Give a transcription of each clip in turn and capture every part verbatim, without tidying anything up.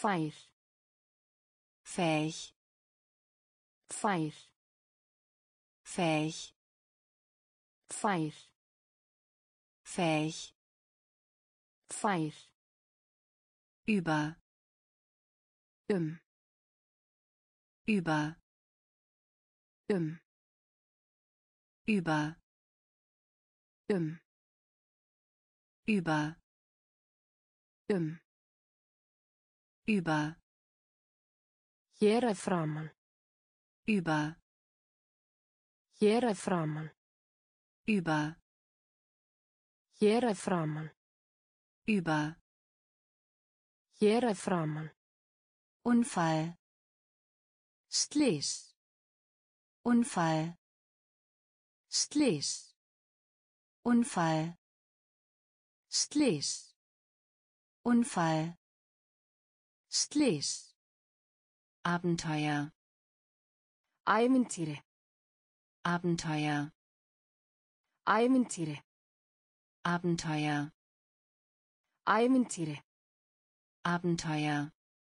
Fær. Fähig. Fær. Fähig. Fær. Fähig. Fær. Über. Um. Über. Um. Über. Um. Über. Um. Über. Hér að framan. Über. Hér að framan. Über. Hér að framan. Über. Hér að framan. Unfall. Slys. Unfall. Slys. Unfall. Slys. Unfall. Slys. Abenteuer. Ævintýri. Abenteuer. Ævintýri. Abenteuer. Ævintýri. Abenteuer.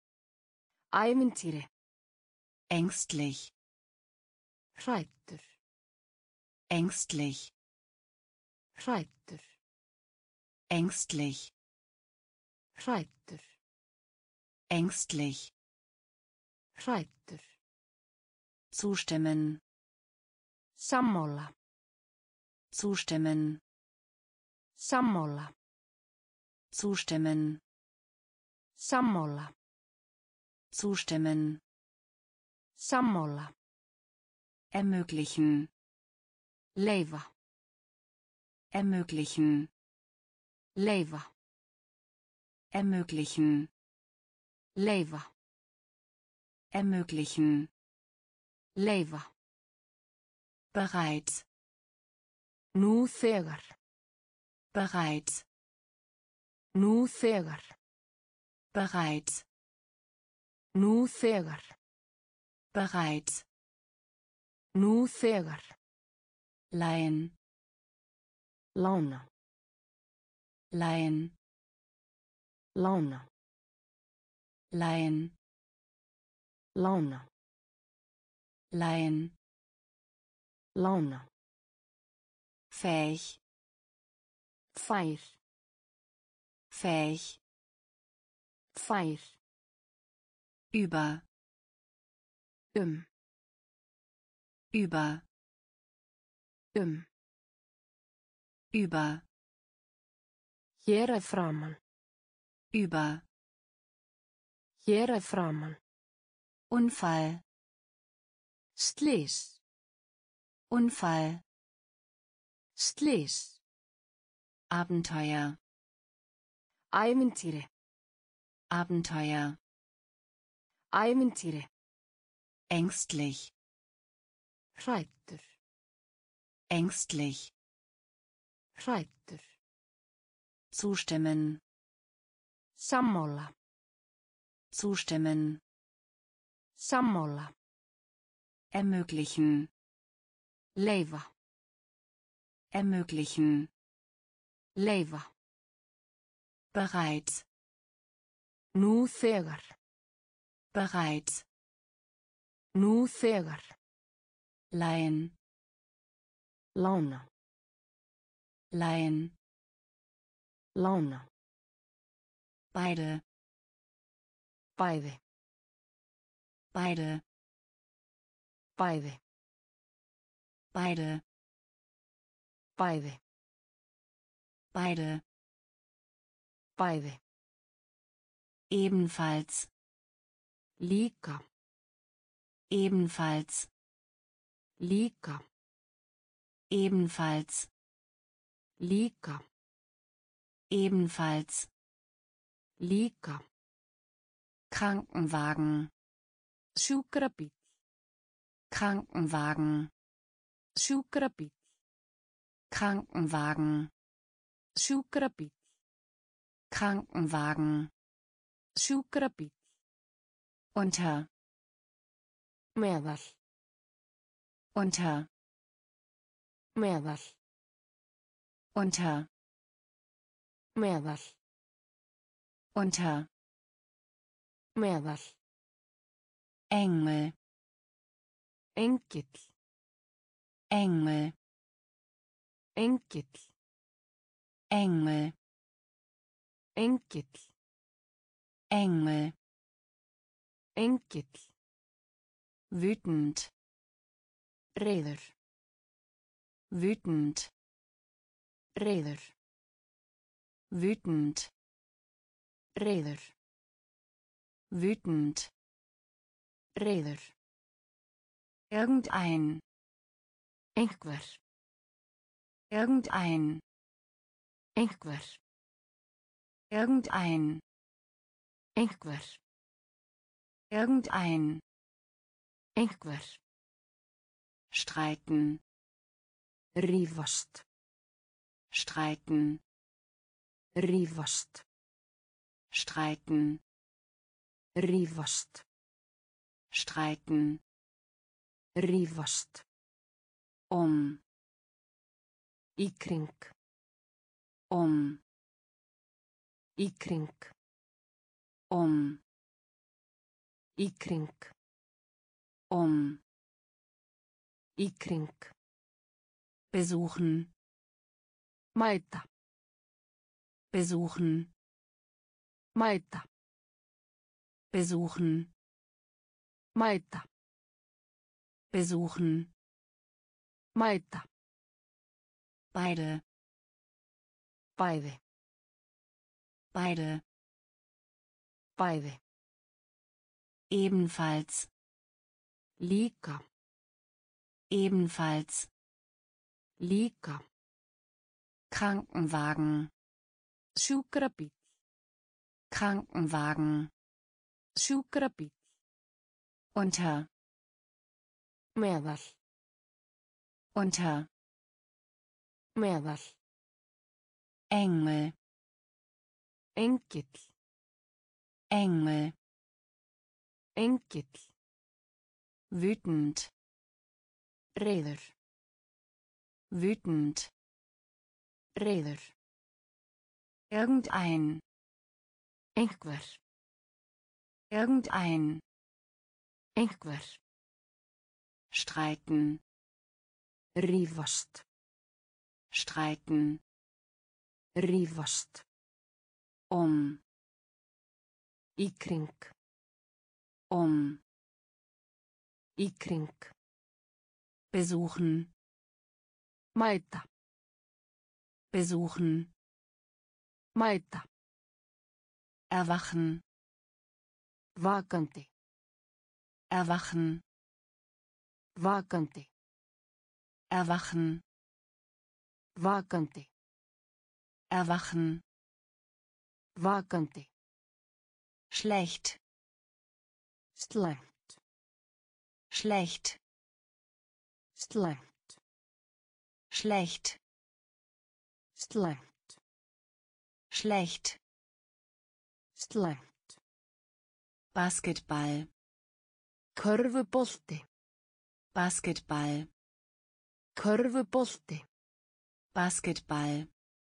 Ævintýri. Ängstlich. Hræddur. Ängstlich. Hræddur. Ängstlich. Hræddur. Ängstlich. Hræddur. Zustimmen. Sammála. Zustimmen. Sammála. Zustimmen. Sammála. Zustimmen. Sammála. Ermöglichen. Leyfa. Ermöglichen. Leyfa. Ermöglichen. Leyfa. Ermöglichen. Leyfa. Bereit. Nú þegar. Bereit. Nú þegar. Bereit. Nú þegar. Bereit. Nú þegar. Leihen. Lána. Leihen. Lána. Leihen. Lána. Leihen. Lána. Fähig. Fær. Fähig. Fær. Über. Um. Über. Um. Über. Hér að framan. Über. Hér að framan. Unfall. Slys. Unfall. Slys. Abenteuer. Ævintýri. Abenteuer. Ævintýri. Ängstlich. Hræddur. Ängstlich. Hræddur. Zustimmen. Sammála. Zustimmen. Sammála. Ermöglichen. Leyfa. Ermöglichen. Leyfa. Bereit. Nú þegar. Bereit. Nú þegar. Leihen. Lána. Leihen. Lána. Beide. Bæði. Beide. Bæði. Beide. Bæði. Beide. Bæði. Ebenfalls. Líka. Ebenfalls. Líka. Ebenfalls. Líka. Ebenfalls. Líka. Krankenwagen. Sjúkrabíll. Krankenwagen. Sjúkrabíll. Krankenwagen. Sjúkrabíll. Krankenwagen. Sjúkrabíll. Unter. Meðal. Unter. Meðal. Unter. Meðal. Unter. Meðal. Engel. Engill. Engel. Engill. Engel. Engill. Engel. Engill. Wütend. Reiður. Wütend. Reiður. Wütend. Reiður. Wütend. Reiður. Irgendein. Einhver. Irgendein. Einhver. Irgendein. Einhver. Irgendein. Einhver. Streiten. Rífast. Streiten. Rífast. Streiten. Rífast. Streiten. Rífast. Um. Í kring. Um. Í kring. Um. Í kring. Um. Í kring. Besuchen. Mæta. Besuchen. Mæta. Besuchen. Mæta. Besuchen. Mæta. Beide. Bæði. Beide. Bæði. Ebenfalls. Líka. Ebenfalls. Líka. Krankenwagen. Sjúkrabíll. Krankenwagen. Sjúkrabíll. Unter. Meðal. Unter. Meðal. Engel. Engill. Engel. Engill. Wütend. Reiður. Wütend. Reiður. Irgendein. Einhver. Irgendein. Einhver. Streiten. Rífast. Streiten. Rífast. Um. Í kring. Um. Í kring. Besuchen. Mæta. Besuchen. Mæta. Erwachen. Vakandi. Erwachen. Vakandi. Erwachen. Vakandi. Erwachen. Vakandi. Schlecht. Slæmt. Schlecht. Slæmt. Schlecht. Slæmt. Schlecht. Slæmt. Basketball. Körfubolti. Basketball. Körfubolti. Basketball.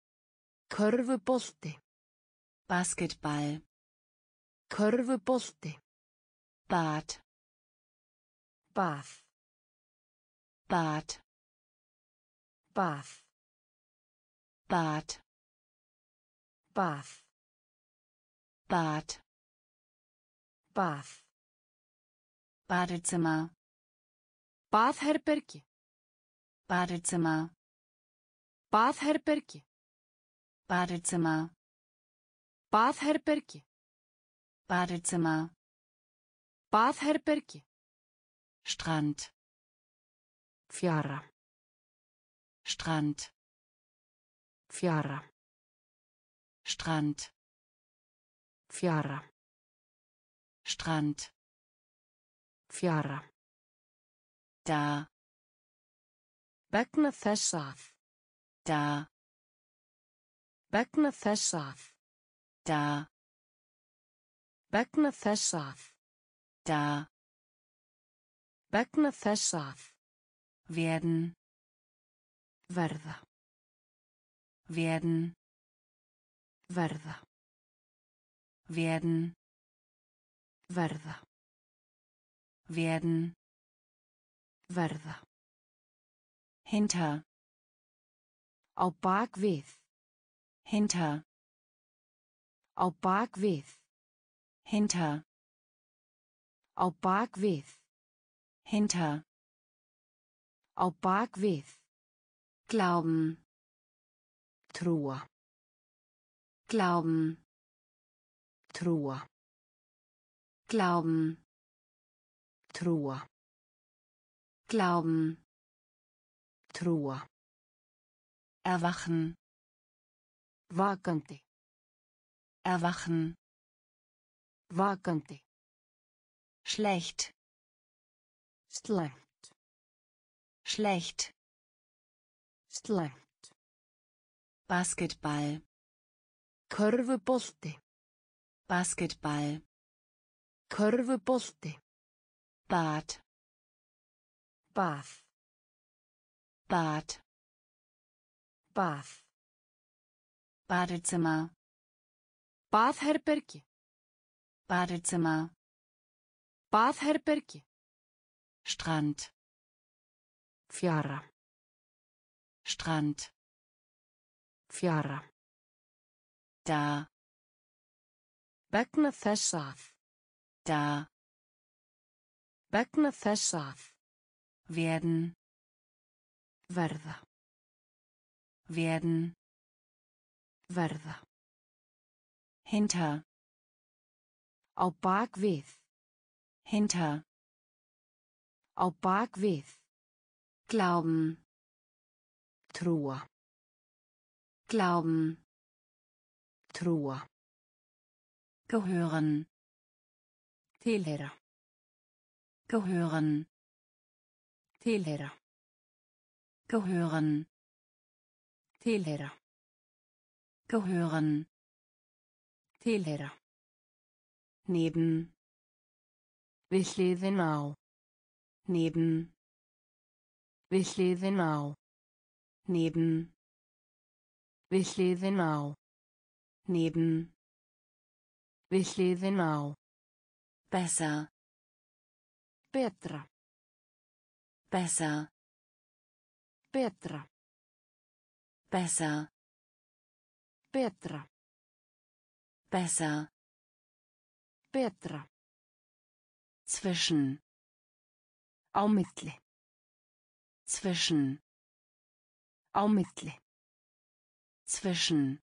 Körfubolti. Basketball. Körfubolti. Bad. Bað. Bad. Bað. Bad. Bað. Bad. Bað. Badezimmer. Baðherbergi. Badezimmer. Baðherbergi. Badezimmer. Baðherbergi. Badezimmer. Baðherbergi. Strand. Fjara. Strand. Fjara. Strand. Fjara. Strand. Fjara. Da. Vegna þess að. Da. Vegna þess að. Da. Vegna þess að. Da. Vegna þess að. Werden. Verða. Werden. Verða. Werden. Verða. werden, Verða. hinter, Á bak við. hinter, Á bak við. hinter, Á bak við. hinter, Á bak við. glauben, Trúa. glauben, Trúa. glauben, Trúa. glauben, Trúa. erwachen, Vakandi. erwachen, Vakandi. schlecht, Slæmt. schlecht, Slæmt. Basketball, Körfubolti. Basketball, Körfubolti. Bad, Bað. Bad, Bað. Badezimmer, Baðherbergi. Badezimmer, Baðherbergi. Strand, Fjara. Strand, Fjara. da, Vegna þess að. da, Vegna þess að. werden, Verða. werden, Verða. hinter, Á bak við. hinter, Á bak við. glauben, Trúa. glauben, Trúa. gehören, Tilheyra. gehören, Tilheyra. gehören, Tilheyra. gehören, Tilheyra. neben, Við hliðina á. neben, Við hliðina á. neben, Við hliðina á. neben, Við hliðina á. besser, Betra. besser, Betra. besser, Betra. besser, Betra. zwischen, Á milli. zwischen, Á milli. zwischen,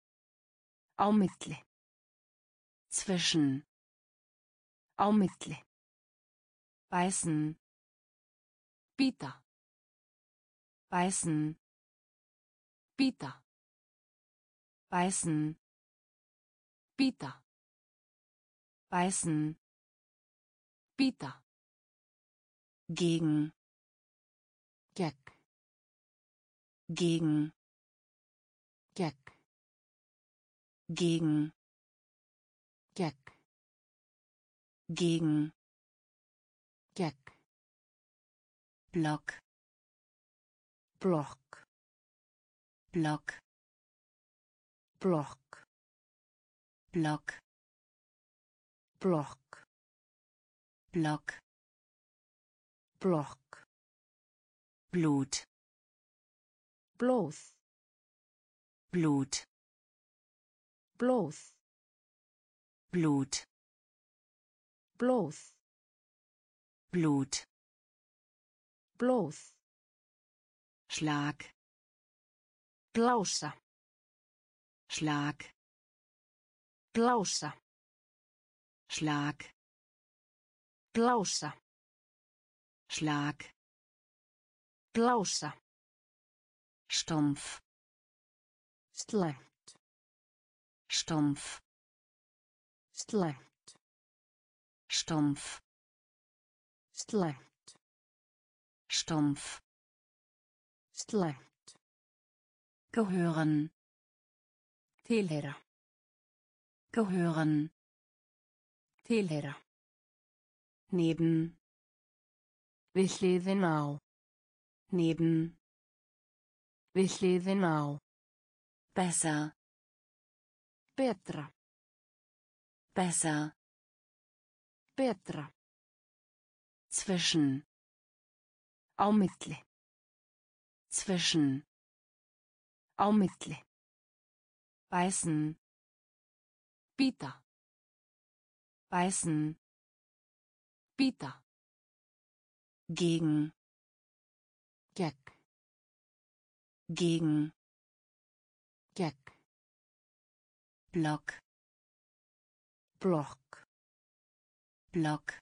Á milli. zwischen, Á milli. beißen, Bíta. beißen, Bíta. beißen, Bíta. beißen, Bíta. gegen, Gegn. gegen, Gegn. gegen, Gegn. gegen, Gegn. Block, Blokk. Block, Blokk. Block, Blokk. Block, Blokk. Blut, Blóð. Blut, Blóð. Blut, Blóð. Blut, Blóð. Schlag, Blása. Schlag, Blása. Schlag, Blása. Schlag, Blása. Stumpf, Slæmt. Stumpf, Slæmt. Stumpf, Slæmt. Stumpf, Slæmt. gehören, Tilheyra. gehören, Tilheyra. neben, Við hliðina á. neben, Við hliðina á. besser, Betra. besser, Betra. Zwischen. Á milli. Zwischen. Á milli. Beißen. Bíta. Beißen. Bíta. Gegen. Gegn. Gegen. Gegn. Block. Blokk. Block.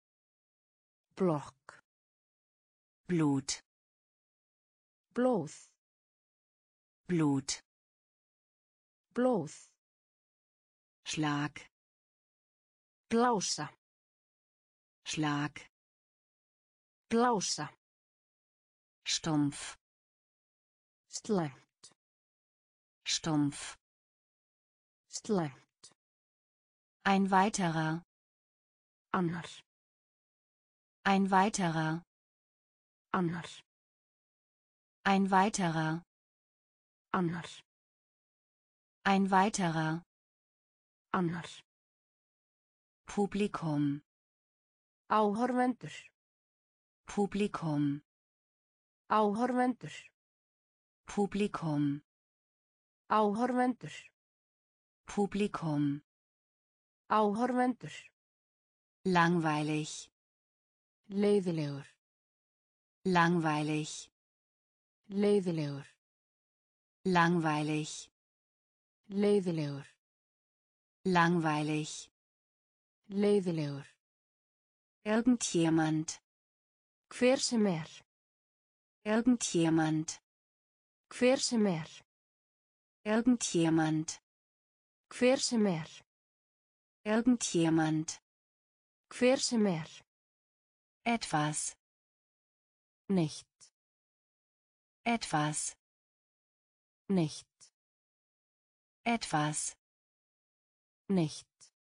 Blokk. Blut. Blóð. Blut. Blóð. Schlag. Blása. Schlag. Blása. Stumpf. Slæmt. Stumpf. Slæmt. Ein weiterer. Annar. Ein weiterer. Annar. Ein weiterer. Annar. Ein weiterer. Annar. Publikum. Áhorfendur. Publikum. Áhorfendur. Publikum. Áhorfendur. Publikum. Áhorfendur. Langweilig. Leiðilegur. Langweilig. Leiðilegur. Langweilig. Leiðilegur. Langweilig. Leiðilegur. Irgendjemand. Hver sem er. Irgendjemand. Hver sem er. Irgendjemand. Hver sem er. Irgendjemand. Hver sem er. Etwas. Nicht. Etwas. Nicht. Etwas. Nicht.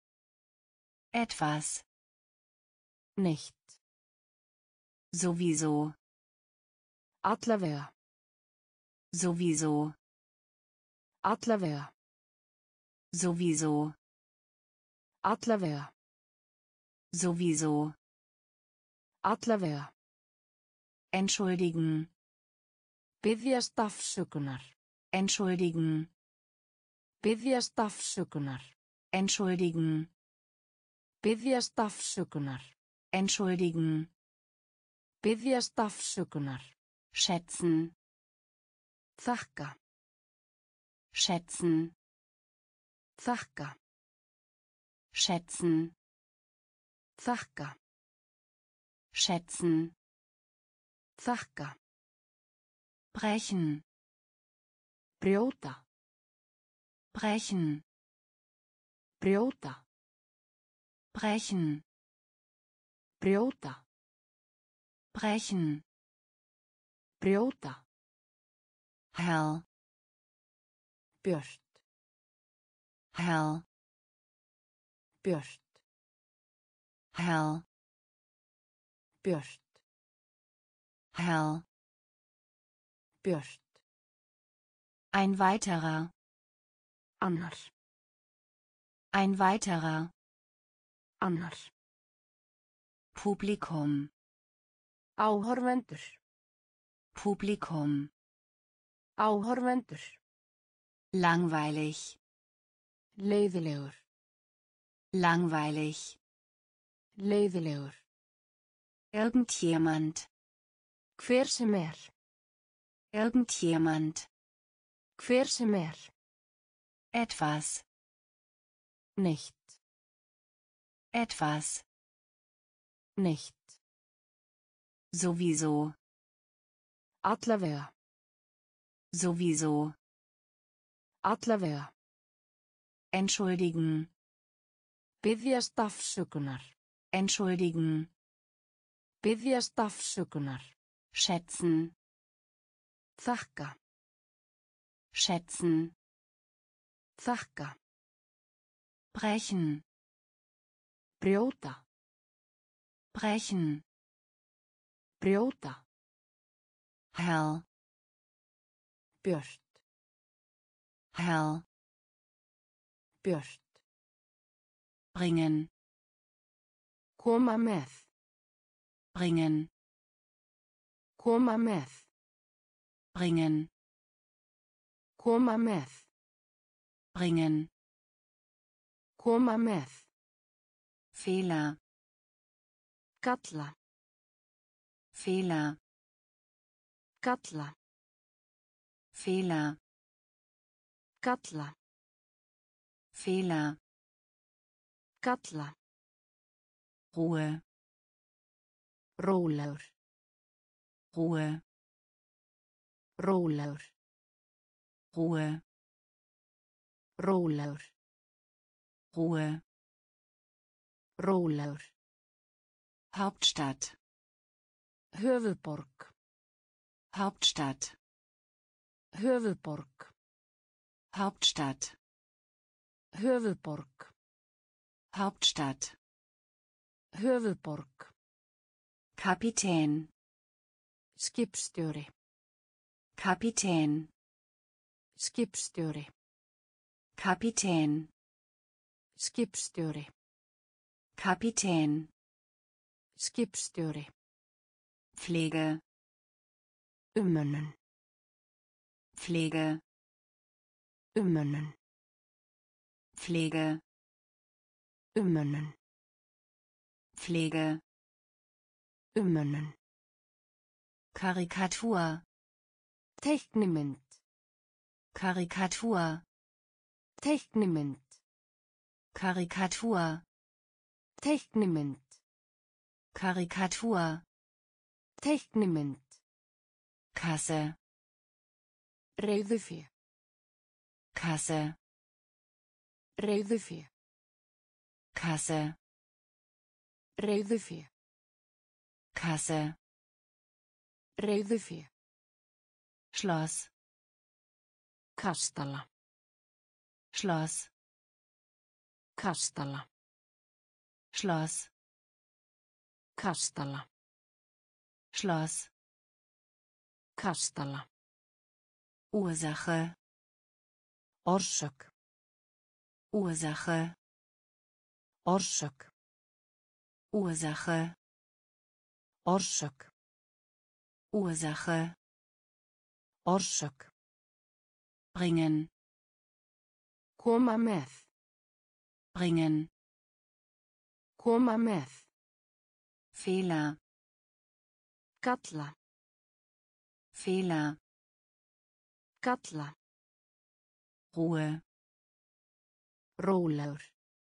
Etwas. Nicht. Sowieso. Allavega. Sowieso. Allavega. Sowieso. Allavega. Sowieso. Allavega. Entschuldigen. Biðjast afsökunar. Entschuldigen. Biðjast afsökunar. Entschuldigen. Biðjast afsökunar. Entschuldigen. Biðjast afsökunar. Schätzen. Þakka. Schätzen. Þakka. Schätzen. Þakka. Schätzen. Þakka. Brechen. Brjóta. Brechen. Brjóta. Brechen. Brjóta. Brechen. Brjóta. Hell. Björt. Hell. Björt. Hell. Björt. Hell. Björt. Ein weiterer. Annar. Ein weiterer. Annar. Publikum. Áhorfendur. Publikum. Áhorfendur. Langweilig. Leiðilegur. Langweilig. Leiðilegur. Irgendjemand. Hver sem er. Irgendjemand. Hver sem er. Etwas. Nicht. Etwas. Nicht. Sowieso. Allavega. Sowieso. Allavega. Entschuldigen. Biðjast afsökunar. Entschuldigen. Biðjast afsökunar. Schätzen. Þakka. Schätzen. Þakka. Brechen. Brjóta. Brechen. Brjóta. Hell. Björt. Hell. Björt. Bringen. Koma með. Bringen. Koma með. Bringen. Koma með. Bringen. Koma með. Fehler. Galla. Fehler. Galla. Fehler. Galla. Fehler. Galla. Ruhe. Rólegur. Ruhe. Rólegur. Ruhe. Rólegur. Ruhe. Rólegur. Hauptstadt. Höfuðborg. Hauptstadt. Höfuðborg. Hauptstadt. Höfuðborg. Hauptstadt. Höfuðborg. Kapitän. Skipstjóri. Kapitän. Skipstjóri. Kapitän. Skipstjóri. Kapitän. Skipstjóri. Pflege. Umönnun. Pflege. Umönnun. Pflege. Umönnun. Pflege. Umönnun. Karikatur. Teiknimynd. Karikatur. Teiknimynd. Karikatur. Teiknimynd. Karikatur. Teiknimynd. Kasse. Reiðufé. Kasse. Reiðufé. Kasse. Reiðufé. Kasse. Reiðufé. Schloss. Kastala. Schloss. Kastala. Schloss. Kastala. Schloss. Kastala. Ursache. Orsök. Ursache. Orsök. Ursache. Orsök. Ursache. Orsök. Bringen. Koma með. Bringen. Koma með. Fehler. Galla. Fehler. Galla. Ruhe. Rólegur.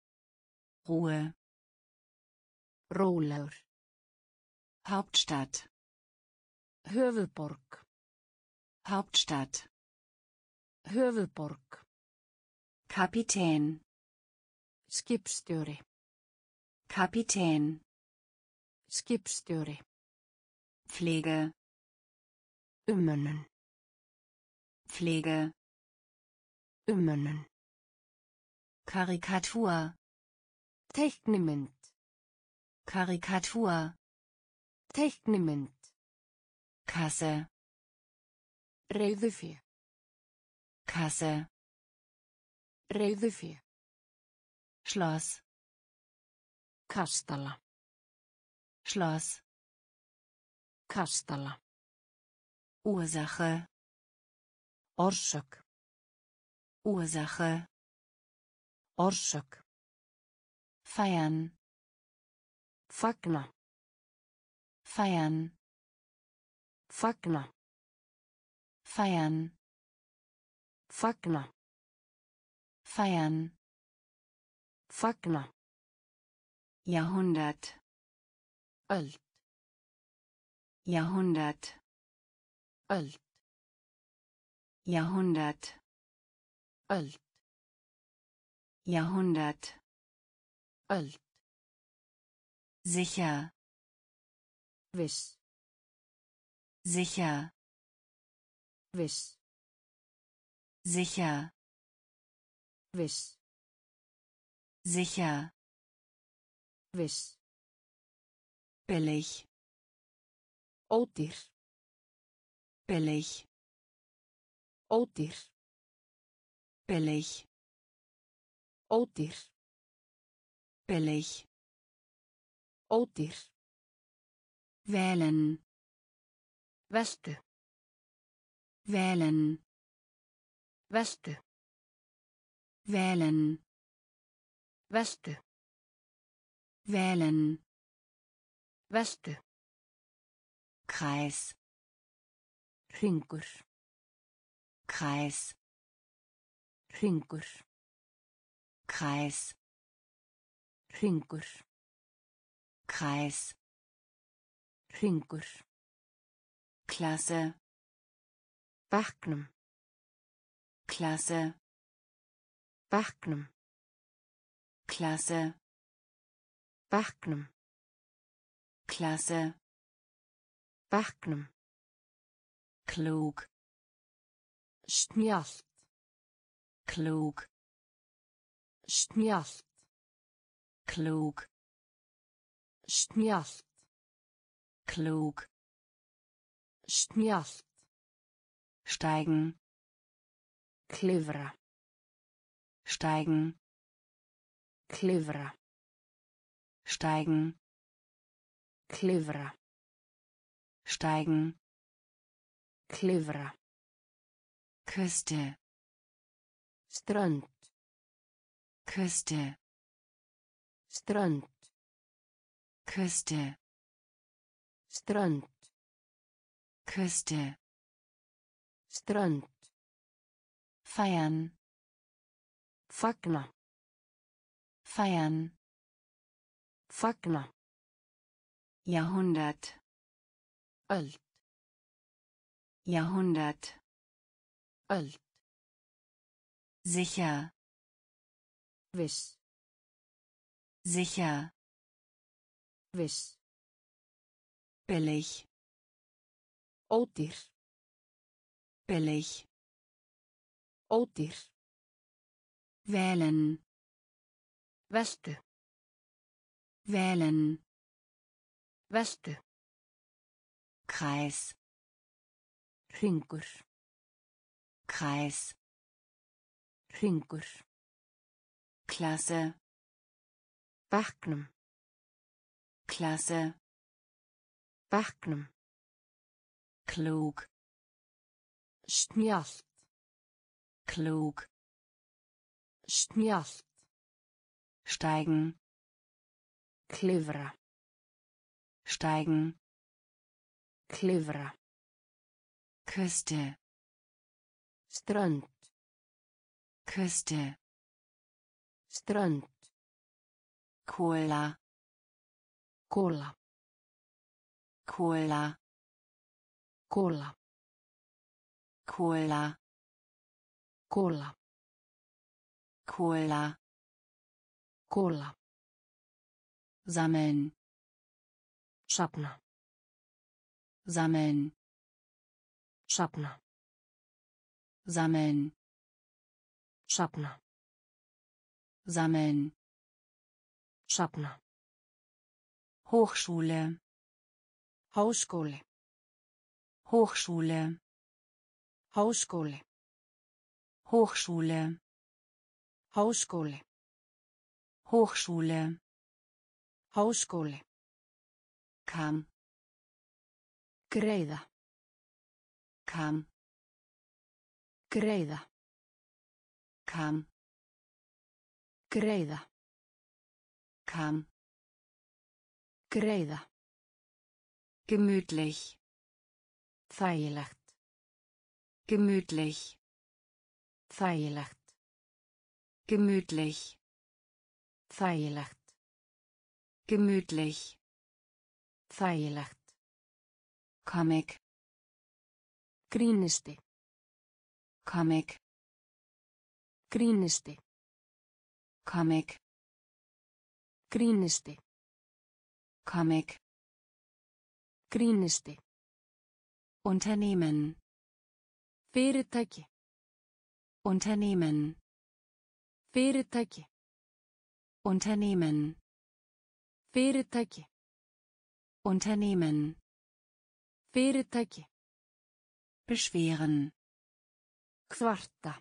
Ruhe. Rólegur. Hauptstadt. Höfuðborg. Hauptstadt. Höfuðborg. Kapitän. Skipstjóri. Kapitän. Skipstjóri. Pflege. Umönnun. Pflege. Umönnun. Karikatur. Teiknimynd. Karikatur. Teiknimynd. Kasse. Reiðufé. Kasse. Reiðufé. Schloss. Kastala. Schloss. Kastala. Ursache. Orsök. Ursache. Orsök. Feiern. Fagna. Feiern. Fagna. Feiern. Fagna. Feiern. Fagna. Jahrhundert. Öld. Jahrhundert. Öld. Jahrhundert. Öld. Jahrhundert. Öld. Sicher. Viss. Sicher. Viss. Sicher. Viss. Sicher. Viss. Billig. Ódýr. Billig. Ódýr. Billig. Ódýr. Billig. Ódýr. wählen, Veltu. wählen, Veltu. wählen, Veltu. wählen, Veltu. Kreis, Hringur. Kreis, Hringur. Kreis, Hringur. Kreis, Hringur. Klasse, Bekknum. Klasse, Bekknum. Klasse, Bekknum. Klasse, Bekknum. klug, Snjallt. klug, Snjallt. klug, Snjallt. klug, Snjallt. steigen, Klifra. steigen, Klifra. steigen, Klifra. steigen, Klifra. Küste, Strönd. Küste, Strönd. Küste, Strönd. Küste, Strönd. feiern, Fagna. feiern, Fagna. Jahrhundert, Öld. Jahrhundert, Öld. sicher, Viss. sicher, Viss. billig, Ódýr. billig, Ódýr. wählen, Veltu. wählen, Veltu. Kreis, Hringur. Kreis, Hringur. Klasse, Bekknum. Klasse, Bekknum. klug, Snjallt. klug, Snjallt. steigen, Klifra. steigen, Klifra. Küste, Strönd. Küste, Strönd. Cola, Kóla. Cola, Kóla. Cola, Kóla. Cola, Kóla. sammeln, Safna. sammeln, Safna. sammeln, Safna. sammeln, Safna. Hochschule, Háskóli. Hochschule, Háskóli. Hochschule, Háskóli. Hochschule, Háskóli. kam, Greiða. kam, Greiða. kam, Greiða. kam, Greiða. gemütlich, Þægilegt. gemütlich, Þægilegt. gemütlich, Þægilegt. gemütlich, Þægilegt. Comic, Grínisti. Comic, Grínisti. Comic, Grínisti. Comic, Grínisti. Unternehmen, Fyrirtæki. Unternehmen, Fyrirtæki. Unternehmen, Fyrirtæki. Unternehmen, Fyrirtæki. beschweren, Kvarta.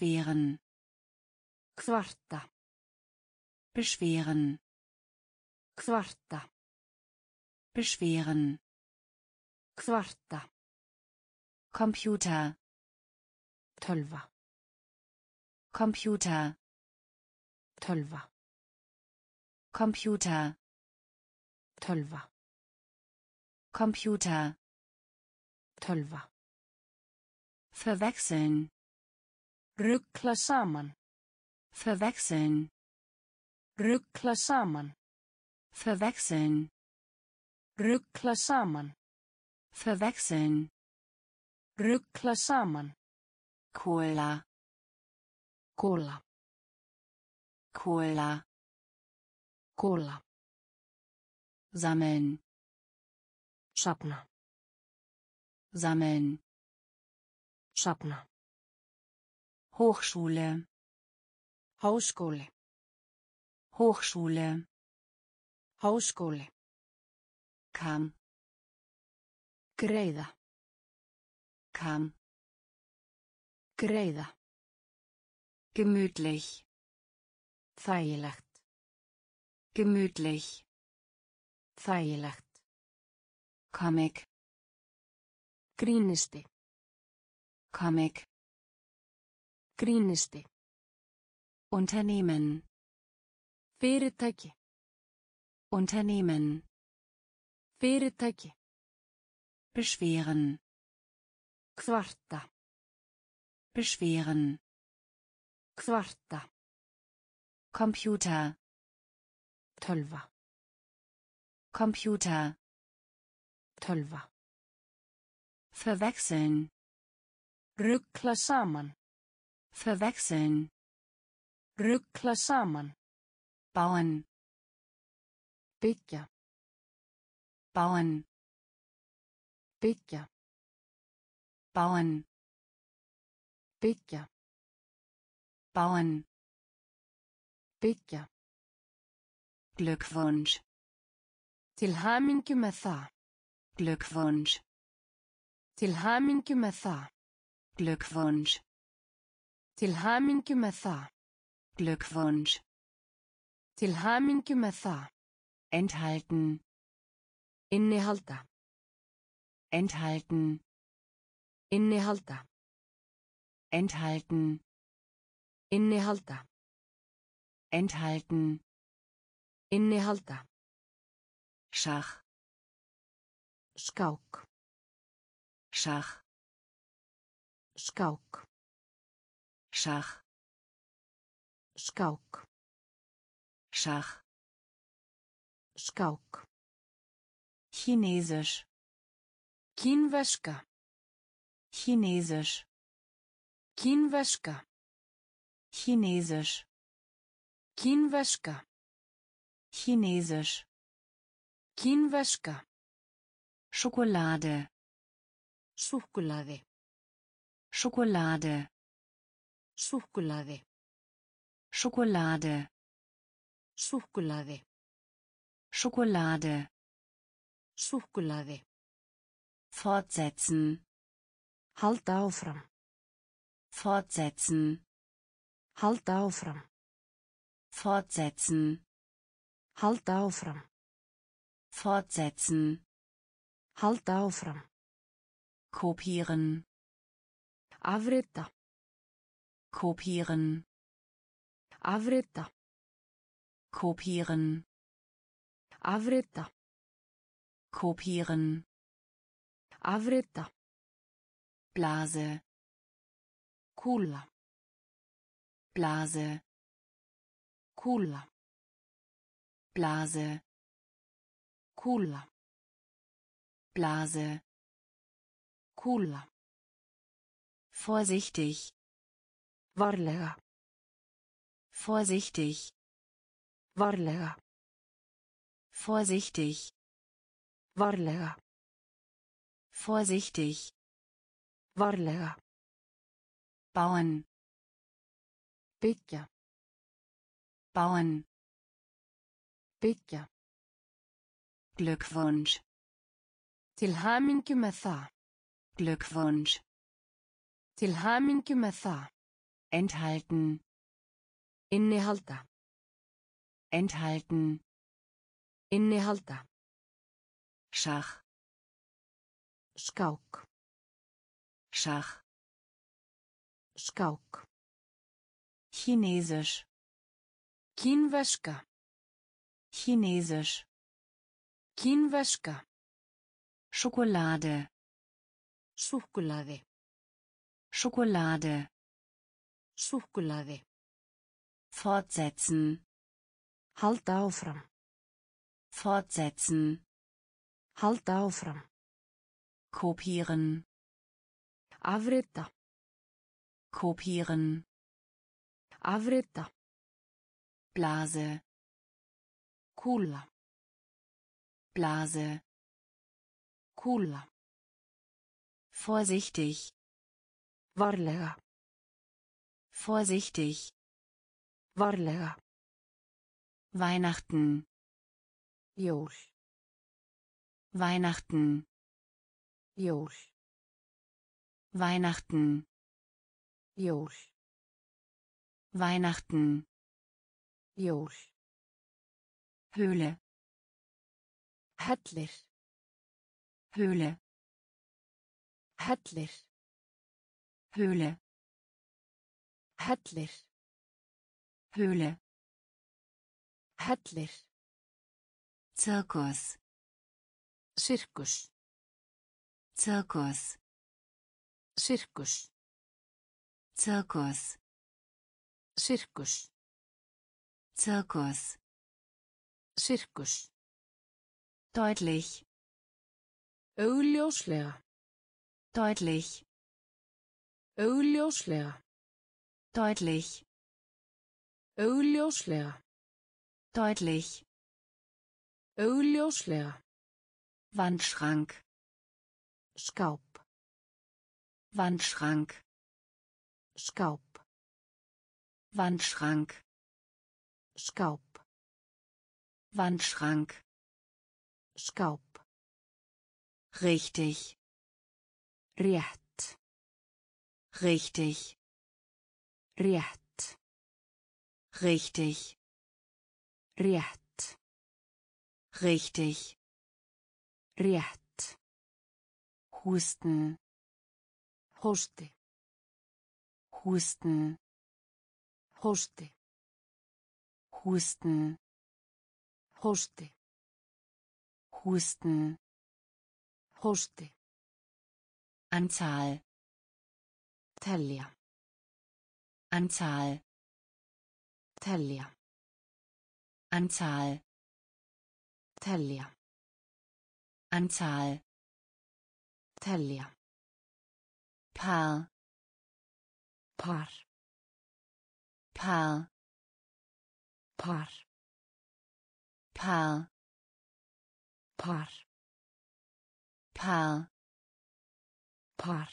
beschweren, Kvarta. beschweren, Svarta. Beschweren. Svarta. Computer. Tölva. Computer. Tölva. Computer. Tölva. Computer. Tölva. Verwechseln. Ruggla saman. Verwechseln. Ruggla saman. Verwechseln. Ruggla saman. Verwechseln. Ruggla saman. Cola. Cola. Cola. Cola. Sammeln. Safna. Sammeln. Safna. Hochschule. Háskóli. Hochschule. Háskóli. Kam. Greiða. Kam. Greiða. Gemütlich. Þægilegt. Gemütlich. Þægilegt. Comic. Grínisti. Comic. Grínisti. Unternehmen. Fyrirtæki. Unternehmen. Fyrirtæki. Beschweren. Svarta. Beschweren. Svarta. Computer. Tölva. Computer. Tölva. Verwechseln. Ruggla saman. Verwechseln. Ruggla saman. Bauen. Byggja. Bauen. Byggja. Bauen. Byggja. Bauen. Byggja. Glückwunsch. Til hamingju með það. Glückwunsch. Til hamingju með það. Glückwunsch. Til hamingju með það. Glückwunsch. Til hamingju með það. Enthalten. Innihalda. Enthalten. Innihalda. Enthalten. Innihalda. Enthalten. Innihalda. Schach. Skák. Schach. Skák. Schach. Skák. Schach. Skák. Chinesisch. Kínverska. Chinesisch. Kínverska. Chinesisch. Kínverska. Chinesisch. Kínverska. Schokolade. Súkkulaði. Schokolade. Súkkulaði. Schokolade. Súkkulaði. Schokolade. Súkkulaði. Fortsetzen. Halda áfram. Fortsetzen. Halda áfram. Fortsetzen. Halda áfram. Fortsetzen. Halda áfram. Kopieren. Afrita. Kopieren. Afrita. Kopieren. Afrita. Kopieren. Afrita. Blase. Kúla. Blase. Kúla. Blase. Kúla. Blase. Kúla. Vorsichtig. Varlega. Vorsichtig. Varlega. Vorsichtig. Varlega. Vorsichtig. Varlega. Bauen. Byggja. Bauen. Byggja. Glückwunsch. Til hamingju með það. Glückwunsch. Til hamingju með það. Enthalten. Innihalda. Enthalten. Innihalda. Schach. Skák. Schach. Skák. Chinesisch. Kínverska. Chinesisch. Kínverska. Schokolade. Súkkulaði. Schokolade. Súkkulaði. Fortsetzen. Halda áfram. Fortsetzen. Halda áfram. Kopieren. Afrita. Kopieren. Afrita. Blase. Kúla. Blase. Kúla. Vorsichtig. Varlega. Vorsichtig. Varlega. Weihnachten. Jól. Weihnachten. Jól. Weihnachten. Jól. Weihnachten. Jól. Höhle. Hellir. Höhle. Hellir. Höhle. Hellir. Höhle. Hellir. Zirkus. Sirkus. Zirkus. Sirkus. Zirkus. Sirkus. Zirkus. Sirkus. Deutlich. Augljóslega. Deutlich. Augljóslega. Deutlich. Augljóslega. Deutlich. Augljóslega. Wandschrank. Skáp. Wandschrank. Skáp. Wandschrank. Skáp. Wandschrank. Skáp. Richtig. Rétt. Richtig. Rétt. Richtig. Rétt. Richtig. Rétt. Husten. Hósti. Husten. Hósti. Husten. Hósti. Husten. Hósti. Anzahl. Telja. Anzahl. Telja. Anzahl. Telja. Anzahl. Telja. Paar. Par. Paar. Par. Paar. Par. Paar. Par.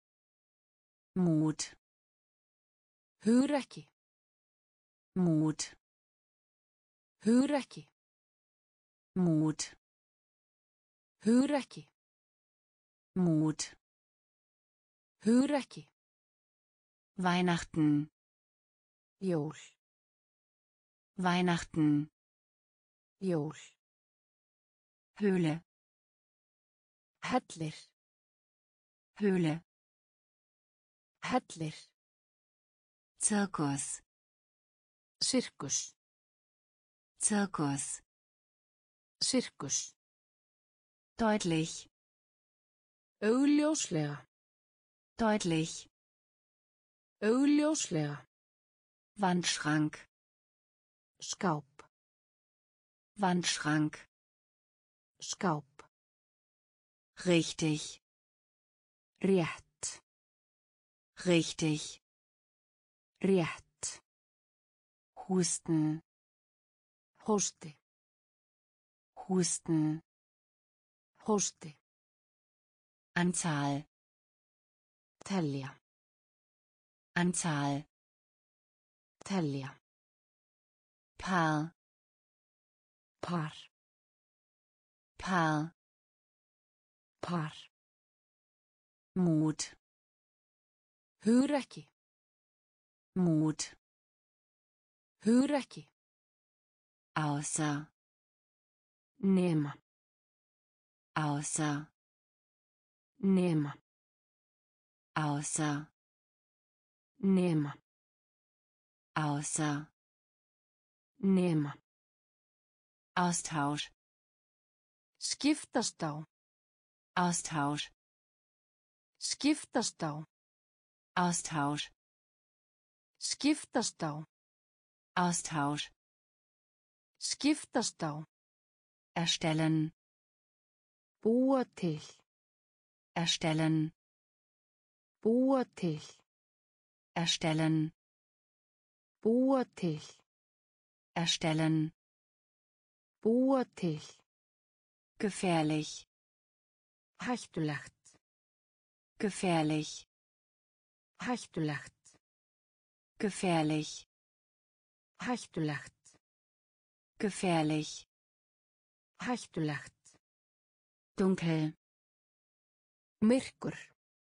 Mut. Hugrekki. Mut. Hugrekki. Mut. Hugrekki. Mut. Hugrekki. Weihnachten. Jól. Weihnachten. Jól. Höhle. Hellir. Höhle. Hellir. Zirkus. Sirkus. Zirkus. Sirkus. Deutlich. Augljóslega. Deutlich. Augljóslega. Wandschrank. Skáp. Wandschrank. Skáp. Richtig. Rétt. Richtig. Rétt. Husten. Hósti. Husten. Hósti. Anzahl. Telja. Anzahl. Telja. Paar. Par. Paar. Par. Mut. Hugrekki. Mut. Hugrekki. Außer. Nema. Außer. Nema. Außer. Nema. Außer. Nema. Austausch. Skiptast á. Austausch. Skiptast á. Austausch. Skiptast á. Austausch. Skiptast á. Erstellen. Búa til. Erstellen. Búa til. Erstellen. Búa til. Erstellen. Búa til. Gefährlich. Hættulegt. Gefährlich. Hættulegt. Gefährlich. Hættulegt. Gefährlich. Hættulegt. Dunkel. Myrkur.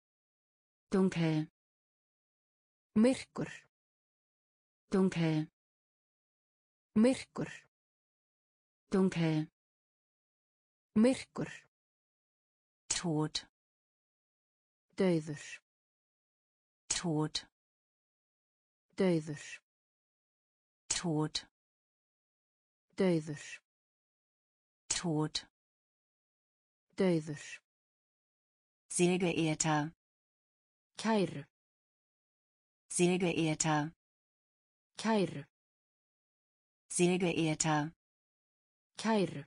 Dunkel. Myrkur. Dunkel. Myrkur. Dunkel. Myrkur. Tod. Dauður. Tod. Dauður. Tod. Dauður. Tod. Dauður. Sehr geehrter. Kæru. Sehr geehrter. Kæru. Sehr geehrter. Kæru.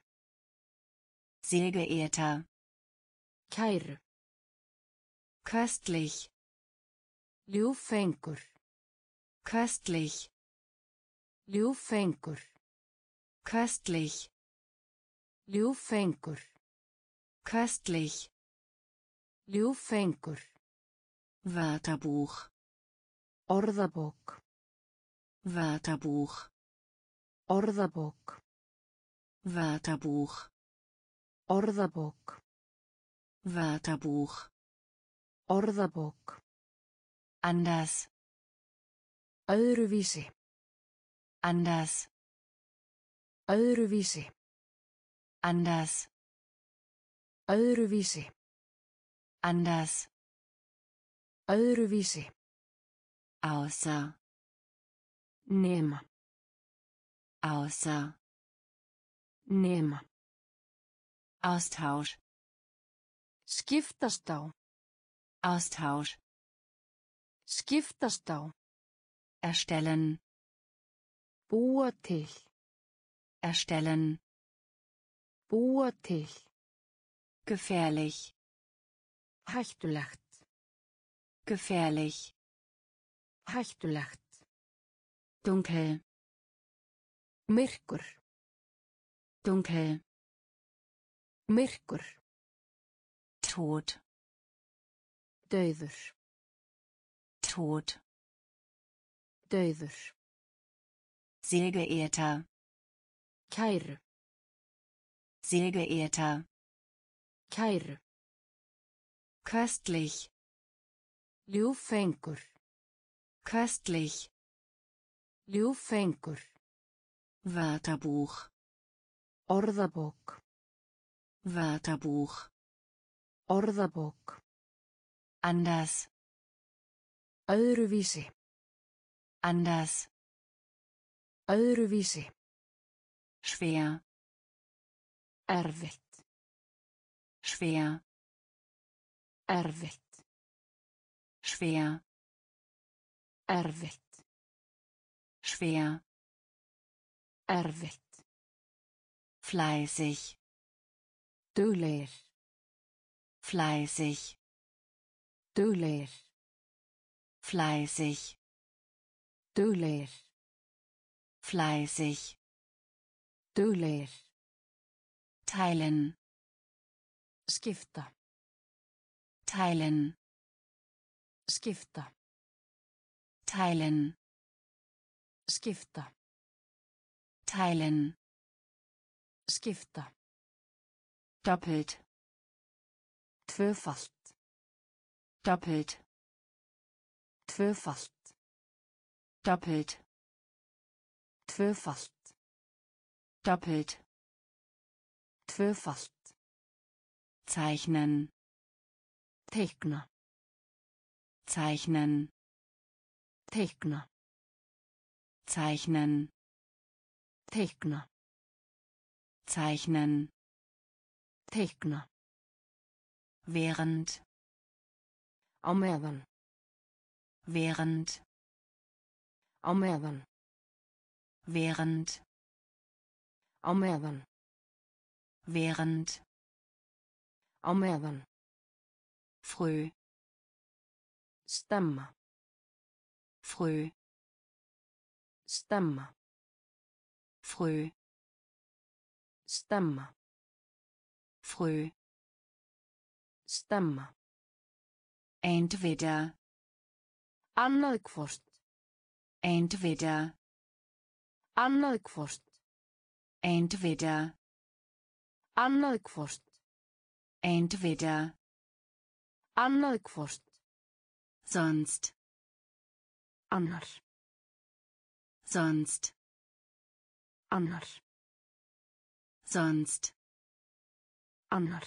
Sehr geehrter. Kæru. Köstlich. Ljúffengur. Köstlich. Ljúffengur. Köstlich. Ljúffengur. Köstlich. Ljúffengur. Wörterbuch. Orðabók. Wörterbuch. Orðabók. Wörterbuch. Orðabók. Wörterbuch. Orðabók. Anders. Öðruvísi. Anders. Öðruvísi. Anders. Öðruvísi. Anders. Öðruvísi. Außer. Nema. Außer. Nema. Austausch. Skiptast á. Austausch. Skiptast á. Erstellen. Búa til. Erstellen. Búa til. Gefährlich. Hættulegt. Gefährlich. Hættulegt. Dunkel. Myrkur. Dunkel. Myrkur. Tod. Dauður. Tod. Dauður. Sehr geehrter. Kæru. Sehr geehrter. Kæru. Köstlich. Ljúffengur. Köstlich. Ljúffengur. Wörterbuch. Orðabók. Wörterbuch. Orðabók. Anders. Öðruvísi. Anders. Öðruvísi. Schwer. Erfitt. Schwer. Erfitt. Schwer. Erfitt. Schwer. Erfitt. Fleißig. Duglegir. Fleißig. Duglegir. Fleißig. Duglegir. Fleißig. Duglegir. Teilen. Skipta. Teilen. Skipta. Teilen. Skipta. Teilen. Skipta. Doppelt. Tvöfalt. Doppelt. Tvöfalt. Doppelt. Tvöfalt. Doppelt. Tvöfalt. Zeichnen. Teikna. Zeichnen. Teikna. Zeichnen. Teikna. Zeichnen. Teikna. Während. Á meðan. Während. Á meðan. Während. Á meðan. Während. Á meðan. Früh. Stemma. Früh. Stemma. Früh. Stemma. Früh. Stemma. Entweder. Annað hvort. Entweder. Annað hvort. Entweder. Annað hvort. Entweder. Annað hvort. Sonst. Annar. Sonst. Annar. Sonst. Annar.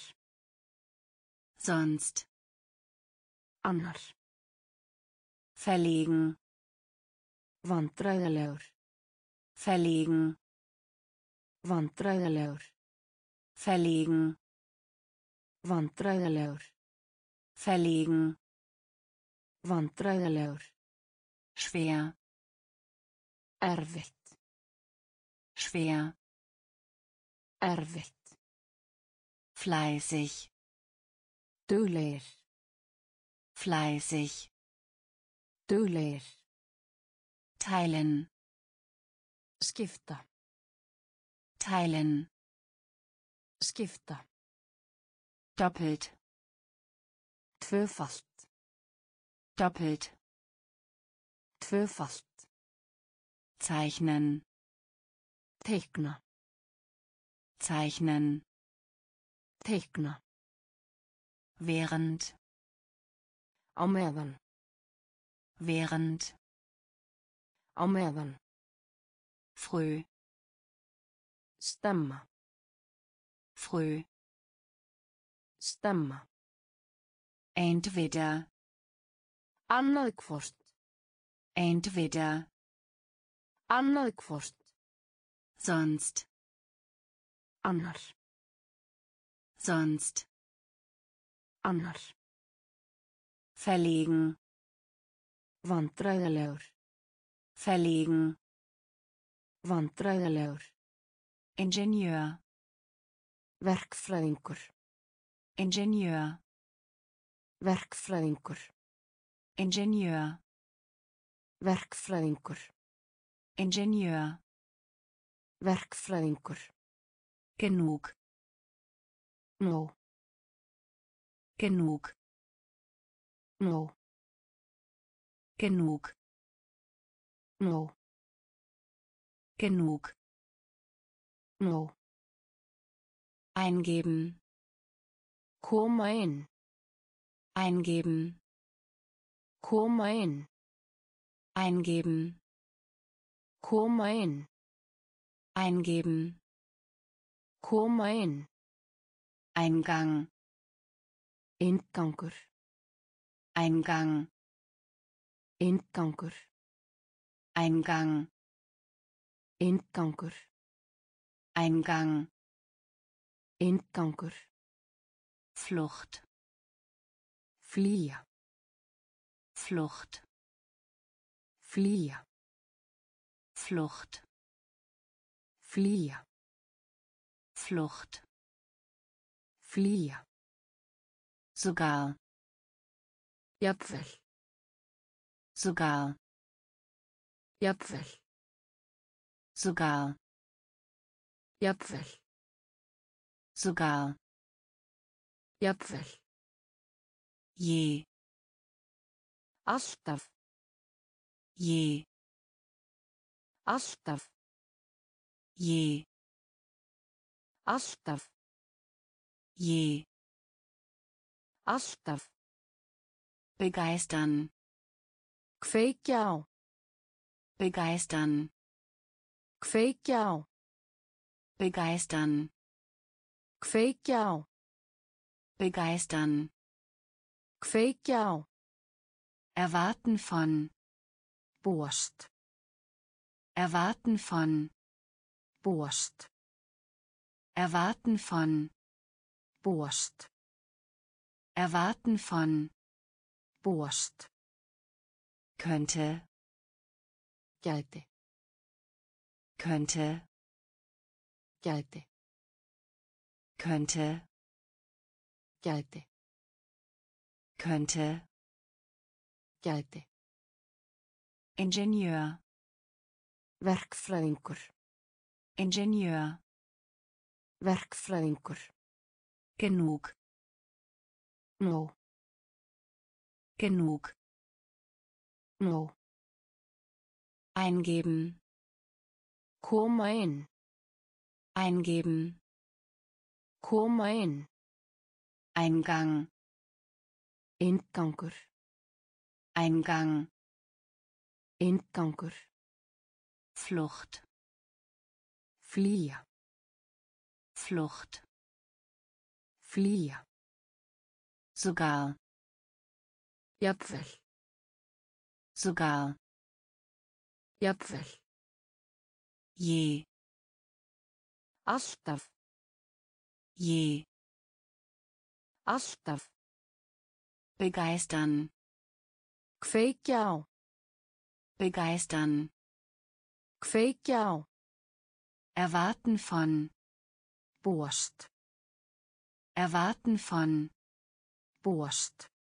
Sonst. Annar. Verlegen. Vandræðalegur. Verlegen. Vandræðalegur. Verlegen. Vandræðalegur. Verlegen. Vandræðalegur. Schwer. Erfitt. Schwer. Erfitt. Fleißig. Duglegir. Fleißig. Duglegir. Teilen. Skipta. Teilen. Skipta. Doppelt. Tvöfalt. Doppelt. Tvöfalt. Zeichnen. Teikna. Zeichnen. Teikna. Während. Á meðan. Während. Á meðan. Früh. Stemma. Früh. Stemma. Entweder. Annað hvort. Entweder. Annað hvort. Sonst. Annar. Sonst. Annar. Verlegen. Vandræðalegur. Verlegen. Vandræðalegur. Ingenieur. Verkfræðingur. Ingenieur. Verkfræðingur. Ingenieur. Verkfræðingur. Ingenieur. Verkfræðingur. Genug. Nó. Genug. Nó. Genug. Nó. Genug. Nó. Eingeben. Koma inn. Eingeben. Koma inn. Eingeben. Koma inn. Eingeben. Koma inn. Eingang. Inngangur. Eingang. Inngangur. Eingang. Inngangur. Eingang. Inngangur. Flucht. Flýja. Flucht. Flýja. Flucht. Flýja. Flucht. Flýja. Sogar. Jafnvel. Sogar. Jafnvel. Sogar. Jafnvel. Sogar. Jafnvel. Je. Alltaf. Je. Alltaf. Je. Alltaf. Je. Alltaf. Begeistern. Kveikja á. Begeistern. Kveikja á. Begeistern. Kveikja á. Begeistern. Kveikja á. Erwarten von. Búast. Erwarten von. Búast. Erwarten von. Búast. Erwarten von. Búast. Könnte. Gæti. Könnte. Gæti. Könnte. Gæti. Könnte. Gæti. Ingenieur. Verkfræðingur. Ingenieur. Verkfræðingur. Genug. Nó. Genug. Nó. Eingeben. Koma inn. Eingeben. Koma inn. Eingang. Inngangur. Eingang. Inngangur. Flucht. Flýja. Flucht. Flýja. Sogar. Jafnvel. Sogar. Jafnvel. Je. Alltaf. Je. Alltaf. Begeistern. Kveikja á. Begeistern. Kveikja á. Erwarten von. Búast. Erwarten von. Búast.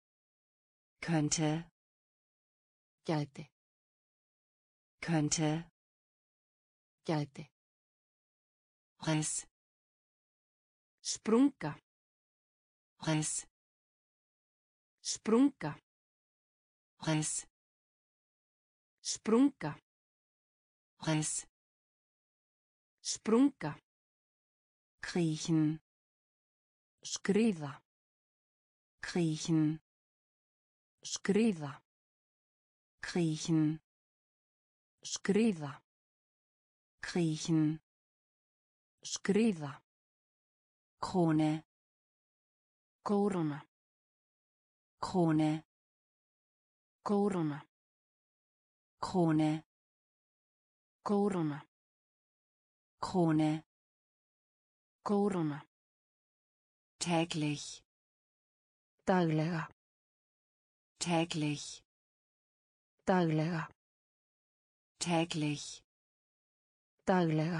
Könnte. Gæti. Könnte. Gæti. Riss. Sprunga. Riss. Sprunga. Riss. Sprunga. Riss. Sprunga. Kriechen. Skriða. Kriechen. Skriða. Kriechen. Skriða. Kriechen. Skriða. Krone. Kóróna. Krone. Kóróna. Krone. Kóróna. Krone. Kóróna. Täglich. Daglega. Täglich. Daglega. Täglich. Daglega.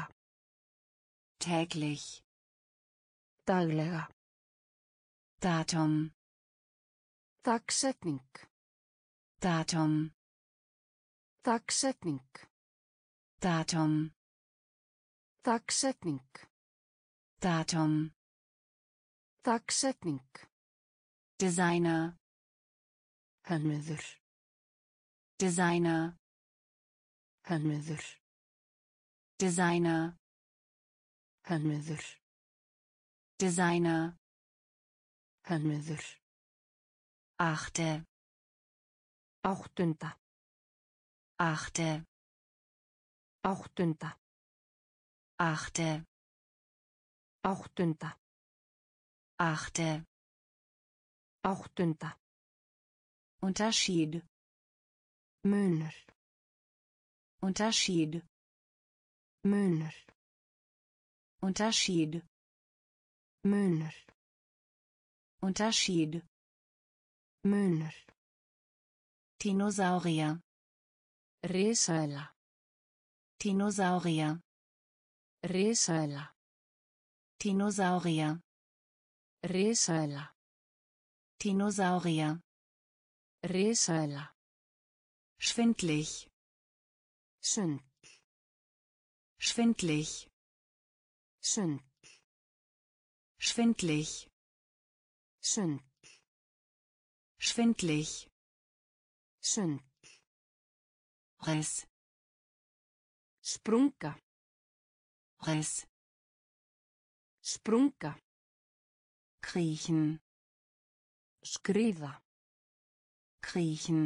Täglich. Daglega. Datum. Dagsetning. Datum. Dagsetning. Datum. Dagsetning. Datum. Dagsetning. Designer. Hönnuður. Designer. Hönnuður. Designer. Hönnuður. Designer. Hönnuður. Achte. Áttunda. Achte. Áttunda. Achte. Áttunda. Achte. Áttunda. Unterschied. Munur. Unterschied. Munur. Unterschied. Munur. Unterschied. Munur. Dinosaurier. Risaeðla. Dinosaurier. Risaeðla. Dinosaurier. Risaeðla. Dinosaurier. Risaeðla. Schwindlig. Sundl. Schwindlig. Sundl. Schwindlig. Sundl. Schwindlig. Sundl. Riss. Sprunga. Riss. Sprunga. Kriechen. Skriða. Kriechen.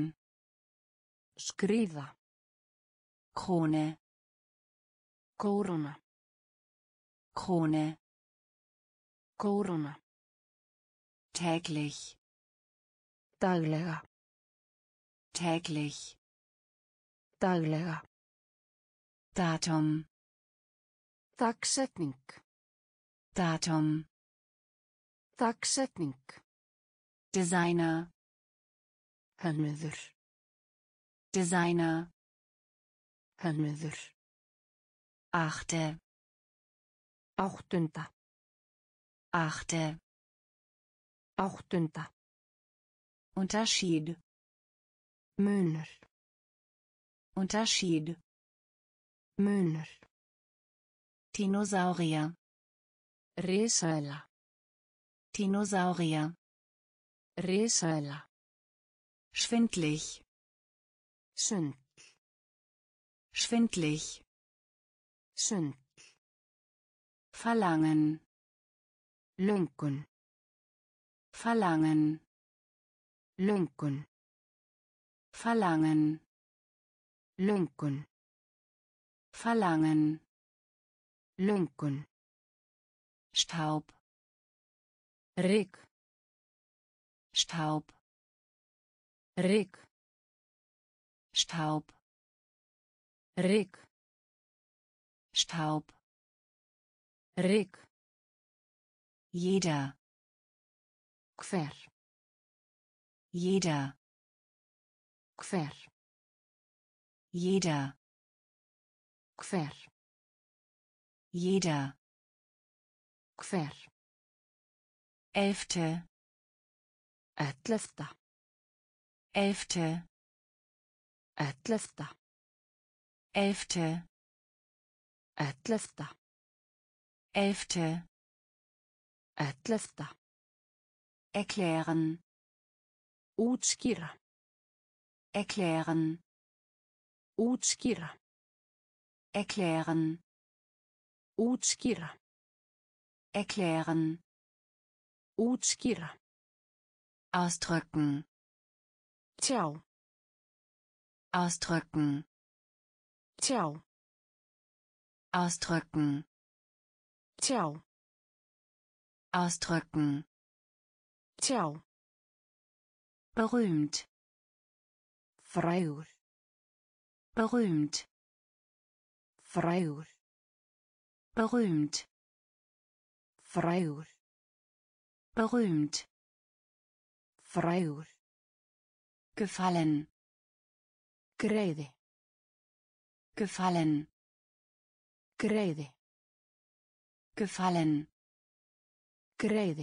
Skriða. Krone. Kóróna. Krone. Kóróna. Täglich. Daglega. Täglich. Daglega. Datum. Dagsetning. Datum. Dagsetning. Designer. Hönnuður. Designer. Hönnuður. Achte. Áttunda. Achte. Áttunda. Unterschied. Munur. Unterschied. Munur. Dinosaurier. Risaeðla. Dinosaurier. Risaeðla. Schwindlig. Sundl. Schwindlig. Sundl. Verlangen. Löngun. Verlangen. Löngun. Verlangen. Löngun. Verlangen. Löngun. Staub. Ryk. Staub. Ryk. Staub. Ryk. Staub. Ryk. Jeder. Hver. Jeder. Hver. Jeder. Hver. Jeder. Hver. Elfte. Ellefta. Elfte. Ellefta. Elfte. Ellefta. Elfte. Ellefta. Erklären. Útskýra. Erklären. Útskýra. Erklären. Útskýra. Erklären. Útskýra. Ausdrücken. Tjá. Ausdrücken. Tjá. Ausdrücken. Tjá. Ausdrücken. Tjá. Berühmt. Frægur. Berühmt. Frægur. Berühmt. Frægur. Berühmt. Frægur. Gefallen. Greiði. Gefallen. Greiði. Gefallen. Greiði.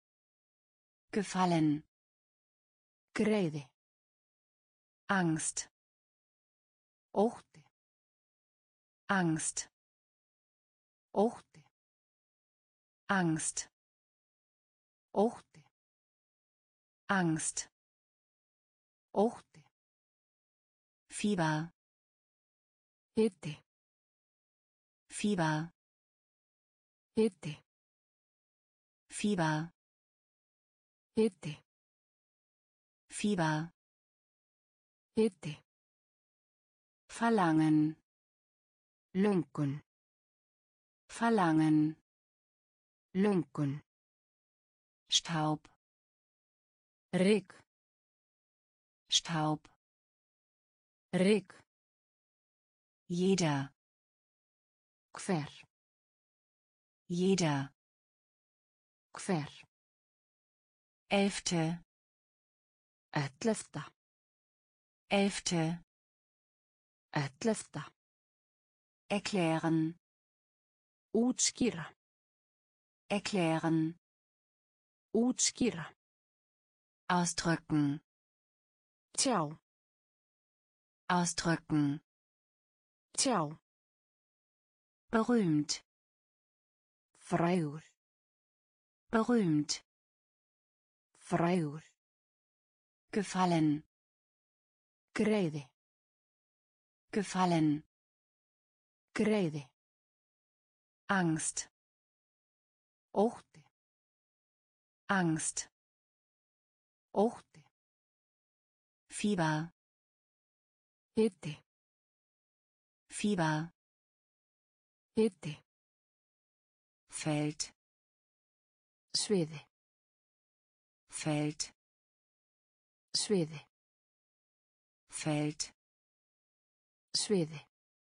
Gefallen. Greiði. Angst. Ótti. Angst. Ótti. Angst. Ótti. Angst. Ótti. Fieber. Hiti. Fieber. Hiti. Fieber. Hiti. Fieber. Hiti. Verlangen. Löngun. Verlangen. Löngun. Staub. Ryk. Staub. Ryk. Jeder. Hver. Jeder. Hver. Elfte. Ellefta. Elfte. Ellefta. Erklären. Útskýra. Erklären. Útskýra. Ausdrücken. Tjá. Ausdrücken. Tjá. Berühmt. Frægur. Berühmt. Frægur. Gefallen. Greiði. Gefallen. Greiði. Angst. Ótti. Angst. Ótti. Fieber. Hiti. Fieber. Hiti. Feld. Sviði. Feld. Sviði. Feld. Sviði.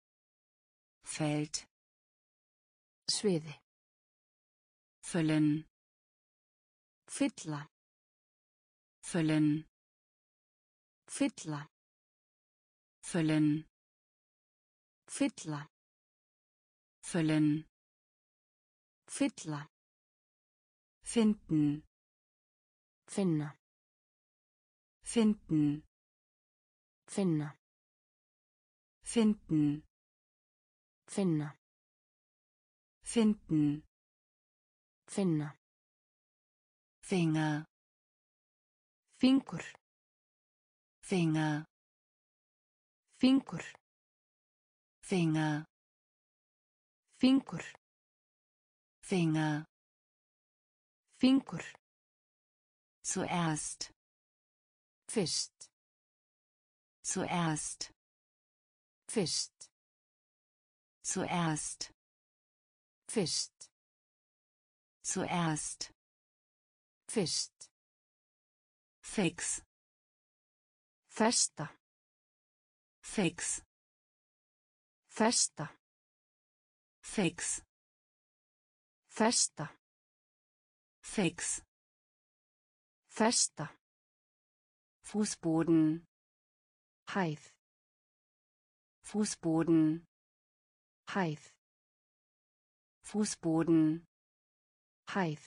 Feld. Sviði. Füllen. Fylla. Füllen. Fylla. Füllen. Fylla. Füllen. Fylla. Finden. Finna. Finden. Finna. Finden. Finna. Finden. Finna. Finger. Fingur. Finger. Fingur. Finger. Fingur. Finger. Fingur. Zuerst. Fyrst. Zuerst. Fyrst. Zuerst. Fyrst. Zuerst. Fyrst. Fix. Festa. Fix. Festa. Fix. Festa. Fix. Festa. Fußboden. Hæð. Fußboden. Hæð. Fußboden. Hæð.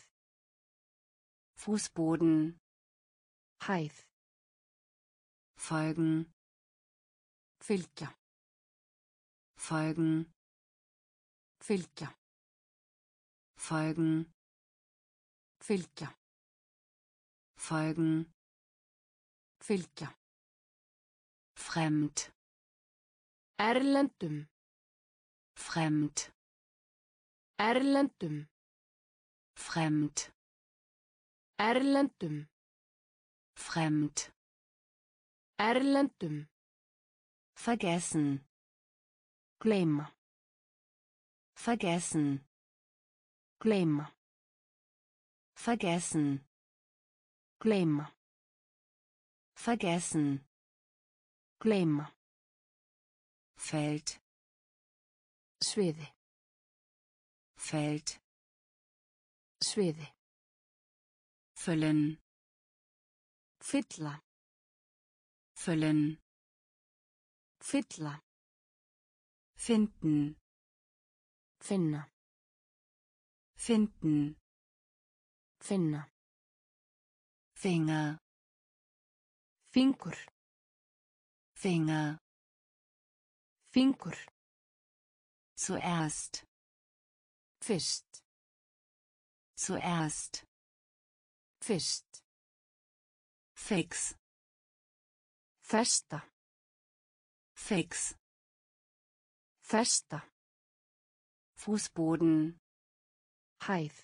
Fußboden. Hæð. Folgen. Fylgja. Folgen. Fylgja. Folgen. Fylgja. Folgen. Fylgja. Fremd. Erlendum. Fremd. Erlendum. Fremd. Erlendum. Fremd. Erlendum. Vergessen. Gleyma. Vergessen. Gleyma. Vergessen. Gleyma. Vergessen. Gleyma. Feld. Sviði. Feld. Sviði. Füllen. Fylla. Füllen. Fylla. Finden. Finna. Finden. Finna. Finger. Fingur. Finger. Fingur. Zuerst. Fyrst. Zuerst. Fyrst. Fix. Festa. Fix. Festa. Fußboden. Hæð.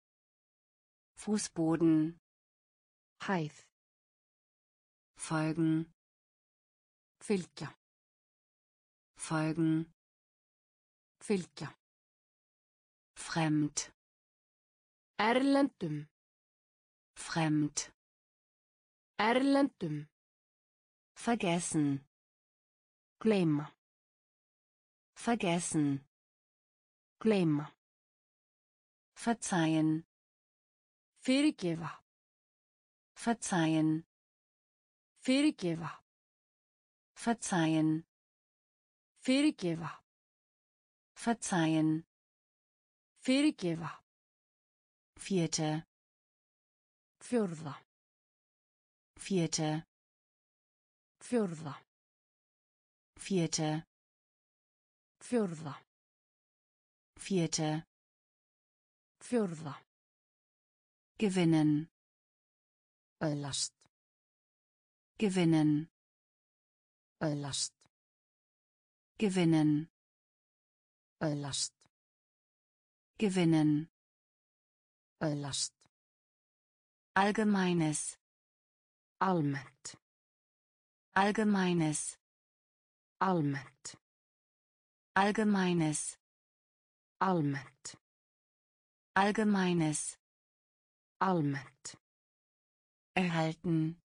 Fußboden. Hæð. Folgen. Fylgja. Folgen. Fylgja. Fremd. Erlendum. Fremd. Erlendum. Vergessen. Gleyma. Vergessen. Gleyma. Verzeihen. Fyrirgefa. Verzeihen. Fyrirgefa. Verzeihen. Fyrirgefa. Verzeihen. Fyrirgefa. Vierte. Fjórða. Vierte. Fjórða. Vierte. Fjórða. Vierte. Fjórða. Gewinnen. Öðlast. Gewinnen. Öðlast. Gewinnen. Öðlast. Gewinnen. Öðlast. Allgemeines. Almennt. Allgemeines. Almennt. Allgemeines. Almennt. Allgemeines. Almennt. Erhalten.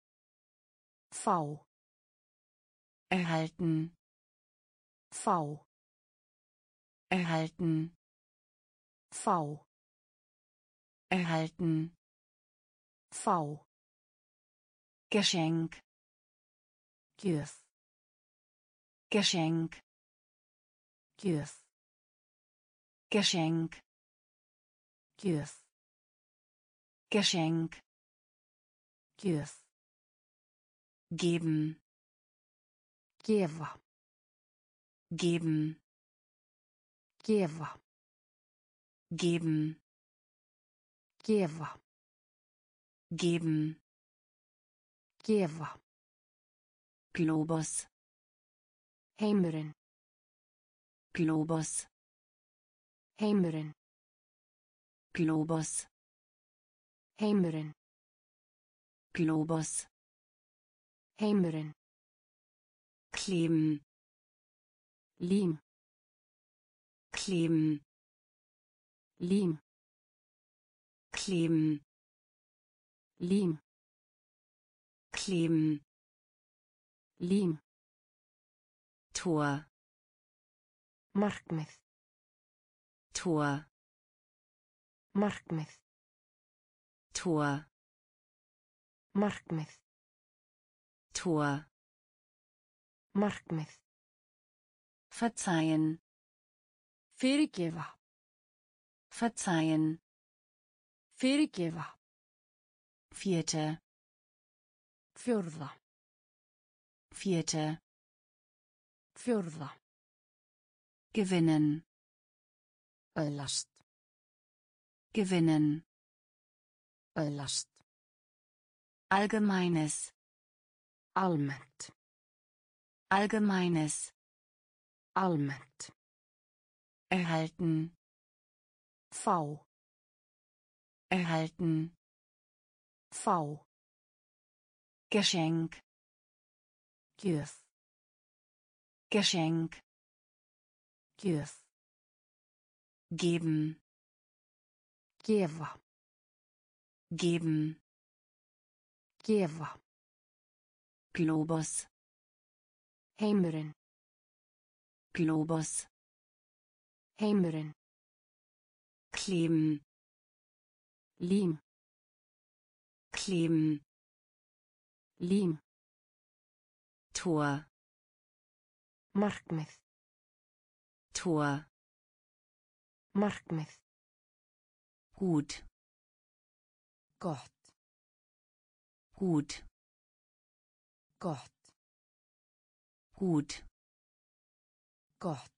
Fá. Erhalten. Fá. Erhalten. Fá. Erhalten. Fá. Geschenk. Gjöf. Geschenk. Gjöf. Geschenk. Gjöf. Geschenk. Gjöf. Geben. Gefa. Geben. Gefa. Geben. Gefa. Geben. Gefa. Globus. Heimurinn. Globus. Heimurinn. Globus. Heimurinn. Globus. Heimurinn. Kleben. Lim. Kleben. Lim. Kleben. Lim. Kleben. Lim. Tor. Markmið. Tor. Markmið. Tor. Markmið. Tor. Markmið. Verzeihen. Fyrirgefa. Verzeihen. Fyrirgefa. Vierte. Fjórða. Vierte. Fjórða. Gewinnen. Öðlast. Gewinnen. Öðlast. Allgemeines. Almennt. Allgemeines. Almennt. Erhalten. Fá. Erhalten. Fá. Geschenk. Gjöf. Geschenk. Gjöf. Geben. Gefa. Geben. Gefa. Globus. Heimurinn. Globus. Heimurinn. Kleben. Lim. Kleben. Lim. Tor. Markmið. Tor. Markmið. Gut. Gott. Gut. Gott. Gut. Gott.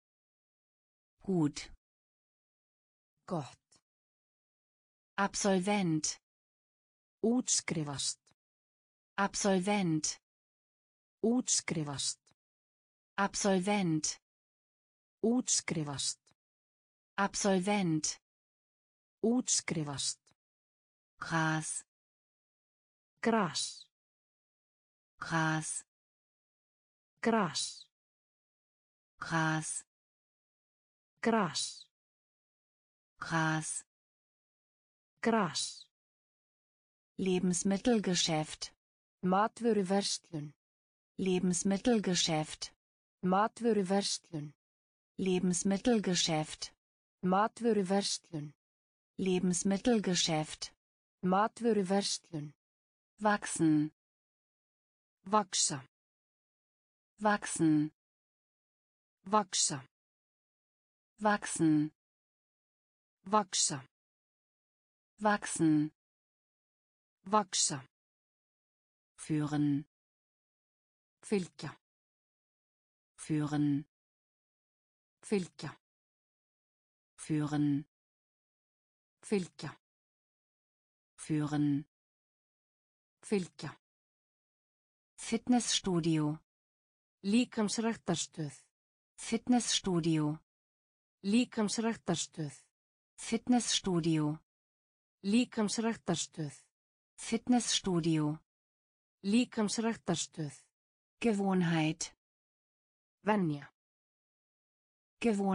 Gut. Gott. Absolvent. Útskrifast. Absolvent. Útskrifast. Absolvent. Útskrifast. Absolvent. Útskrifast. Gras. Gras. Gras. Gras. Gras. Gras. Gras. Gras. Lebensmittelgeschäft. Matvöruverslun. Lebensmittelgeschäft. Matvöruverslun. Lebensmittelgeschäft. Matvöruverslun. Lebensmittelgeschäft. Matvöruverslun. Wachsen. Vaksa. Wachsen. Vaksa. Wachsen. Vaksa. Wachsen. Vaksa. Führen. Fylgja. Führen. Fylgja. Führen. Fylgja. Führen. Fylgja. Fitnessstudio. Líkamsræktarstöð. Fitnessstudio. Líkamsræktarstöð. Fitnessstudio. Líkamsræktarstöð. Fitnessstudio. Líkamsræktarstöð. Gewohnheit. Venja.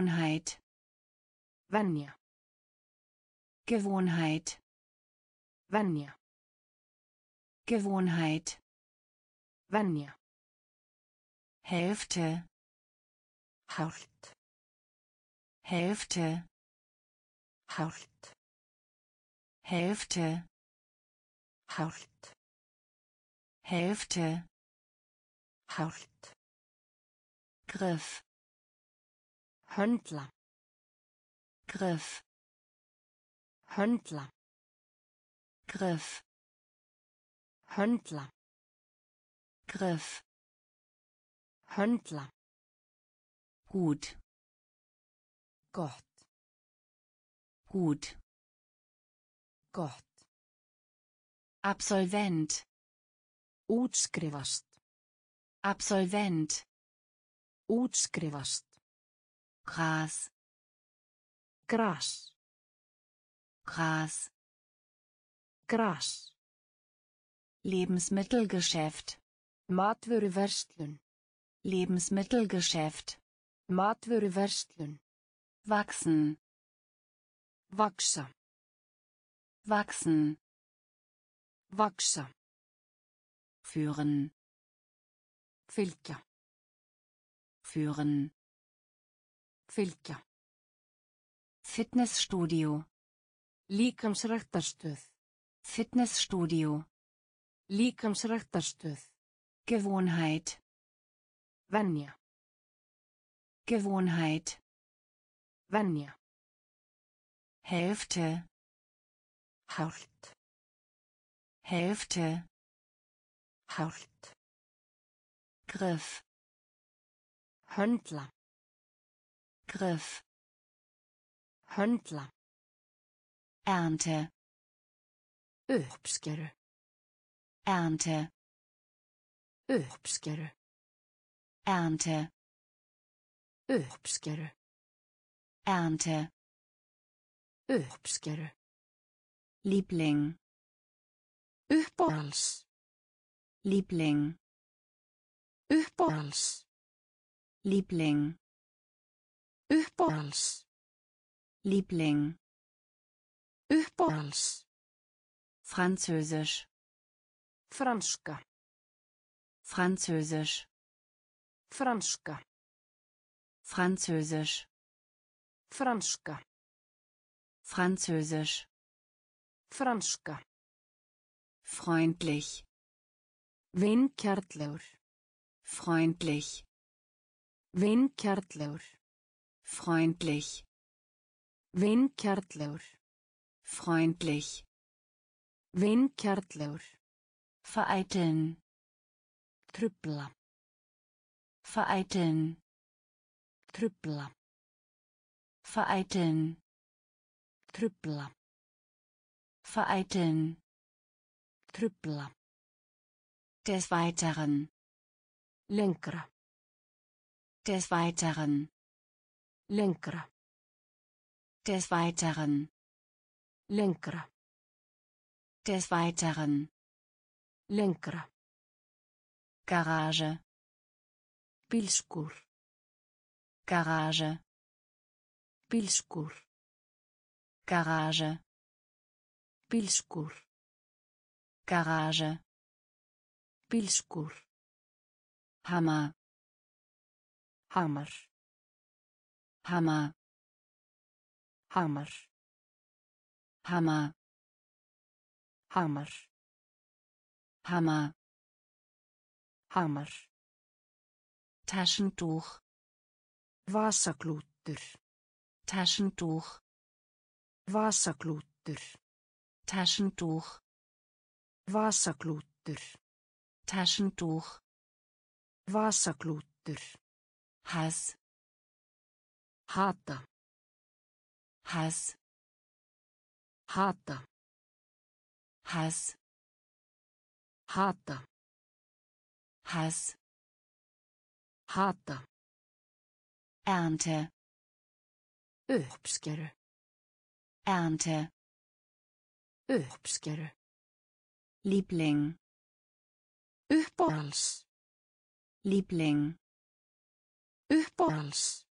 Gewohnheit. Venja. Gewohnheit. Venja. Gewohnheit. Venja. Hälfte. Hálft. Hälfte. Hálft. Hälfte. Hálft. Hälfte. Hálft. Griff. Höndla. Griff. Höndla. Griff. Höndla. Griff. Höndla. Gut. Gott. Gut. Gott. Absolvent. Útskrifast. Absolvent. Útskrifast. Gras. Gras. Gras. Gras. Lebensmittelgeschäft. Matvöruverslun. Lebensmittelgeschäft. Matvöruverslun. Wachsen. Vaksa. Wachsen. Vaksa. Führen. Fylgja. Führen. Fylgja. Fitnessstudio. Líkamsræktarstöð. Fitnessstudio. Líkamsræktarstöð. Gewohnheit. Venja. Gewohnheit. Venja. Hälfte. Hálft. Hälfte. Hálft. Griff. Höndla. Griff. Höndla. Ernte. Uppskeru. Ernte. Uppskeru. Ernte. Uppskeru. Ernte. Uppskeru. Liebling. Uppáhalds. Liebling. Uppáhalds. Liebling. Uppáhalds. Liebling. Uppáhalds. Französisch. Franska. Französisch. Franska. Französisch. Franska. Französisch. Franska. Freundlich. Vingjarnlegur. Freundlich. Vingjarnlegur. Freundlich. Vingjarnlegur. Freundlich. Vingjarnlegur. Vereiteln. Trufla. Vereiteln. Trufla. Vereiteln. Trufla. Vereiteln. Trufla. Des Weiteren. Lengra. Des Weiteren. Lengra. Des Weiteren. Lengra. Des Weiteren. Lengra. Garage. Bílskúr. Garage. Bílskúr. Garage. Bílskúr. Garage. Bílskúr. Hammer. Hamar. Hammer. Hamar. Hammer. Hamar. Hammer. Hamar. Taschentuch. Vasaklútur. Taschentuch. Vasaklútur. Taschentuch. Vasaklútur. Taschentuch. Vasaklútur. Hass. Hata. Hass. Hata. Hass. Hata. Hass. Hata. Ernte. Uppskeru. Ernte. Uppskeru. Liebling. Uppáhalds. Liebling. Uppáhalds.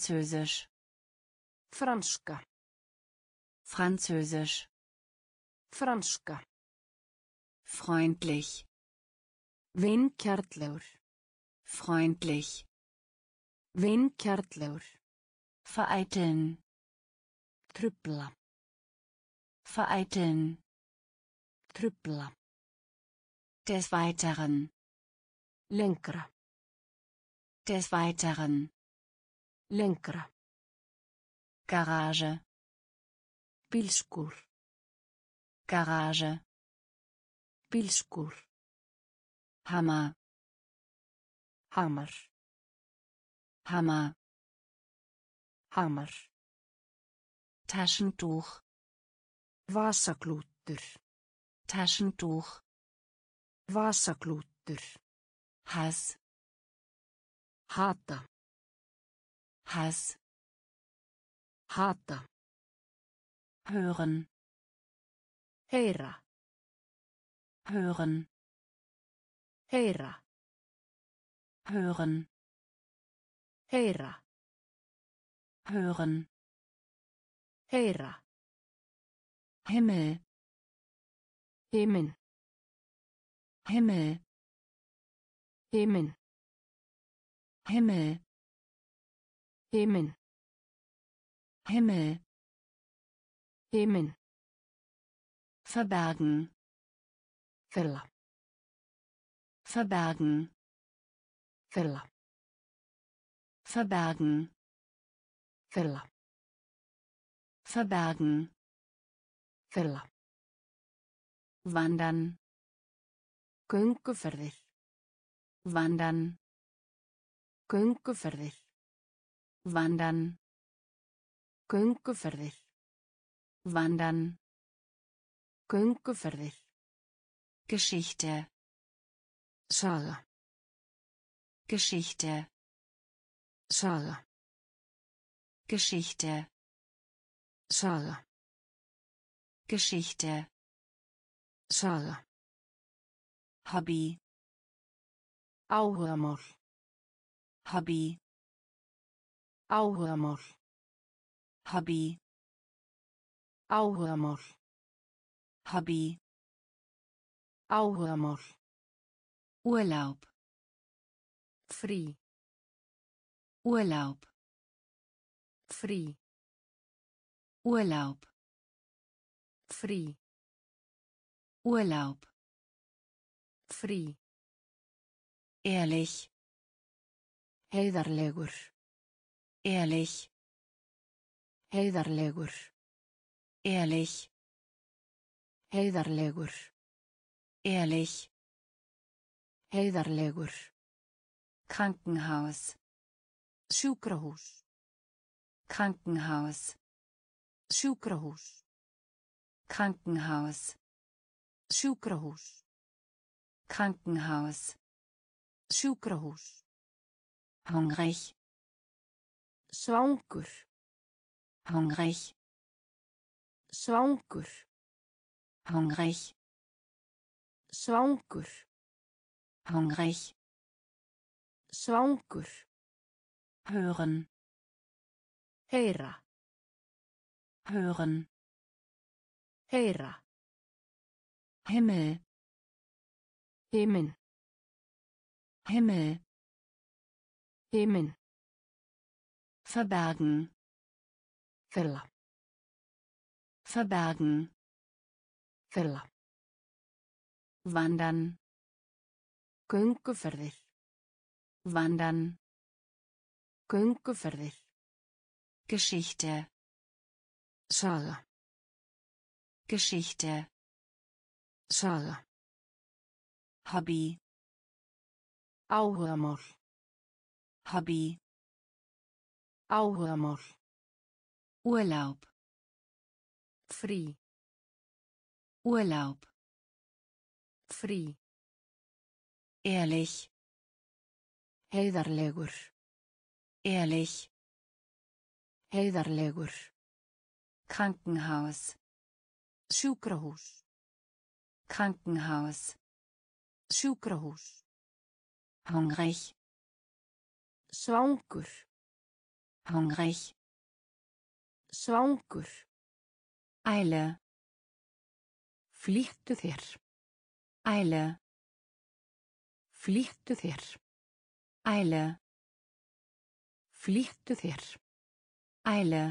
Französisch. Franska. Französisch. Franska. Freundlich. Vingjarnlegur. Freundlich. Vingjarnlegur. Vereiteln. Trufla. Vereiteln. Trufla. Des Weiteren. Lengra. Des Weiteren. Lengra. Garage. Bílskúr. Garage. Bílskúr. Hammer. Hamar. Hammer. Hamar. Taschentuch. Vasaklútur. Taschentuch. Vasaklútur. Hass. Hata. Hass. Hata. Hören. Heyra. Hören. Heyra. Hören. Heyra. Hören. Heyra. Himmel. Himin. Himmel. Himin. Himmel. Himin. Himmel. Himin. Verbergen. Fella. Verbergen. Fella. Verbergen. Fella. Verbergen. Fella. Wandern. Gönguferðir. Wandern. Gönguferðir. Wandern. Gönguferðir. Wandern. Gönguferðir. Geschichte. Saga. Geschichte. Saga. Geschichte. Saga. Geschichte. Saga. Hobby. Áhugamál. Hobby. Áhugamál. Hobby. Áhugamál. Hobby. Áhugamál. Urlaub. Frí. Urlaub. Frí. Urlaub. Frí. Urlaub. Frí. Ehrlich. Heiðarlegur. Ehrlich. Heiðarlegur. Ehrlich. Heiðarlegur. Ehrlich. Heiðarlegur. Krankenhaus. Sjúkrahús. Krankenhaus. Sjúkrahús. Krankenhaus. Sjúkrahús. Krankenhaus. Sjúkrahús. Hungrig. Svangur. Hungrig. Svangur. Hungrig. Svangur. Hungrig. Svangur. Hören. Heyra. Hören. Heyra. Himmel. Himin. Himmel. Himin. Verbergen. Fella. Verbergen. Fella. Wandern. Gönguferðir. Wandern. Gönguferðir. Geschichte. Saga. Geschichte. Saga. Hobby. Áhugamál. Hobby. Áhugamál. Urlaub. Frí. Urlaub. Frí. Ehrlich. Heiðarlegur. Ehrlich. Heiðarlegur. Krankenhaus. Sjúkrahús. Krankenhaus. Sjúkrahús. Hungrig. Svangur. Hungrig. Svangur. Eile. Flýttu þér. Eile. Flýttu þér. Eile. Flýttu þér. Eile.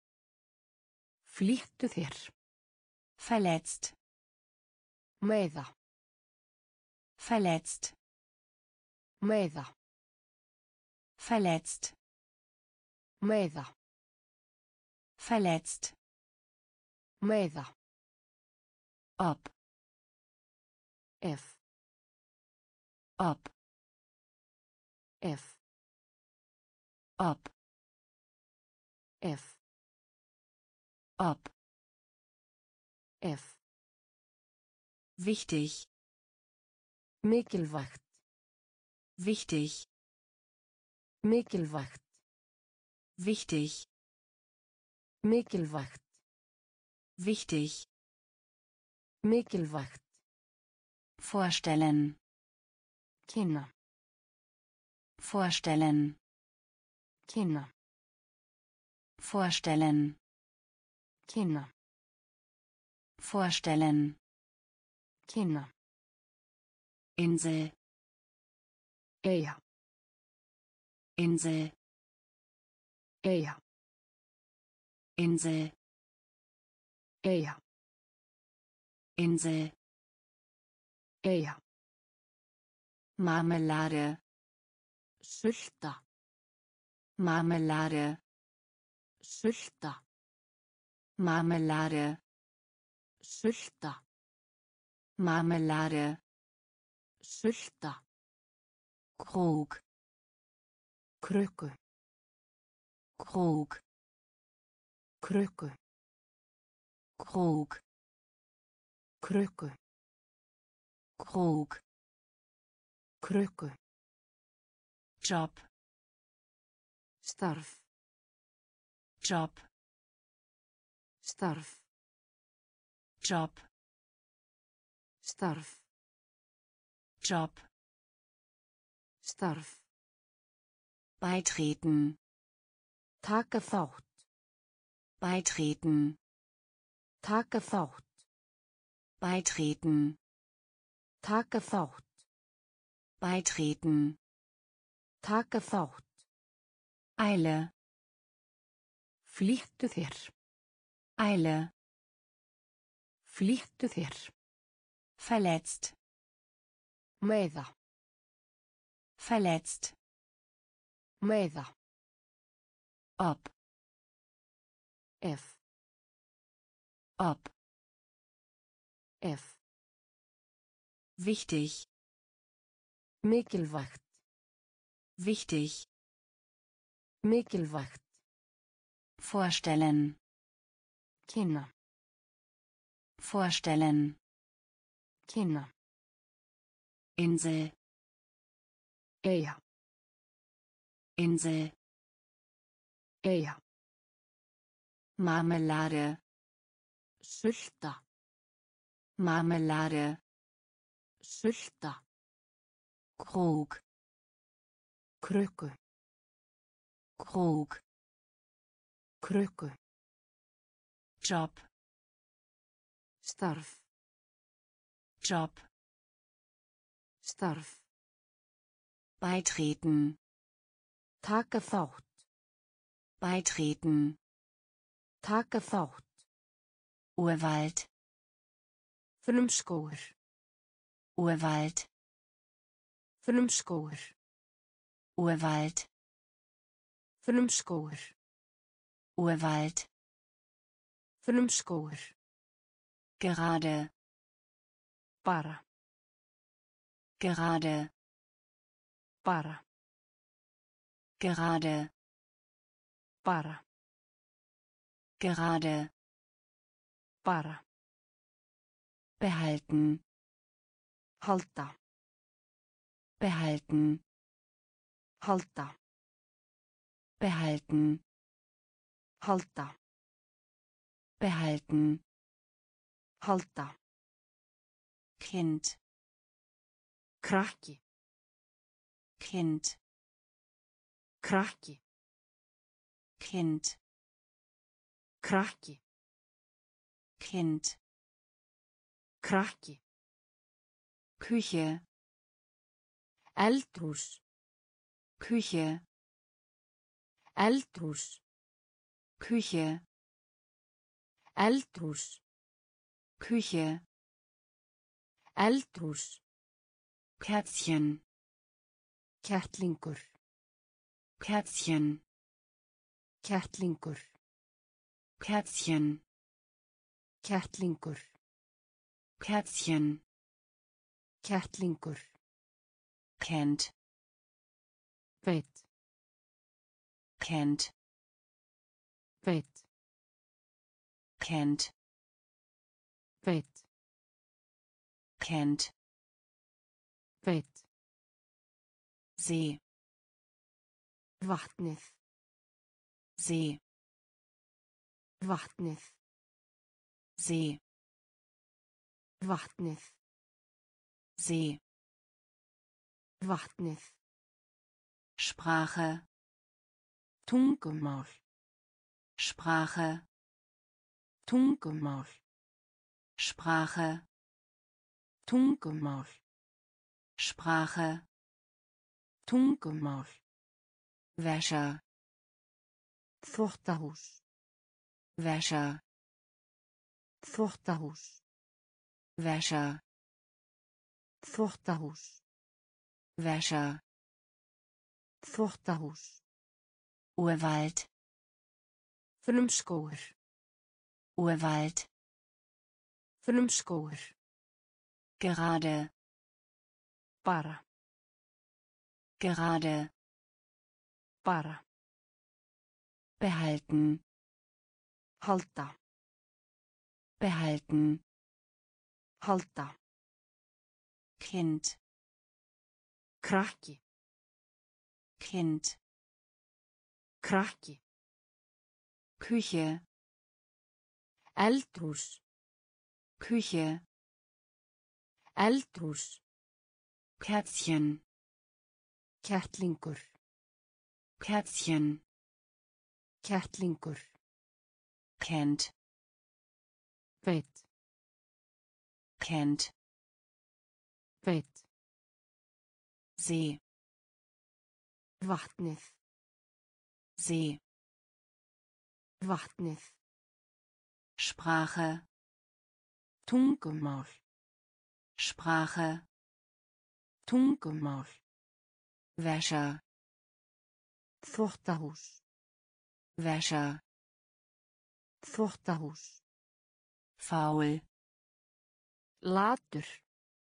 Flýttu þér. Verletzt. Meiða. Verletzt. Meiða. Verletzt. Meiða. Verletzt. Meiða. Ob. Ef. Ob. Ef. Ob. Ef. Ob. Ef. Wichtig. Mikilvægt. Wichtig. Mikilvægt. Wichtig. Mikilvægt. Wichtig. Mikilvægt. Vorstellen. Kynna. Vorstellen. Kynna. Vorstellen. Kynna. Vorstellen. Kynna. Insel. Eyja. Insel. Eyja. Insel. Eyja. Insel. Eyja. Marmelade. Sulta. Marmelade. Sulta. Marmelade. Sulta. Marmelade. Sulta. Krug. Krukku. Krug. Krukku. Krug. Krukku. Krug. Krukku. Job. Starf. Job. Starf. Job. Starf. Job. Starf. Beitreten. Taka þátt. Beitreten. Taka þátt. Beitreten. Taka þátt. Beitreten. Taka þátt. Eile. Flýttu þér. Eile. Flýttu þér. Verletzt. Meiða. Verletzt. Meiða. Ob. Ef. Ob. Ef. Wichtig. Mikilvægt. Wichtig. Mikilvægt. Vorstellen. Kynna. Vorstellen. Kynna. Insel. Eyja. Insel. Eyja. Marmelade. Sulta. Marmelade. Sulta. Krug. Krukku. Krug. Krukku. Job. Starf. Job. Starf. Beitreten. Taka þátt. Beitreten. Taka þátt. Urwald. Frumskógur. Urwald. Frumskógur. Urwald. Frumskógur. Urwald. Frumskógur. Gerade. Bara. Gerade. Bara. Gerade. Bara. Gerade. Bara. Behalten. Halda. Behalten. Halda. Behalten. Halda. Behalten. Halda. Kind. Krakki. Kind. Krakki. Kind. Krakki. Kind. Krakki. Küche. Eldhús. Küche. Eldhús. Küche. Eldhús. Küche. Eldhús. Kätzchen. Kettlingur. Kätzchen. Kettlingur. Kätzchen. Kettlingur. Kätzchen. Kettlingur. Kennt. Veit. Kennt. Veit. Kennt. Veit. Kennt. Veit. See. Vatnið. See. Vatnið. See. Vatnið. See. Vatnið. Sprache. Tungumál. Sprache. Tungumál. Sprache. Tungumál. Sprache. Tungumál. Wäscher. Þvottahús. Wäscher. Þvottahús. Wäscher. Þvottahús. Wäscher. Þvottahús. Urwald. Frumskógur. Urwald. Frumskógur. Gerade. Bara. Gerade. Bara. Behalten. Halda. Behalten. Halda. Kind. Krakki. Kind. Krakki. Küche. Eldhús. Küche. Eldhús. Kätzchen. Kettlingur. Kätzchen. Kettlingur. Kennt. Veit. Kennt. Veit. See. Vatnið. See. Vatnið. Sprache. Tungumál. Sprache. Tungumál. Wäscher. Þvottahús. Wäscher. Þvottahús. Faul. Latur.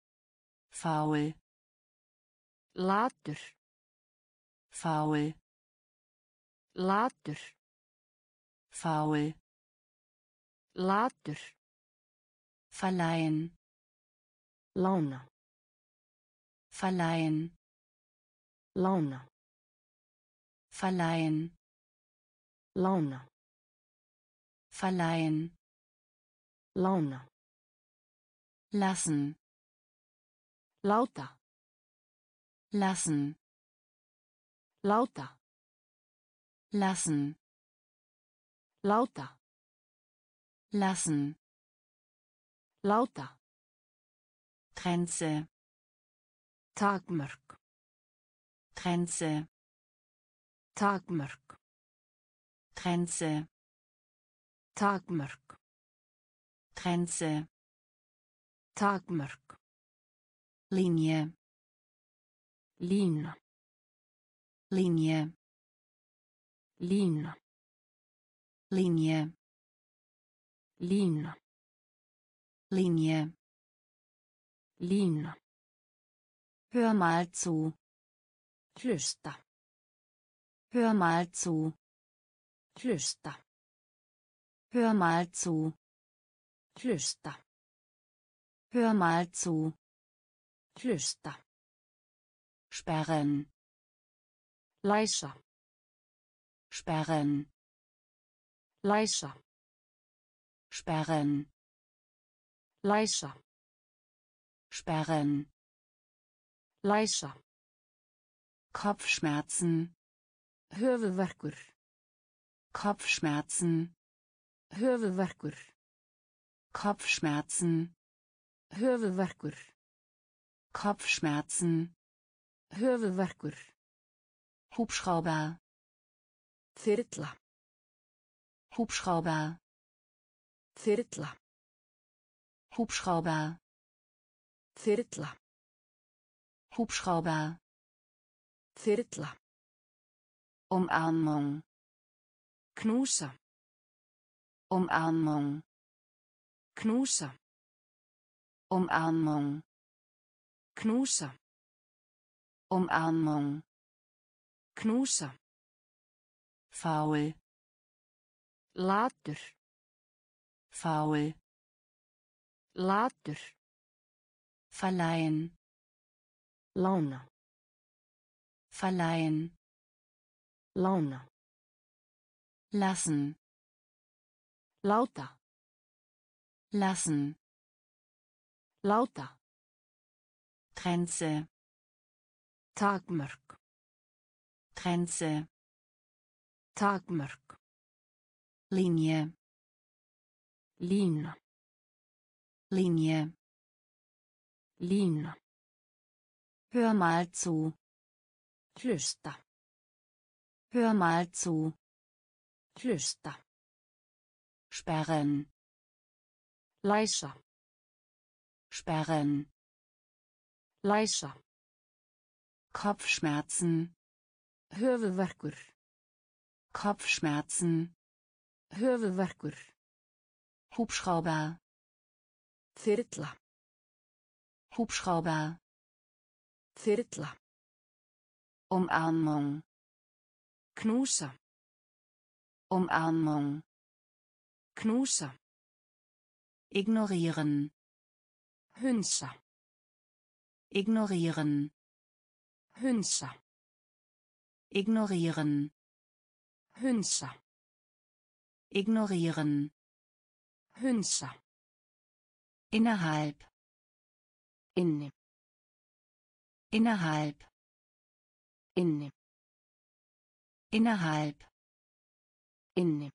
Faul. Latur. Faul. Latur. Faul. Latur. Verleihen. Lána. Verleihen. Lána. Verleihen. Lána. Verleihen. Lána. Lassen. Láta. Lassen. Láta. Lassen. Láta. Lassen. Láta. Grenze. Takmörk. Grenze. Takmörk. Grenze. Takmörk. Grenze. Takmörk. Linie. Lína. Linie. Lína. Linie. Lína. Linie. Lína. Hör mal zu. Hlusta. Hör mal zu. Hlusta. Hör mal zu. Hlusta. Hör mal zu. Hlusta. Sperren. Læsa. Sperren. Læsa. Sperren. Læsa. Sperren. Læsa. Kopfschmerzen. Höfuðverkur. Kopfschmerzen. Höfuðverkur. Kopfschmerzen. Höfuðverkur. Kopfschmerzen. Höfuðverkur. Hubschrauber. Þyrla. Hubschrauber. Þyrla. Hubschrauber. Þyrla. Hubschrauber. Þyrla. Umarmung. Knúsa. Umarmung. Knúsa. Umarmung. Knúsa. Umarmung. Knúsa. Faul. Latur. Faul. Latur. Verleihen. Lána. Verleihen. Lána. Lassen. Láta. Lassen. Láta. Grenze. Takmörk. Grenze. Takmörk. Linie. Lína. Linie. Lína. Hör mal zu. Hlusta. Hör mal zu. Hlusta. Sperren. Læsa. Sperren. Læsa. Kopfschmerzen. Höfuðverkur. Kopfschmerzen. Höfuðverkur. Hubschrauber. Þyrla. Hubschrauber. Þyrla. Umarmung. Knúsa. Umarmung. Knúsa. Ignorieren. Hunsa. Ignorieren. Hunsa. Ignorieren. Hunsa. Ignorieren. Hunsa. Innerhalb. Inni. Innerhalb. Inni. Innerhalb. Inni.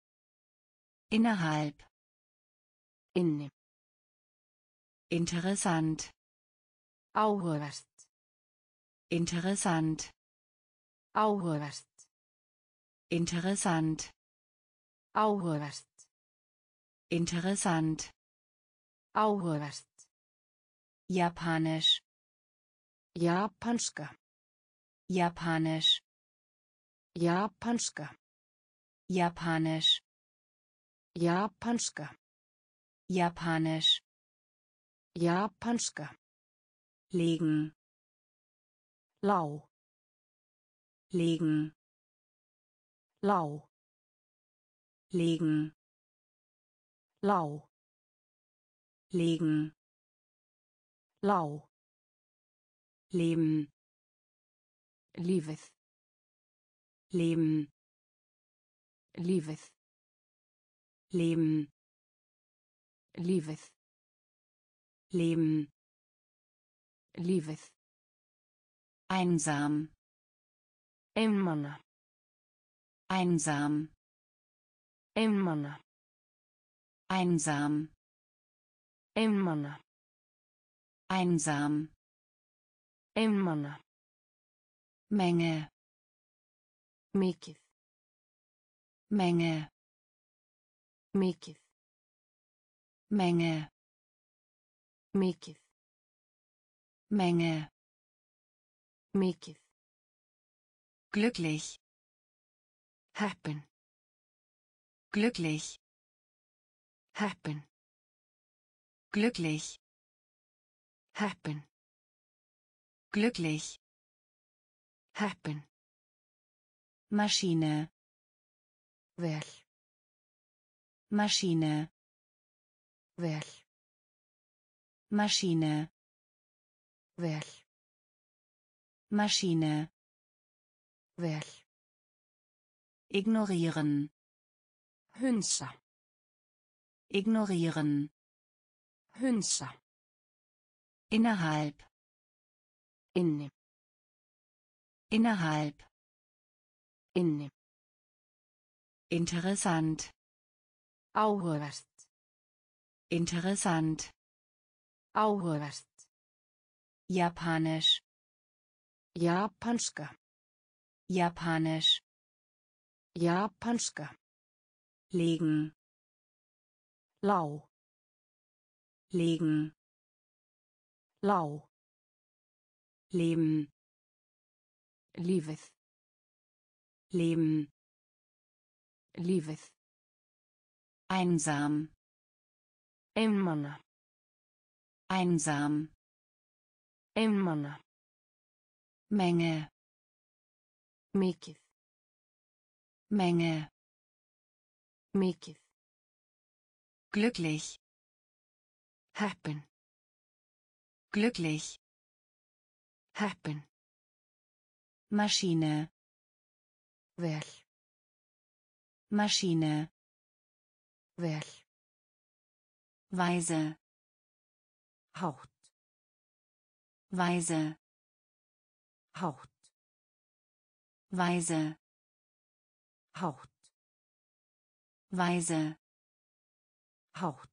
Innerhalb. Inni. Interessant. Áhugavert. Interessant. Áhugavert. Interessant. Áhugavert. Interessant. Áhugavert. Japanisch. Japanska. Japanisch. Japanska. Japanisch. Japanska. Japanisch. Japanska. Legen. Lá. Legen. Lá. Legen. Lá. Legen. Lá. Leben. Lífið. Leben. Lífið. Leben. Lífið. Leben. Lífið. Einsam. Einmana. Einsam. Einmana. Einsam. Einmana. Einsam. Einmana. Menge. Mikið. Menge. Mikið. Menge. Mikið. Menge. Mikið. Glücklich. Heppin. Glücklich. Heppin. Glücklich. Heppin. Glücklich. Heppin. Maschine. Vel. Maschine. Vel. Maschine. Vel. Maschine. Vel. Ignorieren. Hunsa. Ignorieren. Hunsa. Innerhalb. Inni. Innerhalb. Inni. Interessant. Áhugavert. Interessant. Áhugavert. Japanisch. Japanska. Japanisch. Japanska. Legen. Lá. Legen. Lá. Leben. Lífið. Leben. Lífið. Einsam. Einmana. Einsam. Einmana. Menge. Mikið. Menge. Mikið. Glücklich. Heppin. Glücklich. Heppin. Maschine. Vel. Maschine. Vel. Weise. Hátt. Weise. Hátt. Weise. Hátt. Weise. Hátt.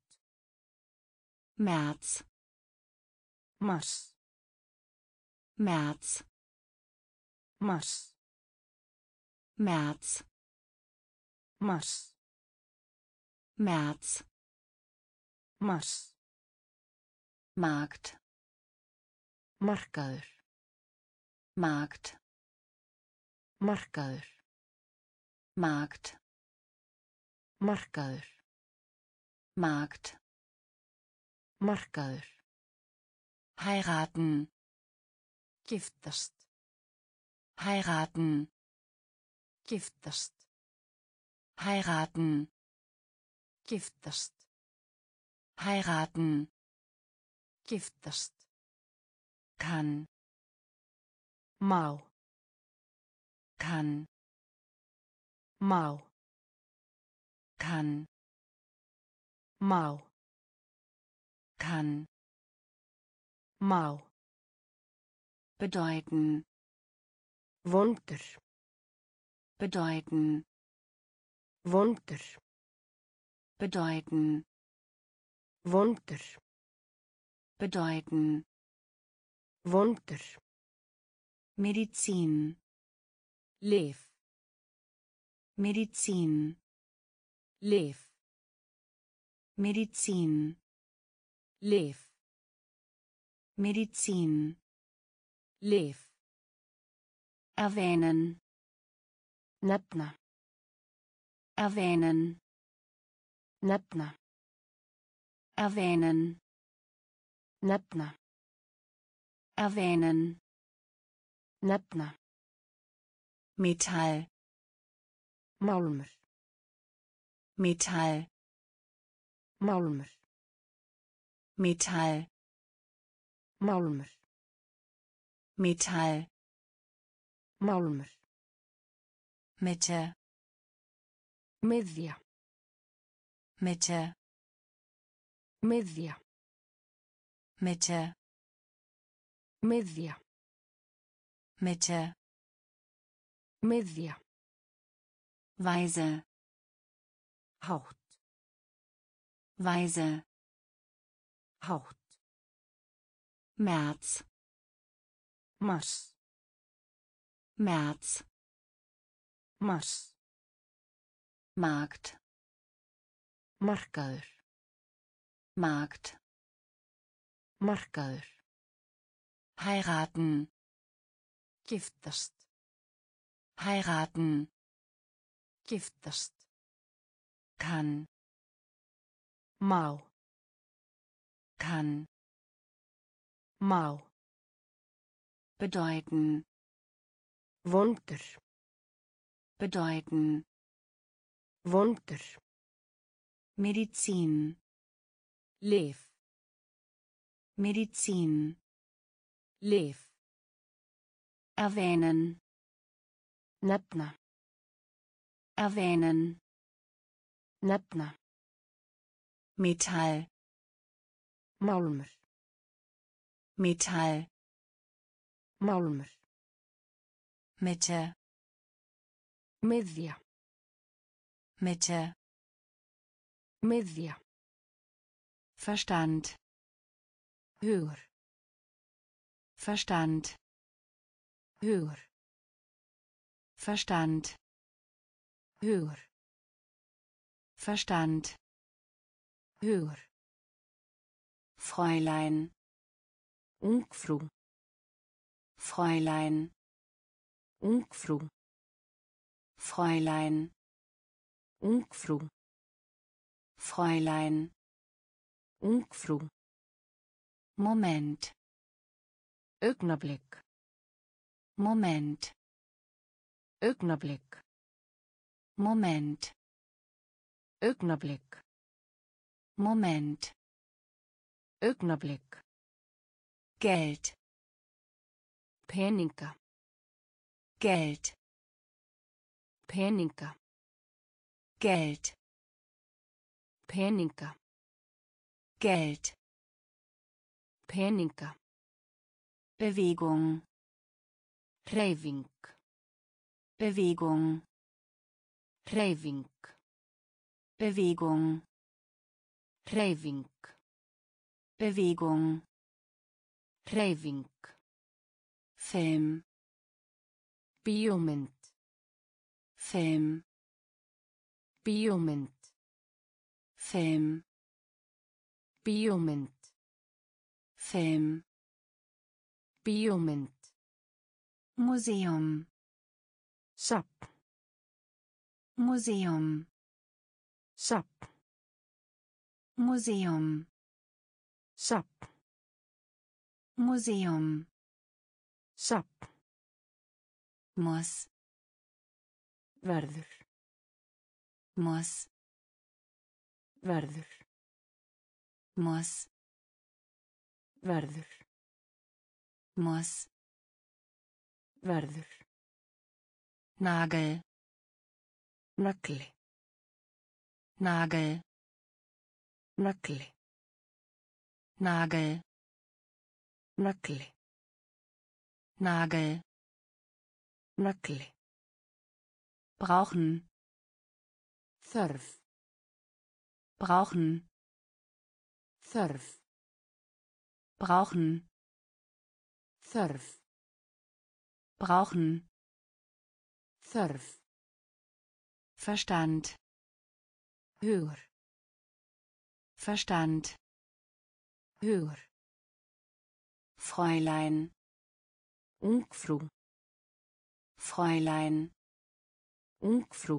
März. Mars. März. Mars. März. Mars. März. Mars. Markt. Markaður. Markt. Markaður. Markt. Markaður. Markt. Markaður. Heiraten. Giftast. Heiraten. Giftast. Heiraten. Giftast. Heiraten. Giftast. Kann. Má. Kann. Má. Kann. Má. Kann. Má. Bedeuten. Vondur. Bedeuten. Vondur. Bedeuten. Vondur. Bedeuten. Vondur. Medizin. Lyf. Medizin. Lyf. Medizin. Lyf. Medizin. Lyf. Erwähnen. Nefna. Erwähnen. Nefna. Erwähnen. Nefna. Erwähnen. Nefna. Metall. Málmur. Metall. Málmur. Metall. Málmur. Metall. Málmur. Mitte. Miðja. Mitte. Miðja. Mitte. Miðja. Mitte. Miðja. Weise. Hátt. Weise. Hátt. März. Mars. März. Mars. Markt. Markaður. Markt. Markaður. Heiraten. Giftast. Heiraten. Giftast. Kann. Má. Kann. Má. Bedeuten. Vondur. Bedeuten. Vondur. Medizin. Lyf. Medizin. Lyf. Erwähnen. Nefna. Erwähnen. Nefna. Metall. Málmur. Metall. Málmur. Mitte. Miðja. Mitte. Miðja. Verstand. Hugur. Verstand. Hugur. Verstand. Hugur. Verstand. Hugur. Fräulein. Ungfrú. Fräulein. Ungfrú. Fräulein. Ungfrú. Fräulein. Ungfrú. Moment. Augnablik. Moment. Augnablik. Moment. Augnablik. Moment. Augnablik. Geld. Peninga. Geld. Peninga. Geld. Peninga. Geld. Peninga. Bewegung. Hreyfing. Bewegung. Hreyfing. Bewegung. Hreyfing. Bewegung. Hreyfing. Film. Bíómynd. Film. Bíómynd. Film. Bíómynd. Film. Bíómynd. Museum. Safn. Museum. Safn. Museum. Safn. Museum. Safn. Muss. Verður. Muss. Verður. Muss. Verður. Muss. Verður. Nagel. Nagli. Nagel. Nagli. Nagel. Nagli. Nagel. Nagli. Brauchen. Þörf. Brauchen. Þörf. Brauchen. Þörf. Brauchen. Þörf. Verstand. Hugur. Verstand. Hugur. Fräulein. Ungfrú. Fräulein. Ungfrú.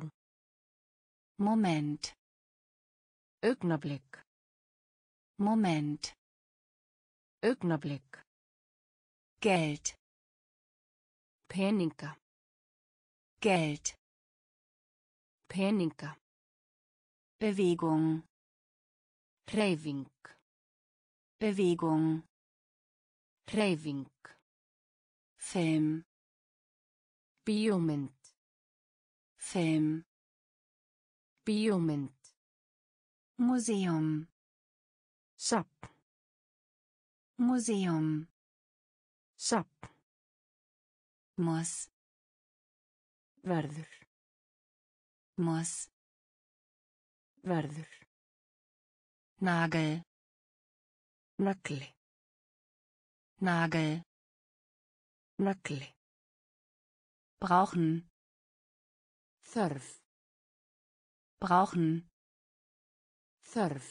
Moment. Augnablik. Moment. Augnablik. Geld. Peninga. Geld. Peninga. Bewegung. Hreyfing. Bewegung. Hreyfing. Film. Bíómynd. Film. Bíómynd. Museum. Safn. Museum. Safn. Muss. Verður. Muss. Verður. Nagel. Nagli. Nagel. Nagli. Brauchen. Þörf. Brauchen. Þörf.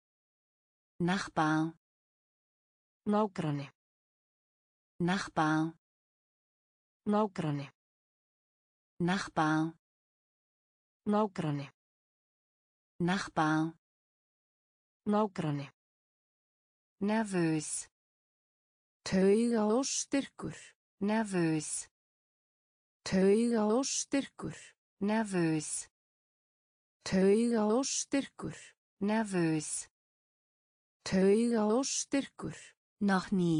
Nachbar. Nágranni. Nachbar. Nágranni. Nachbar. Nágranni. Nachbar. Nágranni. Nervös. Tauga og styrkur. Nervös. Tauga og styrkur. Nervös. Tauga og styrkur. Nervös. Tauga og styrkur. Noch nie.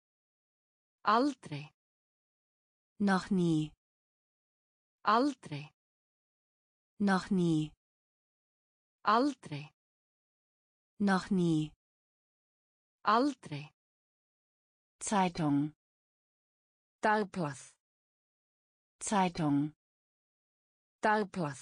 Aldrei. Noch nie. Aldrei. Noch nie. Aldrei. Noch nie. Aldrei. Zeitung. Dagblað. Zeitung. Dagblað.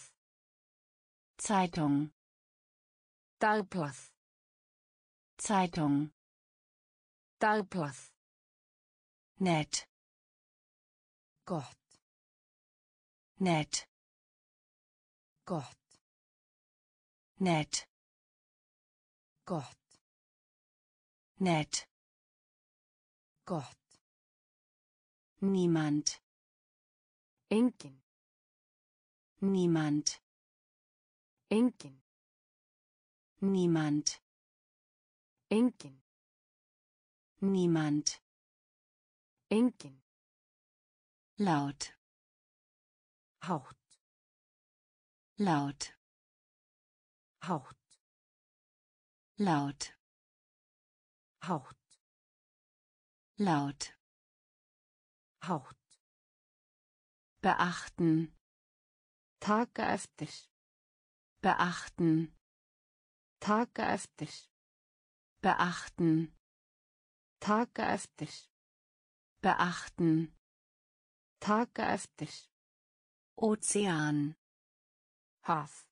Zeitung. Dagblað. Zeitung. Dagblað. Nett. Gott. Nett. Gott. Nett. Gott. Nett. Gott. Niemand. Enginn. Niemand. Enginn. Niemand. Enginn. Niemand. Enginn. Laut. Hátt. Laut. Hátt. Laut. Hátt. Laut. Hátt. Beachten. Taka eftir. Beachten. Taka eftir. Beachten. Taka eftir. Beachten. Taka eftir. Ozean. Haf.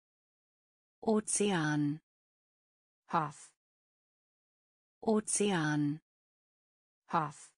Ozean. Haf. Ozean. Haf.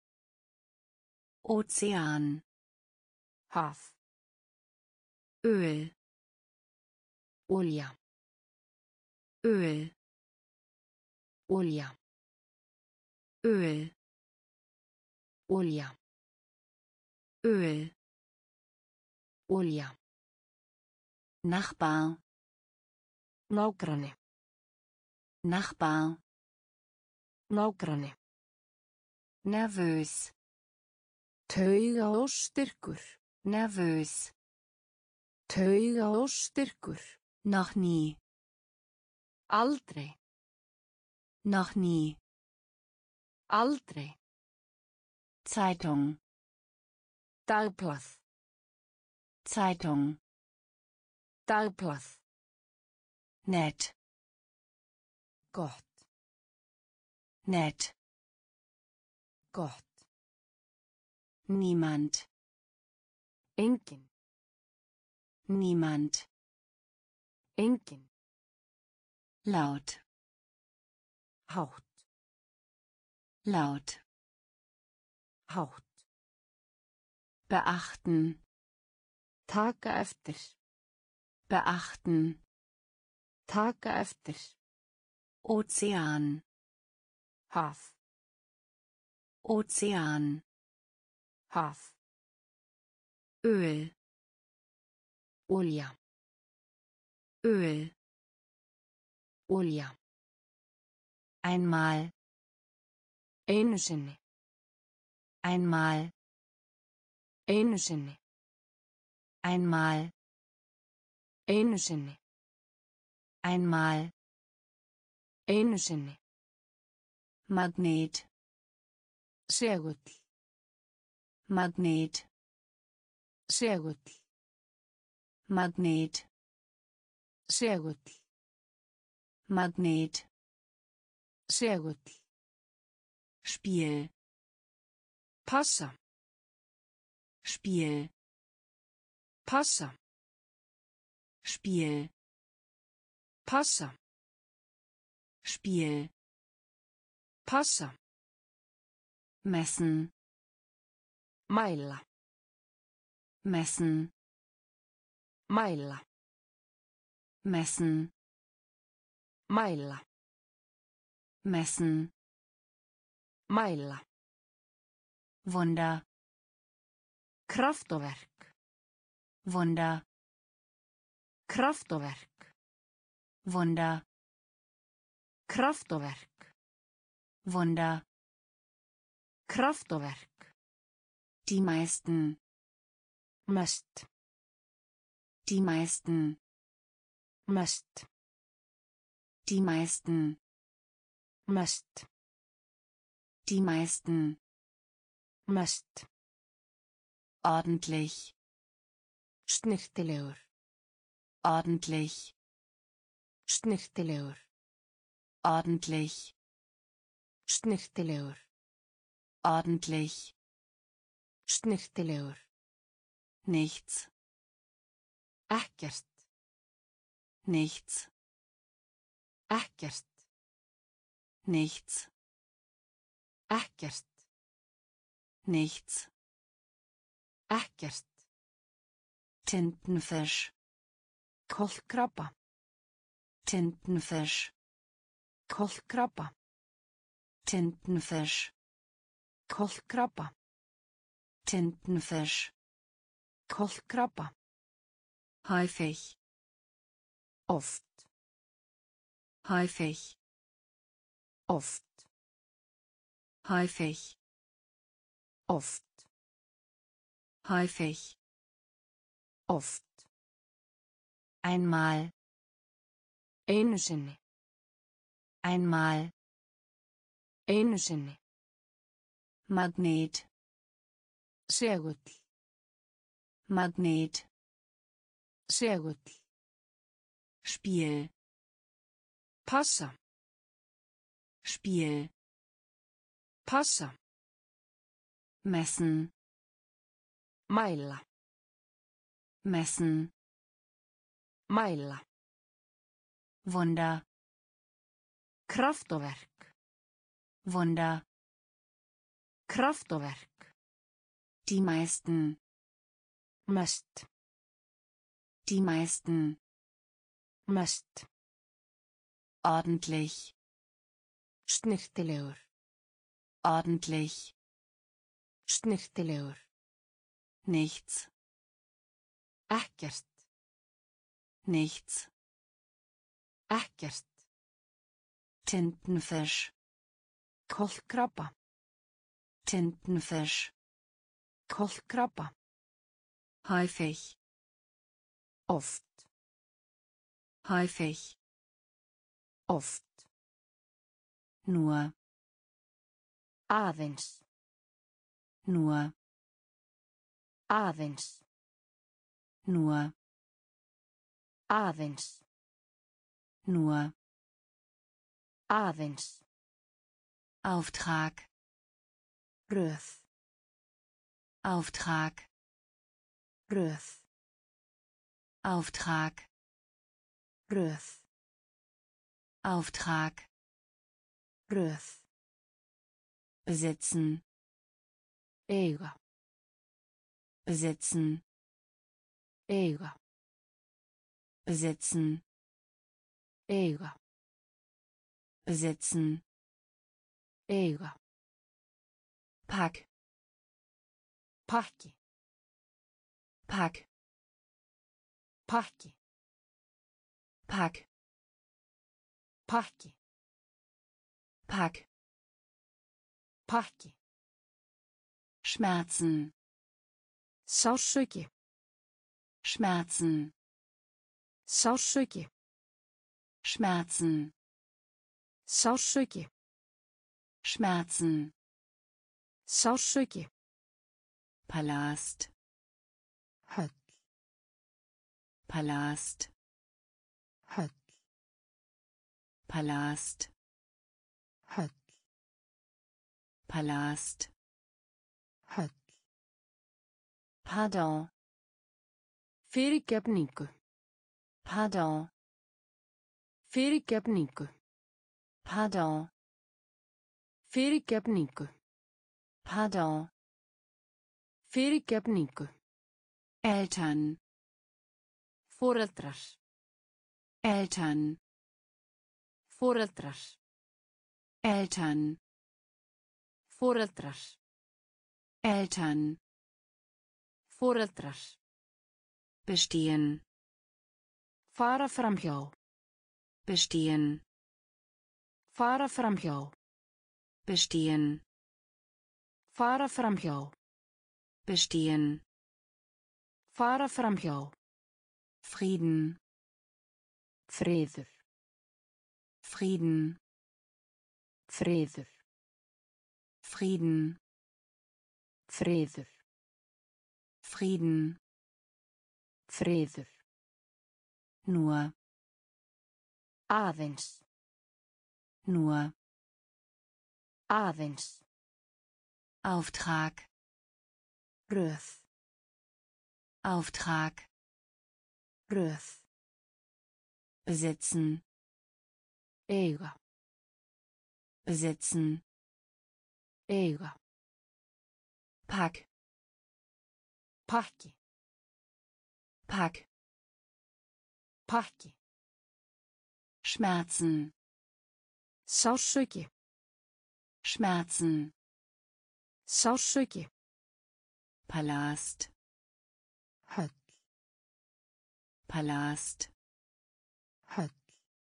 Ozean. Haf. Öl. Olja. Öl. Olja. Öl. Olja. Öl. Olja. Nachbar. Nágranni. Nachbar. Nágranni. Nervös. Tauga og styrkur. Nervös. Tauga og styrkur. Noch nie. Aldrei. Noch nie. Aldrei. Zeitung. Dagblað. Zeitung. Dagblað. Nett. Gott. Nett. Gott. Niemand. Enginn. Niemand. Enginn. Laut. Hátt. Laut. Hátt. Beachten. Taka eftir. Beachten. Taka eftir. Ozean. Haf. Ozean. Haf. Öl. Olja. Öl. Olja. Einmal. Einu sinni. Einmal. Einu sinni. Einmal. Einu sinni. Einmal. Einu sinni. Magnet. Segull. Magnet. Segull. Magnet. Segull. Magnet. Segull. Spiel. Passa. Spiel. Passa. Spiel. Passa. Spiel. Passa. Messen. Mæla. Messen. Mæla. Messen. Mæla. Messen. Mæla. Wunder. Kraftaverk. Wunder. Kraftaverk. Wunder. Kraftaverk. Wunder. Kraftaverk. Die meisten. Mest. Die meisten. Mest. Die meisten. Mest. Die meisten. Mest. Ordentlich. Snyrtilegur. Ordentlich. Snyrtilegur. Ordentlich. Snyrtilegur. Ordentlich. Snyrtilegur. Nichts. Ekkert. Nichts. Ekkert. Nichts. Ekkert. Nichts. Ekkert. Tintenfisch. Kolkrabba. Tintenfisch. Kolkrabba. Tintenfisch. Kolkrabba. Tintenfisch. Kolkrabba. Häufig. Oft. Häufig. Oft. Häufig. Oft. Häufig. Oft. Einmal. Einu sinni. Einmal. Einu sinni. Magnet. Segull. Magnet. Segull. Spiel. Passa. Spiel. Passa. Messen. Mæla. Messen. Mæla. Wunder. Kraftaverk. Wunder. Kraftaverk. Die meisten. Mest. Die meisten. Mest. Ordentlich. Snirtilegur. Ordentlich. Snirtilegur. Nichts. Ekkert. Nichts. Ekkert. Tintenfisch. Kolkrabba. Tintenfisch. Kolkrabba. Häufig. Oft. Häufig. Oft. Nur. Aðeins. Nur. Aðeins. Nur. Aðeins. Nur. Aðeins. Auftrag. Röð. Auftrag. Röð. Auftrag. Röð. Auftrag. Röð. Besitzen. Eiga. Besitzen. Eiga. Besitzen. Eiga. Besitzen. Eiga. Pack. Pakki. Pack. Pakki. Pack. Pakki. Pack. Pakki. Schmerzen. Sársauki. Schmerzen. Sársauki. Schmerzen. Sársauki. Schmerzen. Sársauki. Palast. Höll. Palast. Höll. Palast. Höll. Palast. Höll. Pardon. Fyrirgefningu. Pardon. Fyrirgefningu. Pardon. Fyrirgefningu. Pardon. Fyrirgefningu. Eltern. Foreldrar. Eltern. Foreldrar. Eltern. Foreldrar. Eltern. Foreldrar. Bestehen. Fara framhjá. Bestehen. Fara framhjá. Bestehen. Fara framhjá. Bestehen. Fara framhjá. Frieden. Friður. Frieden. Friður. Frieden. Friður. Frieden. Friður. Nur. Aðeins. Nur. Aðeins. Auftrag. Röð. Auftrag. Röð. Besitzen. Eiga. Besitzen. Eiga. Pack. Pakki. Pack. Pakki. Schmerzen. Sársauki. Schmerzen. Sársauki. Palast. Höll. Palast. Höll.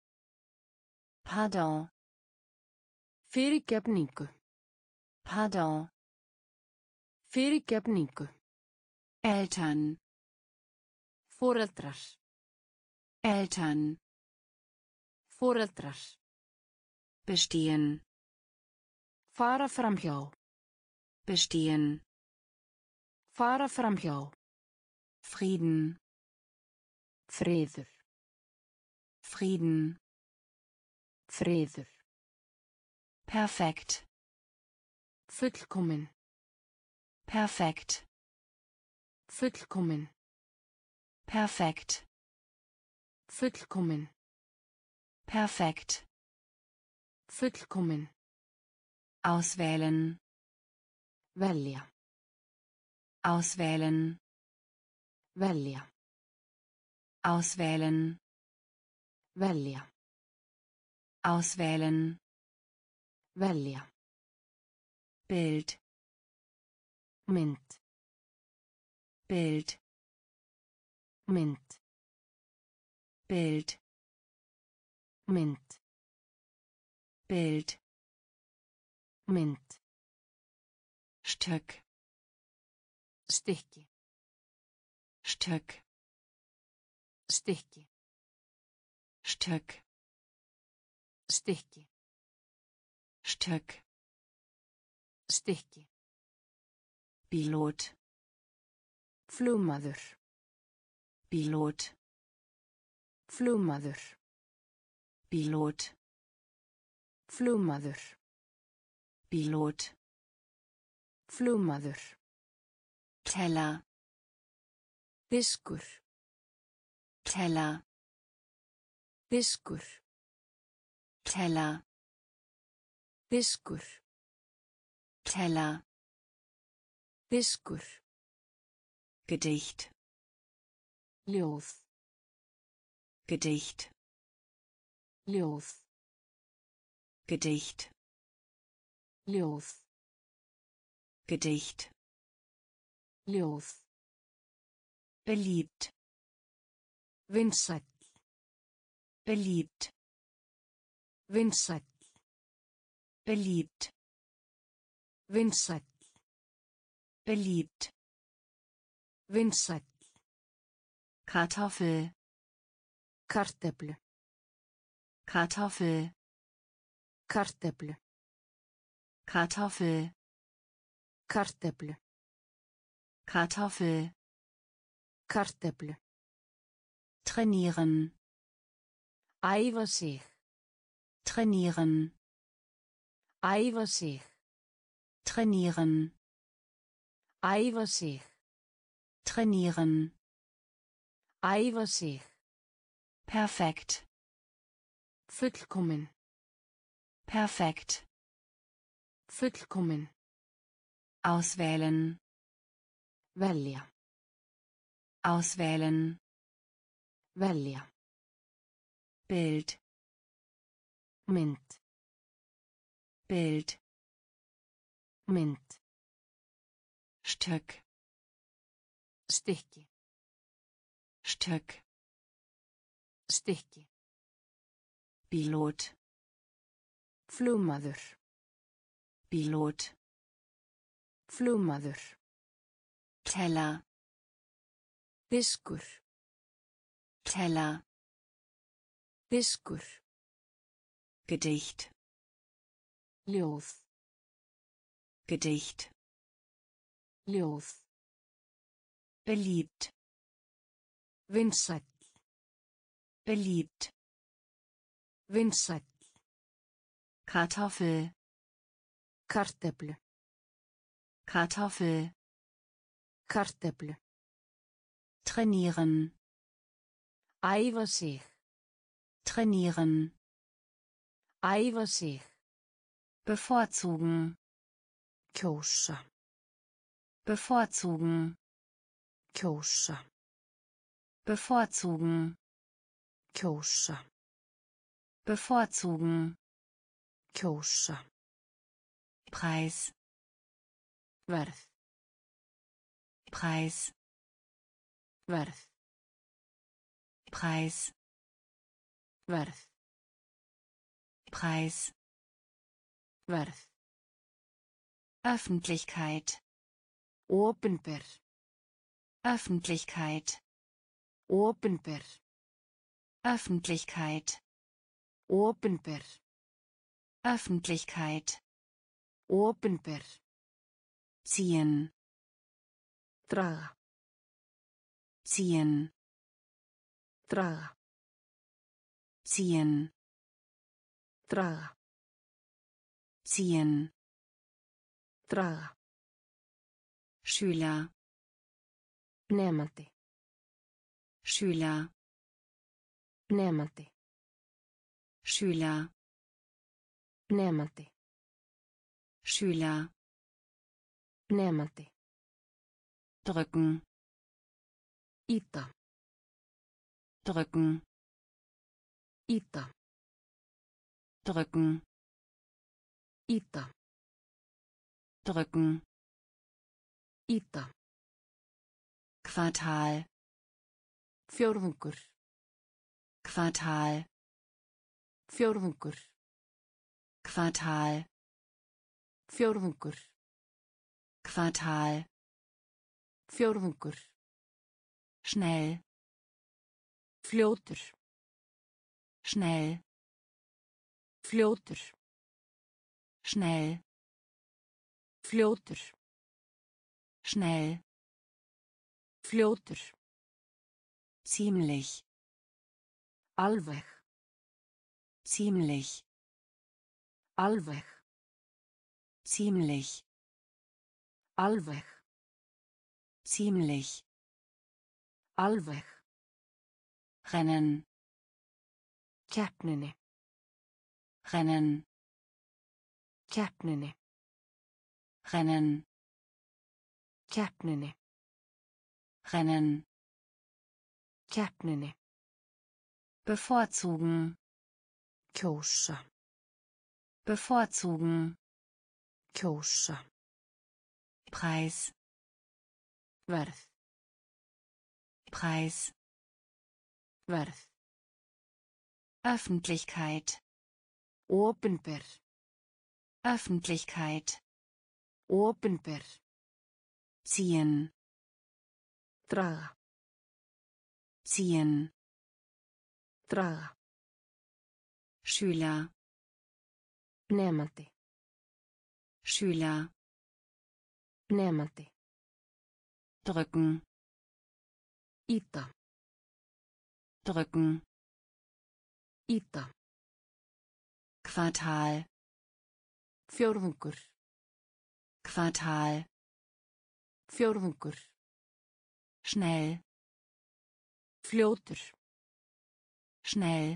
Pardon. Fyrirgefningu. Pardon. Fyrirgefningu. Eltern. Foreldrar. Eltern. Foreldrar. Bestehen. Fara framhjá. Bestehen. Fara framhjá. Frieden. Friður. Frieden. Friður. Perfekt. Fullkomin. Perfekt. Fullkomin. Perfekt. Fullkomin. Perfekt. Fullkomin. Auswählen. Velja. Auswählen. Velja. Auswählen. Velja. Auswählen. Velja. Bild. Mynd. Bild. Mynd. Bild. Mynd. Bild. Mynd. Stück. Stykki. Stück. Stykki. Stück. Stykki. Stück. Stykki. Pilot. Flugmaður. Pilot. Flugmaður. Pilot. Flugmaður. Pilot. Flugmaður. Teller. Diskur. Teller. Diskur. Teller. Diskur. Teller. Diskur. Gedicht. Ljóð. Gedicht. Ljóð. Gedicht. Ljóð. Gedicht. Ljóð. Beliebt. Vinsæll. Beliebt. Vinsæll. Beliebt. Vinsæll. Beliebt. Vinsæll. Kartoffel. Kartöflu. Kartoffel. Kartöflu. Kartoffel. Kartöflu. Kartoffel. Kartöflu. Trainieren. Æfa sig. Trainieren. Æfa sig. Trainieren. Æfa sig. Trainieren. Æfa sig. Perfekt. Fullkomin. Perfekt. Fullkomin. Auswählen. Velja. Auswählen. Velja. Bild. Mynd. Bild. Mynd. Stück. Stykki. Stück. Stykki. Pilot. Flugmaður. Pilot. Flugmaður. Teller. Diskur. Teller. Diskur. Gedicht. Ljóð. Gedicht. Ljóð. Beliebt. Vinsæll. Beliebt. Vinsæll. Kartoffel. Kartöflu. Kartoffel. Kartöflu. Trainieren. Æfa sig. Kjósa. Bevorzugen. Kjósa. Bevorzugen. Kjósa. Bevorzugen. Kjósa. Preis. Verð. Preis. Verð. Preis. Verð. Preis. Verð. Öffentlichkeit. Opinber. Öffentlichkeit. Opinber. Öffentlichkeit. Opinber. Öffentlichkeit. Opinber. Ziehen. Draga. Ziehen. Draga. Ziehen. Draga. Ziehen. Draga. Schüler. Nemandi. Schüler. Nemandi. Schüler. Nemandi. Schüler. Nemandi. Drücken. Ýta. Drücken. Ýta. Drücken. Ýta. Drücken. Ýta. Quartal. Fjórðungur. Quartal. Fjórðungur. Quartal. Fjórðungur. Quartal. Fjórðungur. Schnell. Fljótur. Schnell. Fljótur. Schnell. Fljótur. Schnell. Fljótur. Ziemlich. Alveg. Ziemlich. Alveg. Ziemlich. Alveg. Ziemlich. Alveg. Rennen. Keppninni. Rennen. Keppninni. Rennen. Keppninni. Rennen. Keppninni. Bevorzugen. Kjósa. Bevorzugen. Kjósa. Preis. Verð. Preis. Verð. Öffentlichkeit. Opinber. Öffentlichkeit. Opinber. Ziehen. Draga. Ziehen. Draga. Schüler. Nemandi. Schüler. Nemandi. Drücken. Ýta. Drücken. Ýta. Quartal. Fjórðungur. Quartal. Fjórðungur. Schnell. Fljótur. Schnell.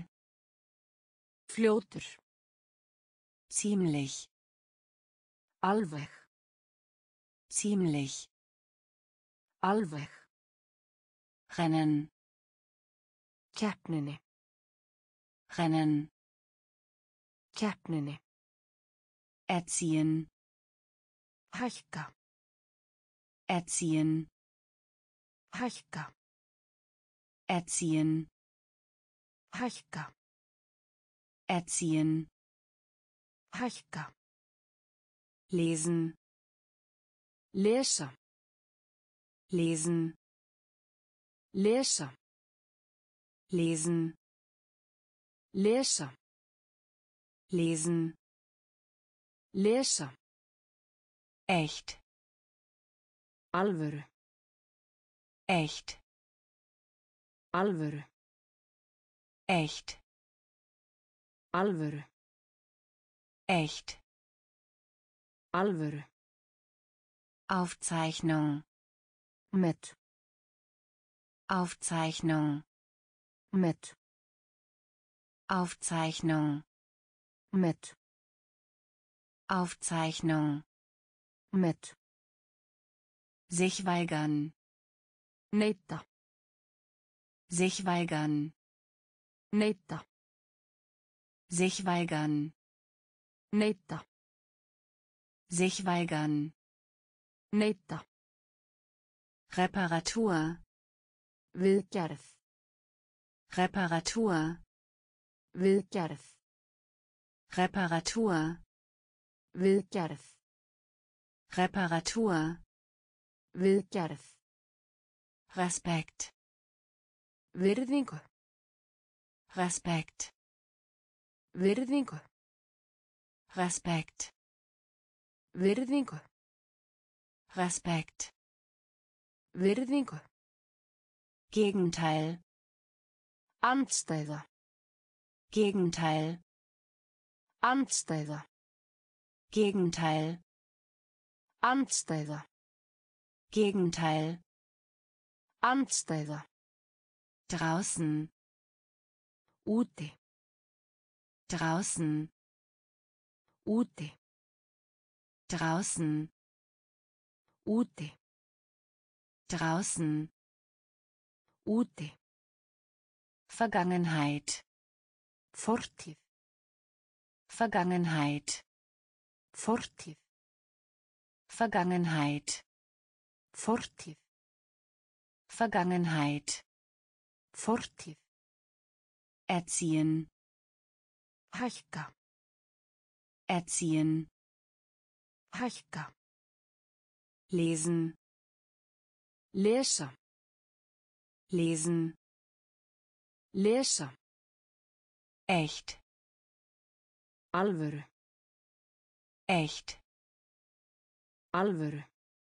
Fljótur. Ziemlich. Alveg. Ziemlich. Alveg. Rennen. Keppninni. Rennen. Keppninni. Erziehen. Hækka. Erziehen. Hækka. Erziehen. Hækka. Erziehen. Hækka. Lesen. Lesa. Lesen. Lesa. Lesen. Lesa. Lesen. Lesa. Echt. Alvöru. Echt. Alvöru. Echt. Alvöru. Echt. Alvöru. Aufzeichnung. Met. Aufzeichnung. Met. Aufzeichnung. Met. Aufzeichnung. Met. Sich weigern. Neita. Sich weigern. Neita. Sich weigern. Neita. Sich weigern. Neita. Reparatur. Viðgerð. Reparatur. Viðgerð. Reparatur. Viðgerð. Reparatur. Viðgerð. Respekt. Virðingu. Respekt. Virðingu. Respekt. Virðingu. Respekt. Virðingu. Gegenteil. Andstæða. Gegenteil. Andstæða. Gegenteil. Andstæða. Gegenteil. Andstæða. Draußen. Úti. Draußen. Úti. Draußen. Úti. Draußen. Úti. Vergangenheit. Fortíð. Vergangenheit. Fortíð. Vergangenheit. Fortíð. Vergangenheit. Fortíð. Erziehen. Hækka. Erziehen. Hækka. Lesen. Lesa. Lesen. Lesa. Echt. Alvöru. Echt. Alvöru.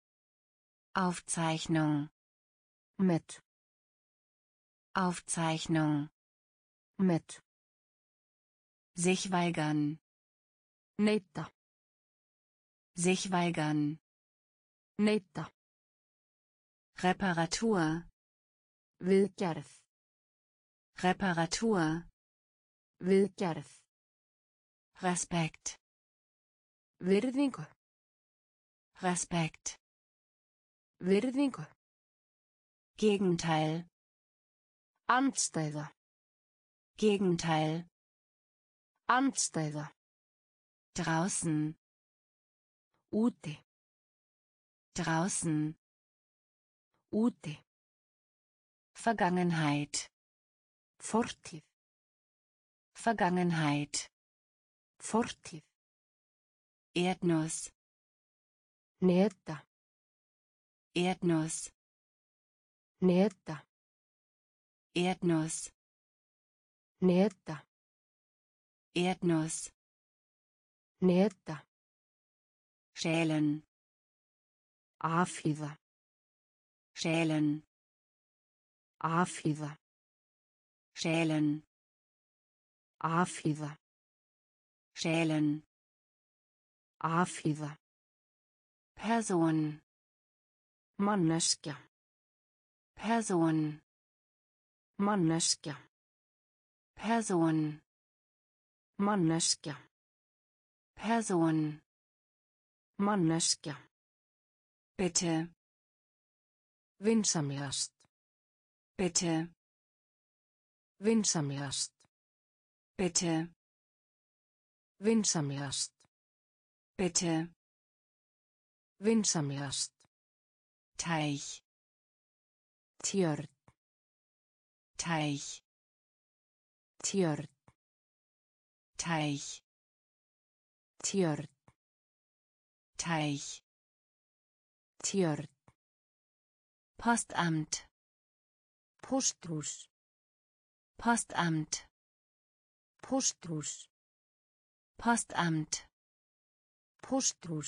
Aufzeichnung. Met. Aufzeichnung. Met. Sich weigern. Neita. Sich weigern. Neita. Reparatur. Viðgerð. Reparatur. Viðgerð. Respekt. Virðingu. Respekt. Virðingu. Gegenteil. Andstæða. Gegenteil. Andstæða. Draußen. Úti. Draußen. Úti. Vergangenheit. Fortíð. Vergangenheit. Fortíð. Erdnuss. Neta. Erdnuss. Neta. Erdnuss. Neta. Erdnuss. Neta. Schälen. Afhýða. Schälen. Afhýða. Schälen. Afhýða. Schälen. Afhýða. Person. Manneskja. Person. Manneskja. Person. Manneskja. Person. Manneskja. Bitte. Vinsamlegast. Bitte. Vinsamlegast. Bitte. Vinsamlegast. Bitte. Vinsamlegast. Teich. Tjörn. Teich. Tjörn. Teich. Tjörn. Teich. Tjörn. Postamt. Pósthús. Postamt. Pósthús. Postamt. Pósthús.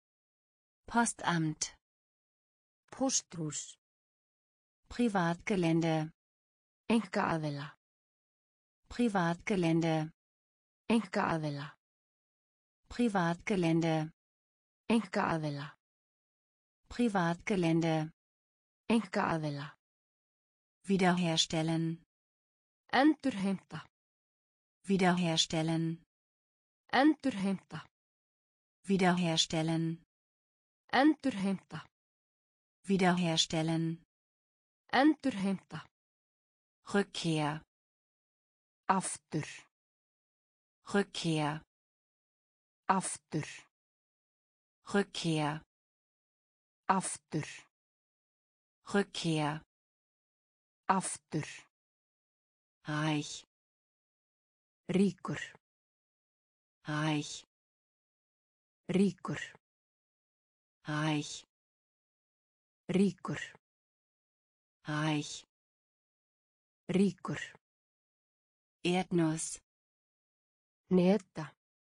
Postamt. Pósthús. Privatgelände. Einkaaðila. Privatgelände. Einkaaðila. Privatgelände. Einkaaðila. Privatgelände. Einkaaðila. Wiederherstellen. Endurheimta. Wiederherstellen. Endurheimta. Wiederherstellen. Endurheimta. Wiederherstellen. Endurheimta. Rückkehr. Aftur. Rückkehr. Aftur. Rückkehr. Aftur. Rückkehr. Aftur. Reich. Ríkur. Reich. Ríkur. Reich. Ríkur. Reich. Ríkur. Erdnuss. Neta.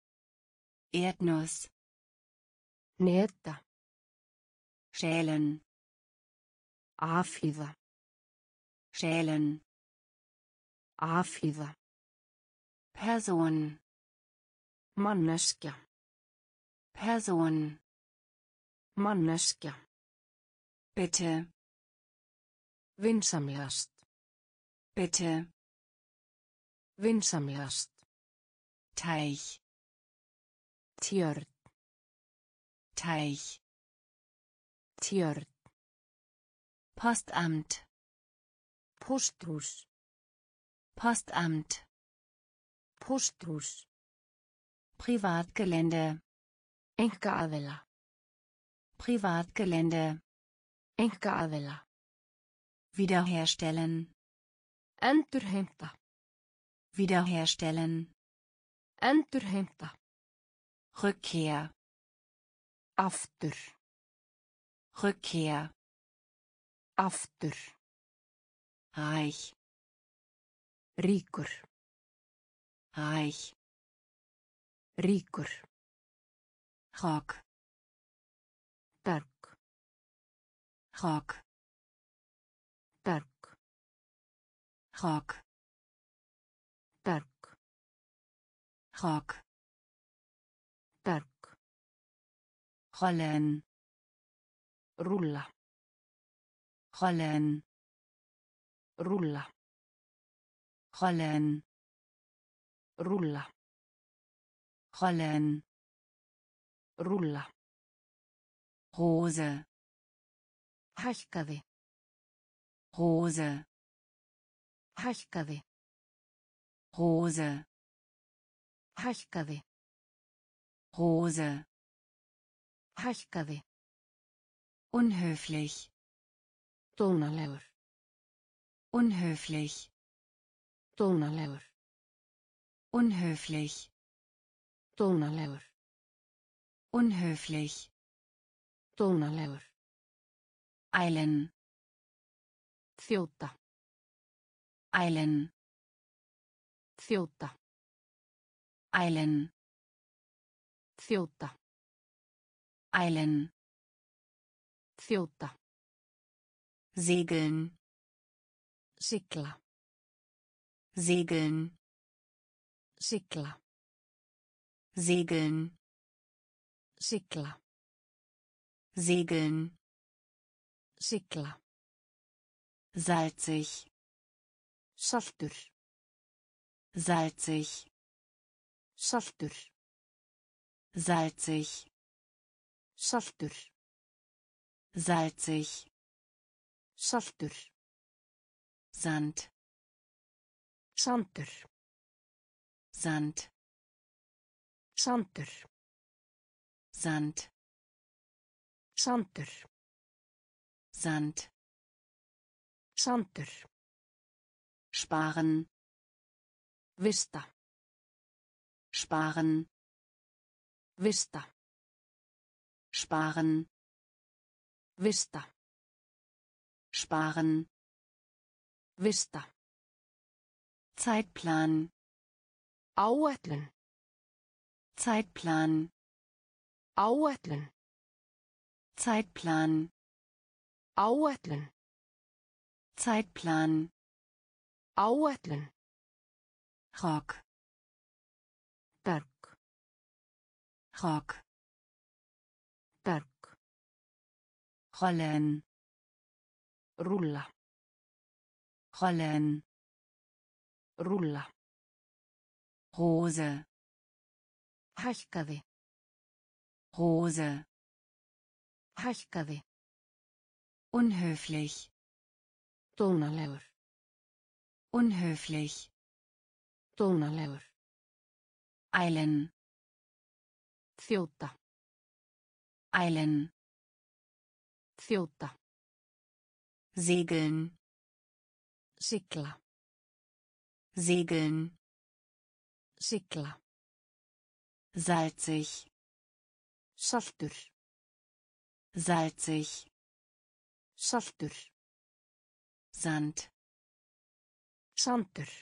Erdnuss. Neta. Schälen. Afhýða. Schälen. Afhýða. Person. Manneskja. Person. Manneskja. Bitte. Vinsamlegast. Bitte. Vinsamlegast. Teich. Tjörn. Teich. Tjörn. Postamt. Pósthús. Postamt. Pósthús. Privatgelände. Einkaaðila. Privatgelände. Einkaaðila. Wiederherstellen. Endurheimta. Wiederherstellen. Endurheimta. Rückkehr. Aftur. Rückkehr. Aftur. Reich. Ríkur. Reich. Ríkur. Rock. Berg. Rock. Berg. Rock. Berg. Rock. Berg. Rollen. Rúlla. Rollen. Rúlla. Rollen. Rúlla. Rollen. Rúlla. Rose. Hækkaði. Rose. Hækkaði. Rose. Hækkaði. Rose. Hækkaði. Unhöflich. Dónalegur. Unhöflich. Dónalegur. Unhöflich. Dónalegur. Unhöflich. Dónalegur. Eilen. Þjóta. Eilen. Þjóta. Eilen. Þjóta. Eilen. Þjóta. Segeln. Sigla. Segeln. Sigla. Segeln. Sigla. Segeln. Sigla. Salzig. Saltur. Salzig. Saltur. Salzig. Saltur. Salzig. Saltur. Sand. Sandur. Sand. Sandur. Sand. Sandur. Sand. Sandur. Sparen. Vista. Sparen. Vista. Sparen. Vista. Sparen. Vista. Zeitplan. Áætlun. Zeitplan. Áætlun. Zeitplan. Áætlun. Zeitplan. Áætlun. Rock. Berg. Rock. Berg. Rollen. Rúlla. Rollen. Rúlla. Rose. Hækkaði. Rose. Hækkaði. Unhöflich. Dónalegur. Unhöflich. Dónalegur. Eilen. Þjóta. Eilen. Þjóta. Segeln. Sigla. Segeln. Sigla. Salzig. Saltur. Salzig. Saltur. Sand. Sandur.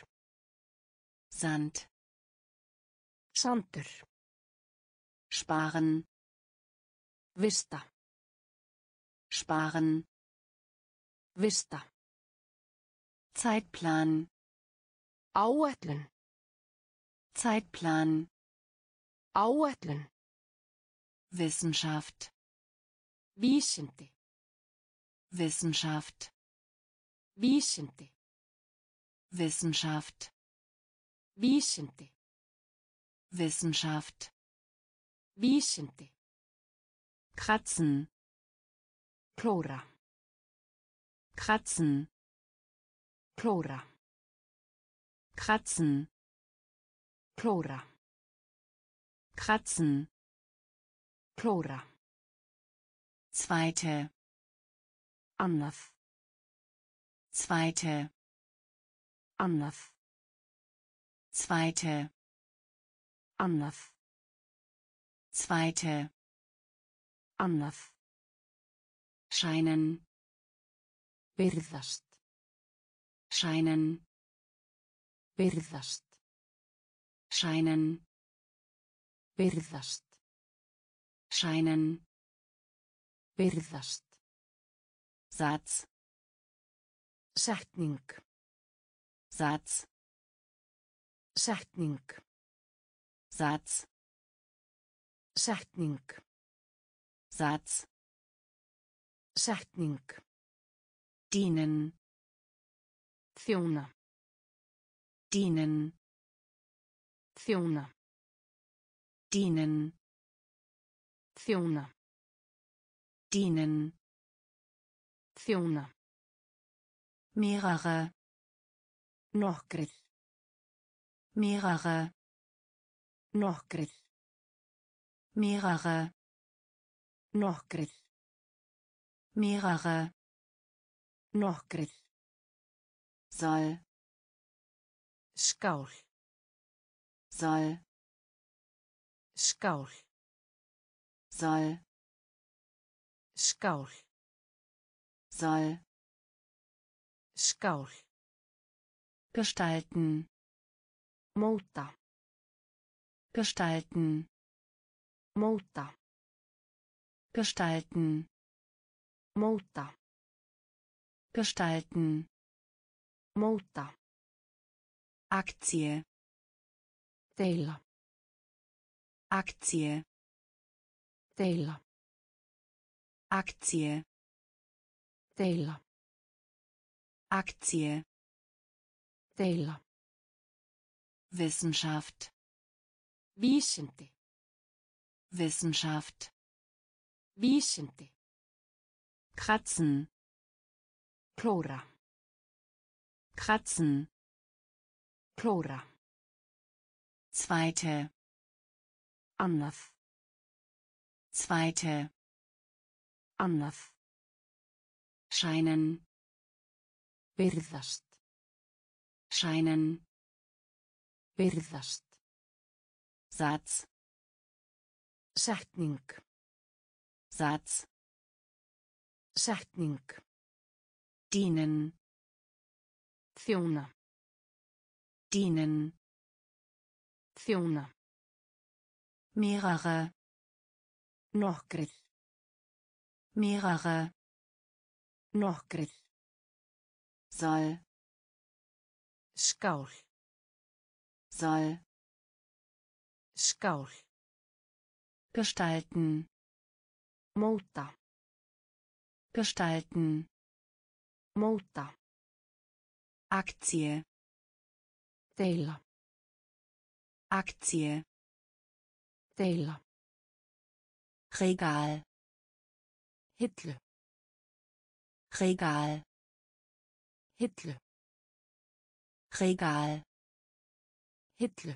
Sand. Sandur. Sparen. Vista. Sparen. Vista. Zeitplan. Áætlun. Zeitplan. Áætlun. Wissenschaft. Vísindi. Wissenschaft. Vísindi. Wissenschaft. Vísindi. Wissenschaft. Vísindi. Kratzen. Klóra. Kratzen. Klóra. Kratzen. Klóra. Kratzen. Klóra. Zweite. Annað. Zweite. Annað. Zweite. Annað. Zweite. Annað. Scheinen. Virðast. Scheinen. Virðast. Scheinen. Virðast. Scheinen. Virðast. Satz. Setning. Satz. Setning. Satz. Setning. Satz. Setning. Dienen. Þjóna. Dienen. Þjóna. Dienen. Þjóna. Dienen. Þjóna. Mehrere. Nokkrir. Mehrere. Nokkrir. Mehrere. Nokkrir. Mehrere. Nokkrir. Soll. Skál. Soll. Skál. Soll. Skál. Soll. Skál. Gestalten. Móta. Gestalten. Móta. Gestalten. Móta. Gestalten. Móta. Aktie. Deila. Aktie. Deila. Aktie. Deila. Aktie. Deila. Wissenschaft. Vísindi. Wissenschaft. Vísindi. Kratzen. Klóra. Kratzen. Klóra. Zweite. Annað. Zweite. Annað. Scheinen. Virðast. Scheinen. Virðast. Satz. Setning. Satz. Setning. Dienen. Þjóna. Dienen. Þjóna. Mehrere. Nokkrir. Mehrere. Nokkrir. Soll. Skál. Soll. Skál. Gestalten. Móta. Gestalten. Móta. Aktie. Deila. Aktie. Deila. Regal. Hillu. Regal. Hillu. Regal. Hillu.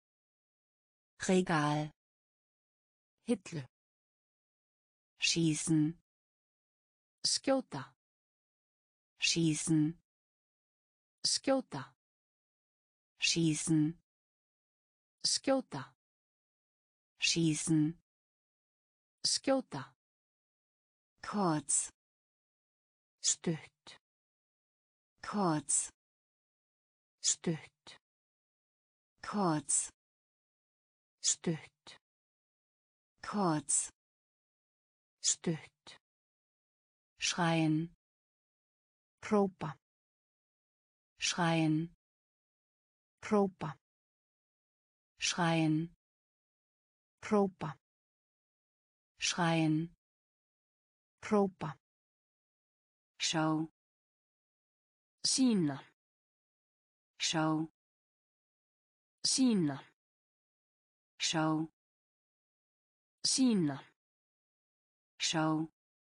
Regal. Hillu. Schießen. Skjóta. Schießen. Skjóta. Schießen. Skjóta. Schießen. Skjóta. Kurz. Stutt. Kurz. Stutt. Kurz. Stutt. Kurz. Stutt. Schreien. Hrópa. Schreien. Hrópa. Schreien. Hrópa. Schreien. Hrópa. Schau. Sýna. Schau. Sýna. Schau. Sýna. Schau.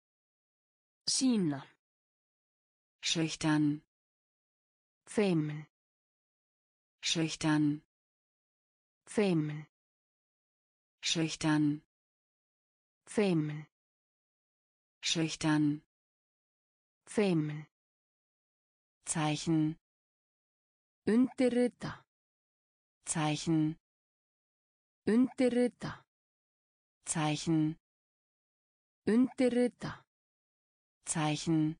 Sýna. Schüchtern. Feimin. Schüchtern. Feimin. Schüchtern. Feimin. Schüchtern. Feimin. Zeichen. Undirrita. Zeichen. Undirrita. Zeichen. Undirrita. Zeichen.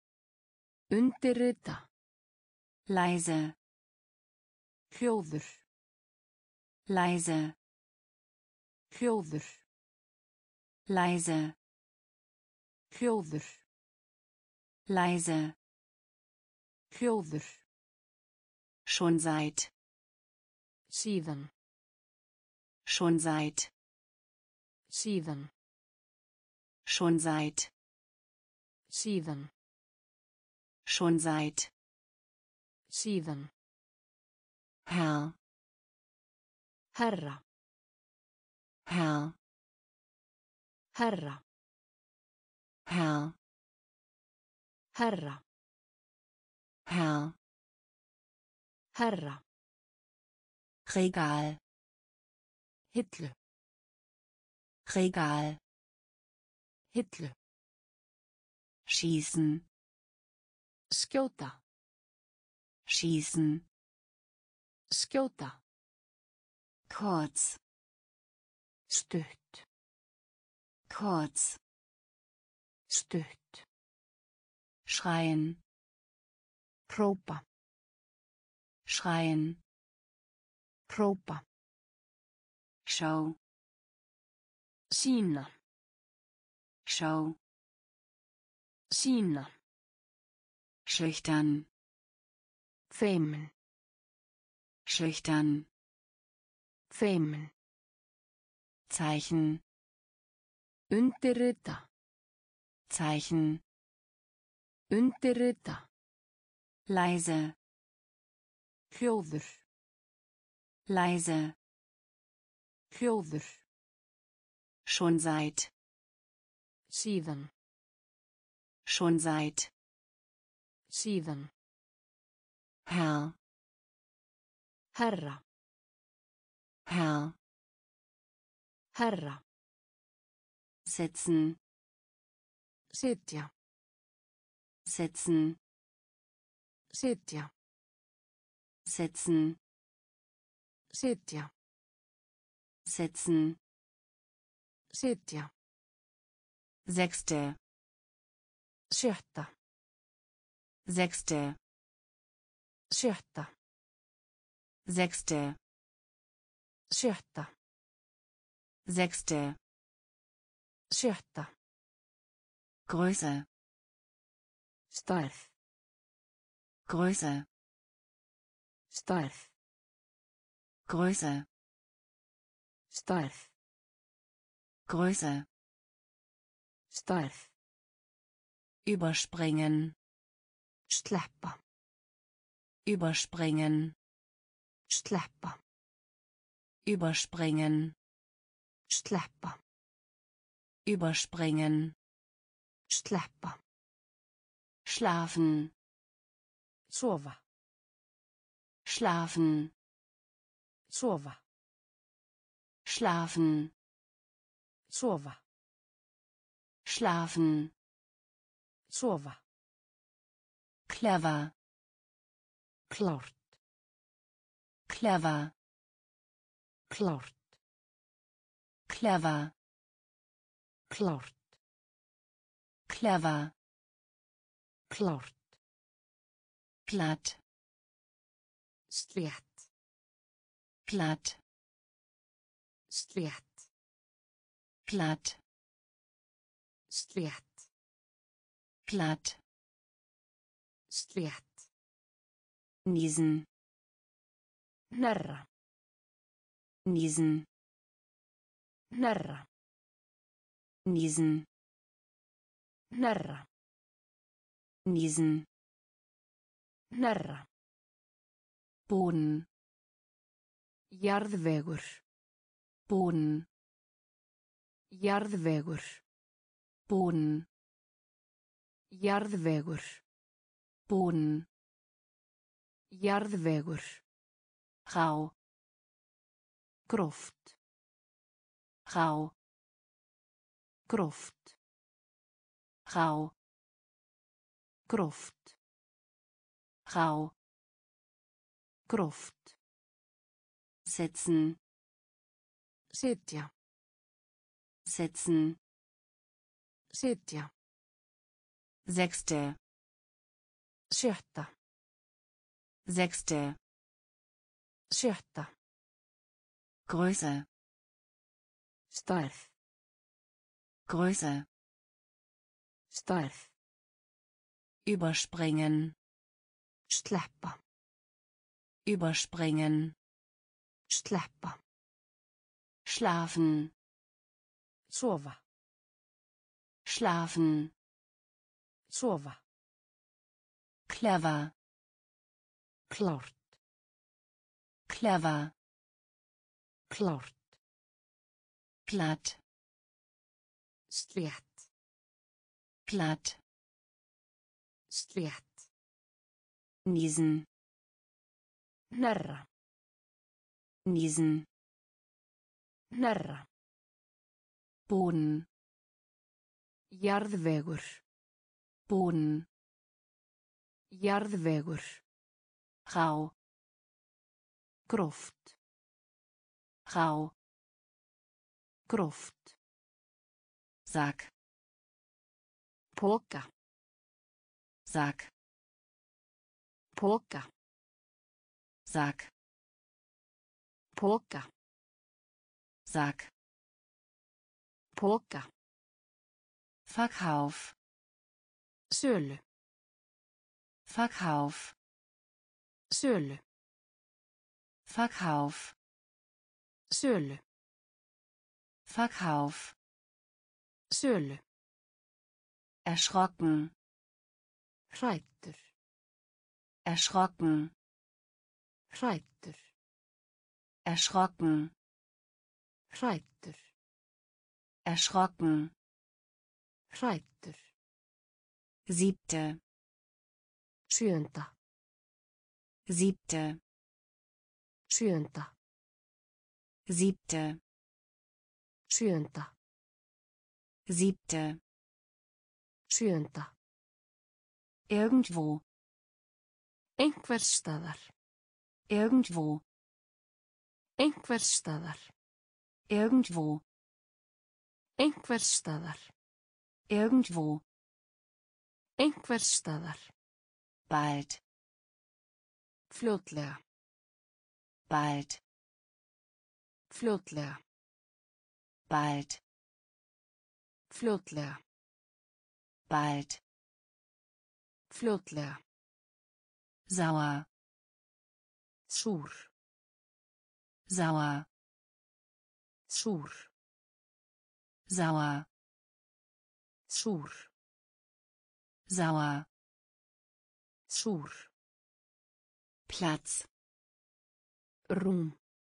Undirrita. Leise. Hljóður. Leise. Hljóður. Leise. Hljóður. Leise. Hljóður. Schon seit. Síðan. Schon seit. Síðan. Schon seit. Síðan. Schon seit. Síðan. Herr. Herra. Herr. Herra. Herr. Herra. Herr. Herra. Regal. Hillu. Regal. Hillu. Schießen. Skjóta. Schießen. Skjóta. Kurz. Stutt. Kurz. Stutt. Schreien. Hrópa. Schreien. Hrópa. Schau. Sýna. Schau. Sýna. Schüchtern. Feimin. Schüchtern. Feimin. Zeichen. Undirrita. Zeichen. Undirrita. Leise. Hljóður. Leise. Hljóður. Schon seit. Síðan. Schon seit. Síðan. Herr. Herra. Herr. Herra. Sitzen. Sitja. Sitzen. Sitja. Sitzen. Sitja. Sitzen. Sitja. Sechste. Sjötta. Sechste. Sjötta. Sechste. Sjötta. Sechste. Sjötta. Größe. Stærð. Größe. Stærð. Größe. Stærð. Größe. Stærð. Überspringen. Sleppa. Überspringen. Sleppa. Überspringen. Sleppa. Überspringen. Sleppa. Schlafen. Sofa. Schlafen. Sofa. Schlafen. Sofa. Schlafen. Sofa. Clever. Klárt. Clever. Klárt. Clever. Klárt. Clever. Klárt. Platt. Slétt. Platt. Slétt. Platt. Slétt. Platt. Slétt. Niesen. Hnerra. Niesen. Hnerra. Niesen. Hnerra. Niesen. Hnerra. Boden. Jarðvegur. Boden. Jarðvegur. Boden. Jarðvegur. Boden. Jarðvegur. Rau. Gróft. Rau. Gróft. Rau. Gróft. Rau. Gróft. Setzen. Sitja. Setzen. Sitja. Sechste. Sjötta. Sechste. Sjötta. Größe. Stærð. Größe. Stærð. Überspringen. Sleppa. Überspringen. Sleppa. Schlafen. Sofa. Schlafen. Sofa. Clever. Klárt. Clever. Klárt. Platt. Slétt. Platt. Slétt. Niesen. Hnerra. Niesen. Hnerra. Boden. Jarðvegur. Boden. Jarðvegur. Rau. Gróft. Rau. Gróft. Sack. Póka. Sack. Póka. Sack. Póka. Sack. Póka. Verkauf. Sölu. Verkauf. Sölu. Verkauf. Sölu. Verkauf. Sölu. Erschrocken. Hræddur. Erschrocken. Hræddur. Erschrocken. Hræddur. Erschrocken. Hræddur. Siebte. Sjöunda. Siebte. Sjöunda. Siebte. Sjöunda. Siebte. Sjöunda. Irgendwo. Einhvers staðar. Irgendwo. Einhvers staðar. Irgendwo. Einhvers staðar. Irgendwo. Einhvers staðar. Bald. Fljótlega. Bald. Fljótlega. Bald. Fljótlega. Bald. Fljótlega. Sauer. Súr. Sauer. Súr. Sauer. Súr. Sauer. Súr. Platz. Rúm.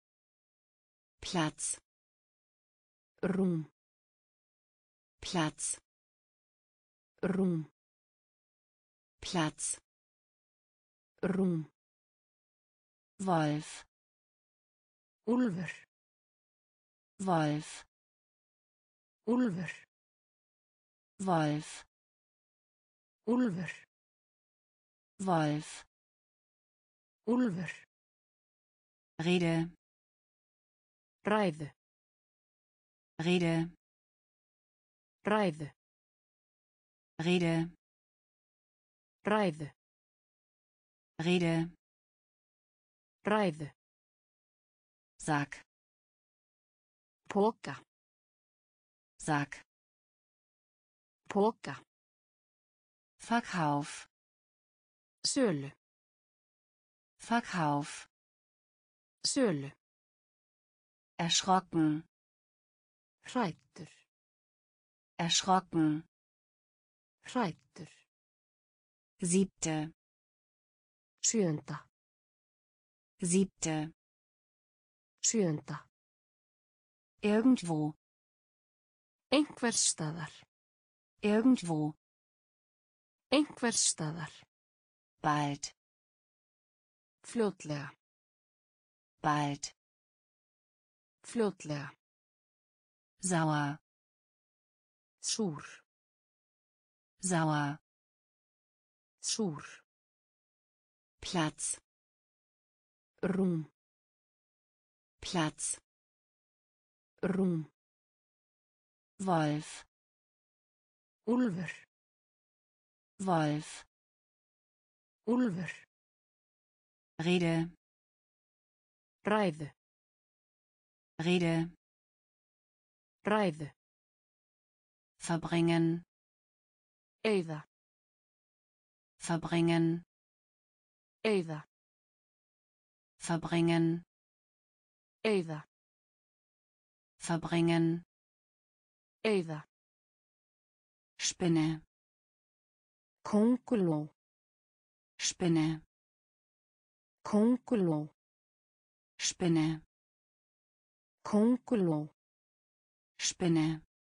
Platz. Rúm. Platz. Rúm. Platz. Rúm. Wolf. Úlfur. Wolf. Úlfur. Wolf. Úlfur. Wolf. Úlfur. Rede. Ræðu. Rede. Ræðu. Rede. Ræðu. Rede. Ræðu. Sack. Poka. Sack. Poka. Verkauf. Sölu. Verkauf. Sölu. Erschrocken. Hræddur. Erschrocken. Hræddur. Siebte. Sjöunda. Siebte. Sjöunda. Irgendwo. Einhvers staðar. Irgendwo. Einhvers staðar. Bald. Fljótlega. Bald. Fljótlega. Sauer. Súr. Sauer. Súr. Platz. Rúm. Platz. Rúm. Wolf. Úlfur. Wolf. Úlfur. Rede. Ræðu. Rede. Ræðu. Verbringen. Eyða. Verbringen. Eyða. Verbringen. Eyða. Verbringen. Eyða. Spinne. Könguló. Spinne. Könguló. Spinne. Könguló. Spinne.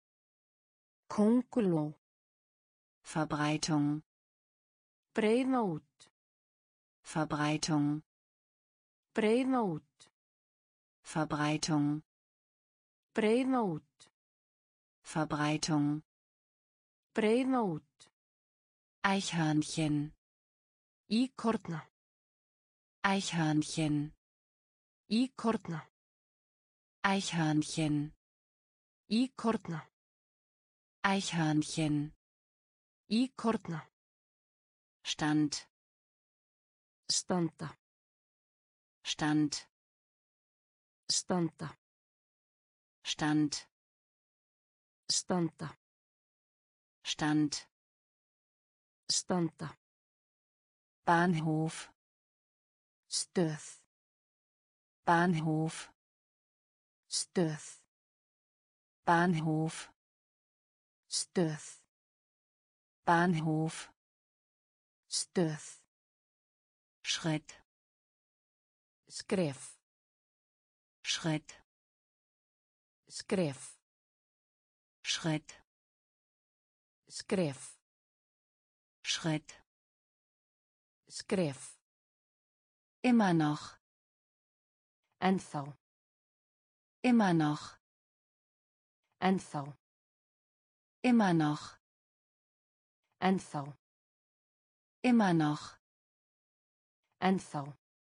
Könguló. Verbreitung. Breiða út. Verbreitung. Breiða út. Verbreitung. Breiða út. Verbreitung. Breiða út. Eichhörnchen. Íkorna. Eichhörnchen. Íkorna. Eichhörnchen. Íkorna. Eichhörnchen. Íkorna. Stand. Standa. Stand. Standa. Stand. Standa. Stand. Standa. Bahnhof. Stöð. Bahnhof. Stöð. Bahnhof. Stöð. Bahnhof. Stöð. Schritt. Skref. Schritt. Skref. Schritt. Skref. Schritt. Skref. Immer noch. Ennþá. Immer noch. Ennþá. Immer noch. Ennþá. Immer noch. Ennþá.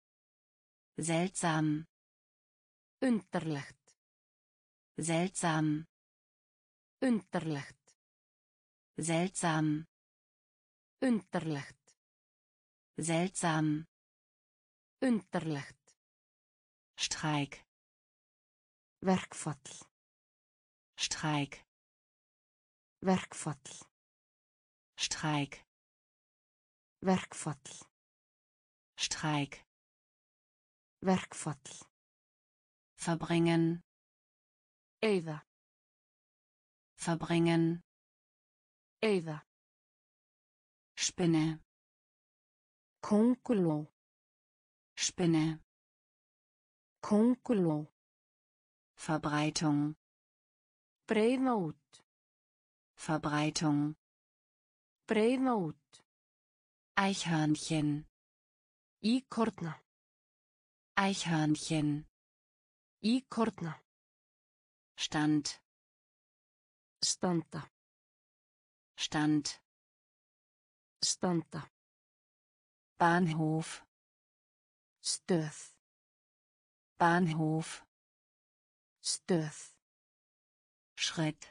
Seltsam. Undarlegt. Seltsam. Undarlegt. Seltsam. Undarlegt. Seltsam. Undarlegt. Streik. Verkfall. Streik. Verkfall. Streik. Verkfall. Streik. Verkfall. Verbringen. Eyða. Verbringen. Eyða. Spinne. Könguló. Spinne. Könguló. Verbreitung. Breiða út. Verbreitung. Breiða út. Eichhörnchen. Íkorna. Eichhörnchen. Íkorna. Stand. Standa. Stand. Standa. Bahnhof. Stöð. Bahnhof. Stöð. Schritt.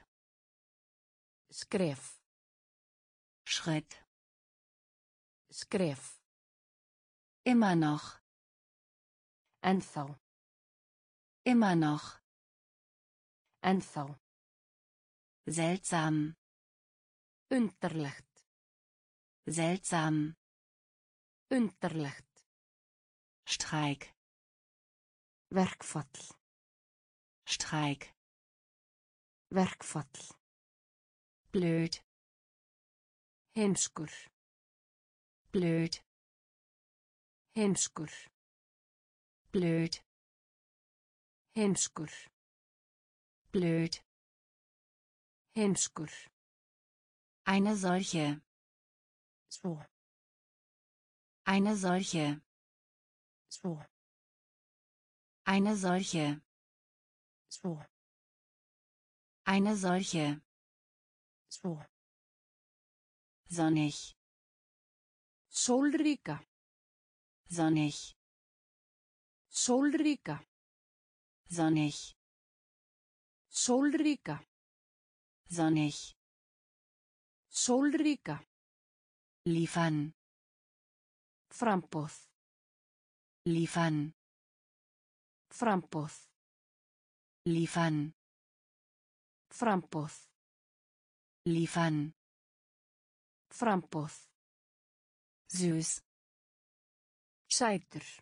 Skref. Schritt. Skref. Immer noch. Ennþá. Immer noch. Ennþá. Seltsam. Undarlegt. Seltsam. Undarlegt. Streik. Verkfall. Streik. Verkfall. Blöd. Heimskur. Blöd. Heimskur. Blöd. Heimskur. Blöd. Heimskur. Eine solche. Svo. Eine solche. Svo. Eine solche. Svo. Eine solche. Svo. Sonnig. Sólríka. Sonnig. Sólríka. Sonnig. Sólríka. Sonnig. Sólríka. Liefern. Framboð. Liefern. Framboð. Liefern. Framboð. Liefern. Framboð. Süß. Sætur.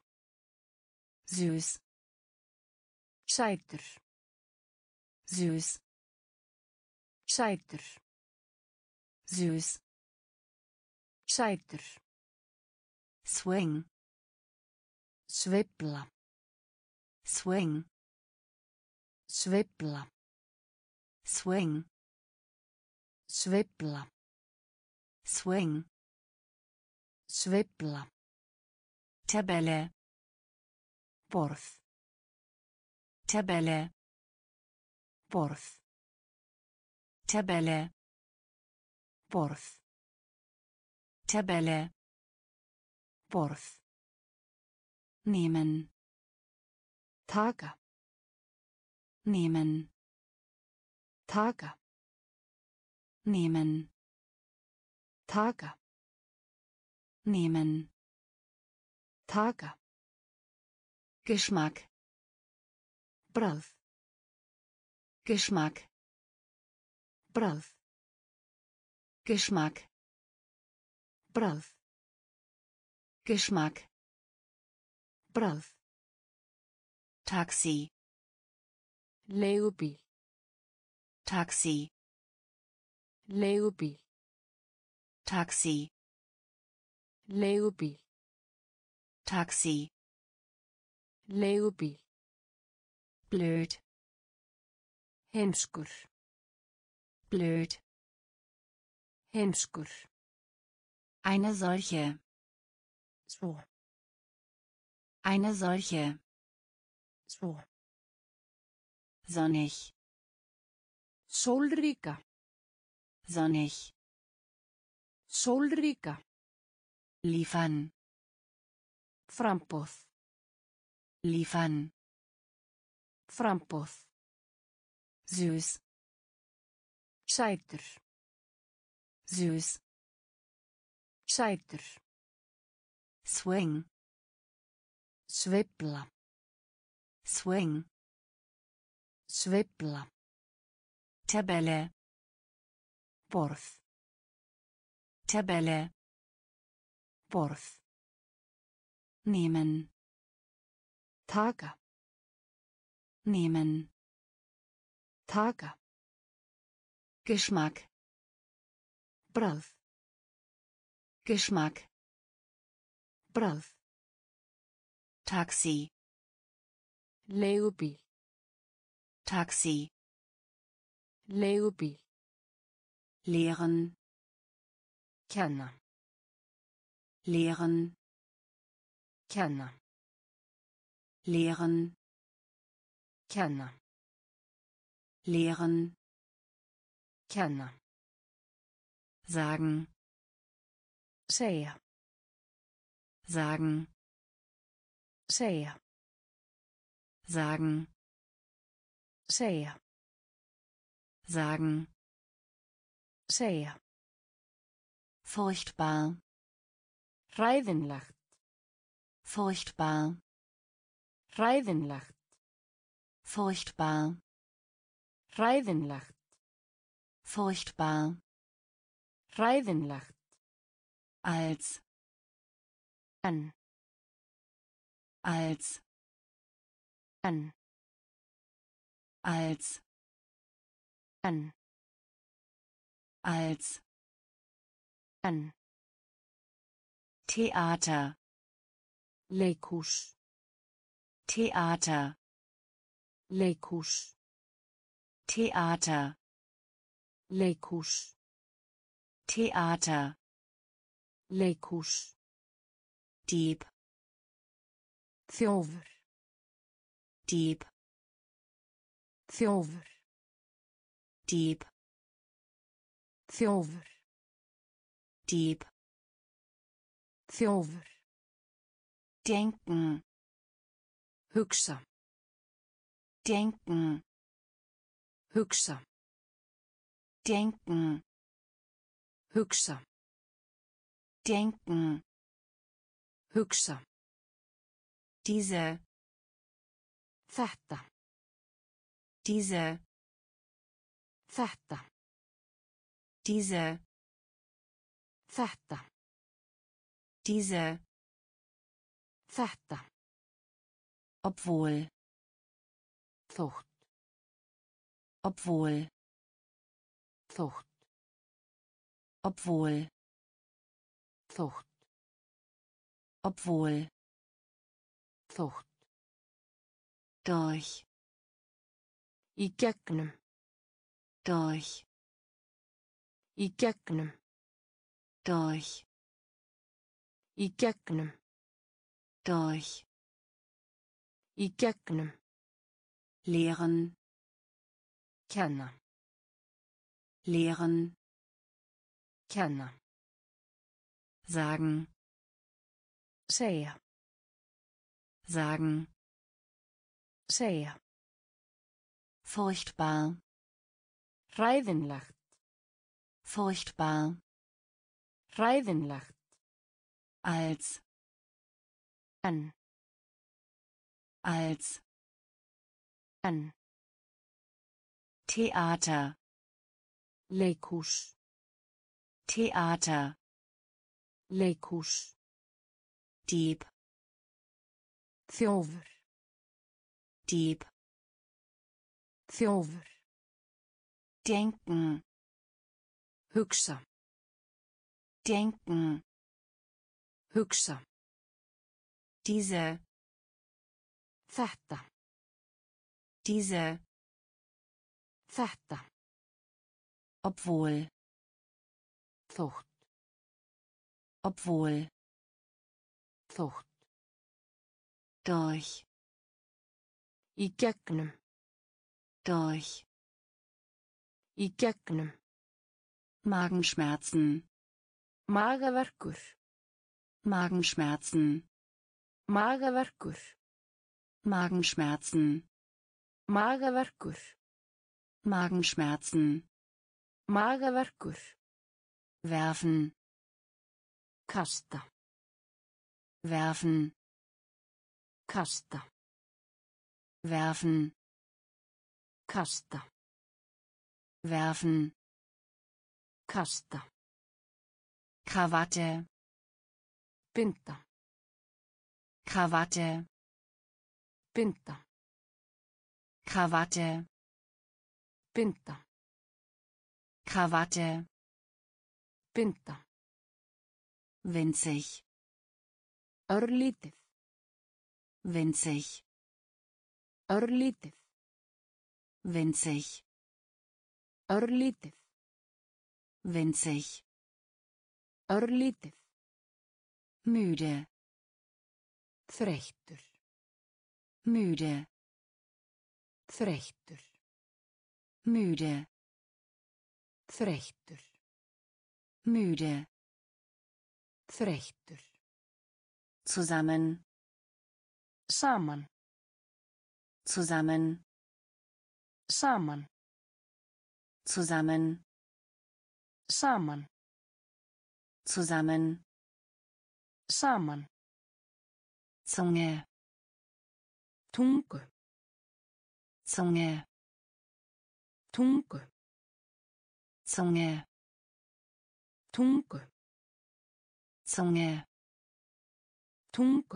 Süß. Sætur. Süß. Sætur. Süß. Sætur. Swing. Sveifla. Swing. Sveifla. Swing. Sveifla. Swing. Sveifla. Tabelle. Borð. Tabelle. Borð. Tabelle. Borð. Tabelle. Borð. Nehmen. Taka. Nehmen. Taka. Nehmen. Taka. Nehmen. Taka. Geschmack. Bragð. Geschmack. Bragð. Geschmack. Bragð. Geschmack. Bragð. Taxi. Leigubíl. Taxi. Leigubíl. Taxi. Leigubíl. Taxi. Leigubíl. Blöd. Heimskur. Blöd. Heimskur. Eine solche. Svo. Eine solche. Svo. Sonnig. Sólríka. Sonnig. Sólríka. Liefern. Framboð. Liefern. Framboð. Süß. Sætur. Süß. Sætur. Swing. Sveifla. Swing. Sveifla. Tabelle. Borð. Tabelle. Borð. Nehmen. Taka. Nehmen. Taka. Geschmack. Bragð. Geschmack. Bragð. Taxi. Leigubíl. Taxi. Leigubíl. Lehren. Kenna. lehren, Kenna. lehren, Kenna. lehren, Kenna. sagen, Segja. sagen, Segja. sagen, Segja. sagen, Segja. furchtbar, Hræðinlegt. furchtbar, Hræðinlegt. furchtbar, Hræðinlegt. furchtbar, Hræðinlegt. als, En. als, En. als, En. als, En. Theater, Leikhús. Theater, Leikhús. Theater, Leikhús. Theater, Leikhús. Dieb, Þjófur. Dieb, Þjófur. Dieb, Þjófur. Dieb, Þjófur. denken, Hugsa. denken, Hugsa. denken, Hugsa. denken, Hugsa. diese, Þetta. diese, Þetta. diese, Þetta. diese, Þetta. obwohl, Þótt. obwohl, Þótt. obwohl, Þótt. obwohl, Þótt. durch, Í gegnum. durch, Í gegnum. durch, Í gegnum. durch, Í gegnum. lehren, Kenna. lehren, Kenna. sagen, Segja. sagen, Segja. furchtbar, Hræðinlegt. furchtbar, Hræðinlegt. als, En. als, En. Theater, Leikhús. Theater, Leikhús. Dieb, Þjófur. Dieb, Þjófur. denken, Hugsa. denken, Hugsa. diese, Þetta. diese, Þetta. obwohl, Þótt. obwohl, Þótt. durch, Í gegnum. durch, Í gegnum. Magenschmerzen, Magaverkur. Magenschmerzen, Magaverkur. Magenschmerzen, Magaverkur. Magenschmerzen, Magaverkur. werfen, Kasta. werfen, Kasta. werfen, Kasta. werfen, Kasta. Krawatte, Binda. Krawatte, Binda. Krawatte, Binda. Krawatte, Binda. winzig, Örlítið. winzig, Örlítið. winzig, Örlítið. winzig, Örlítið. Müde. Þreyttur. Müde. Þreyttur. Müde. Þreyttur. Müde. Þreyttur. Zusammen. Saman. Zusammen. Saman. Zusammen. Saman. Zusammen. Saman. Zunge. Tungu. Zunge. Tungu. Zunge. Tungu. Zunge. Tungu.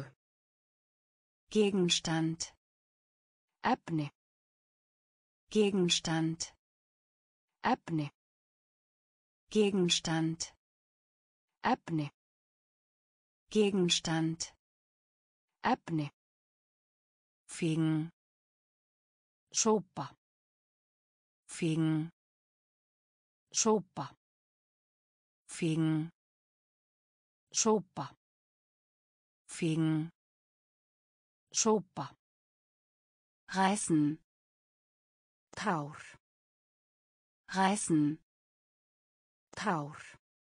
Gegenstand. Efni. Gegenstand. Efni. Gegenstand. Efni. Gegenstand. Efni. Fegen. Sópa. Fegen. Sópa. Fegen. Sópa. Fegen. Sópa. Reißen. Tár. Reißen. Tár.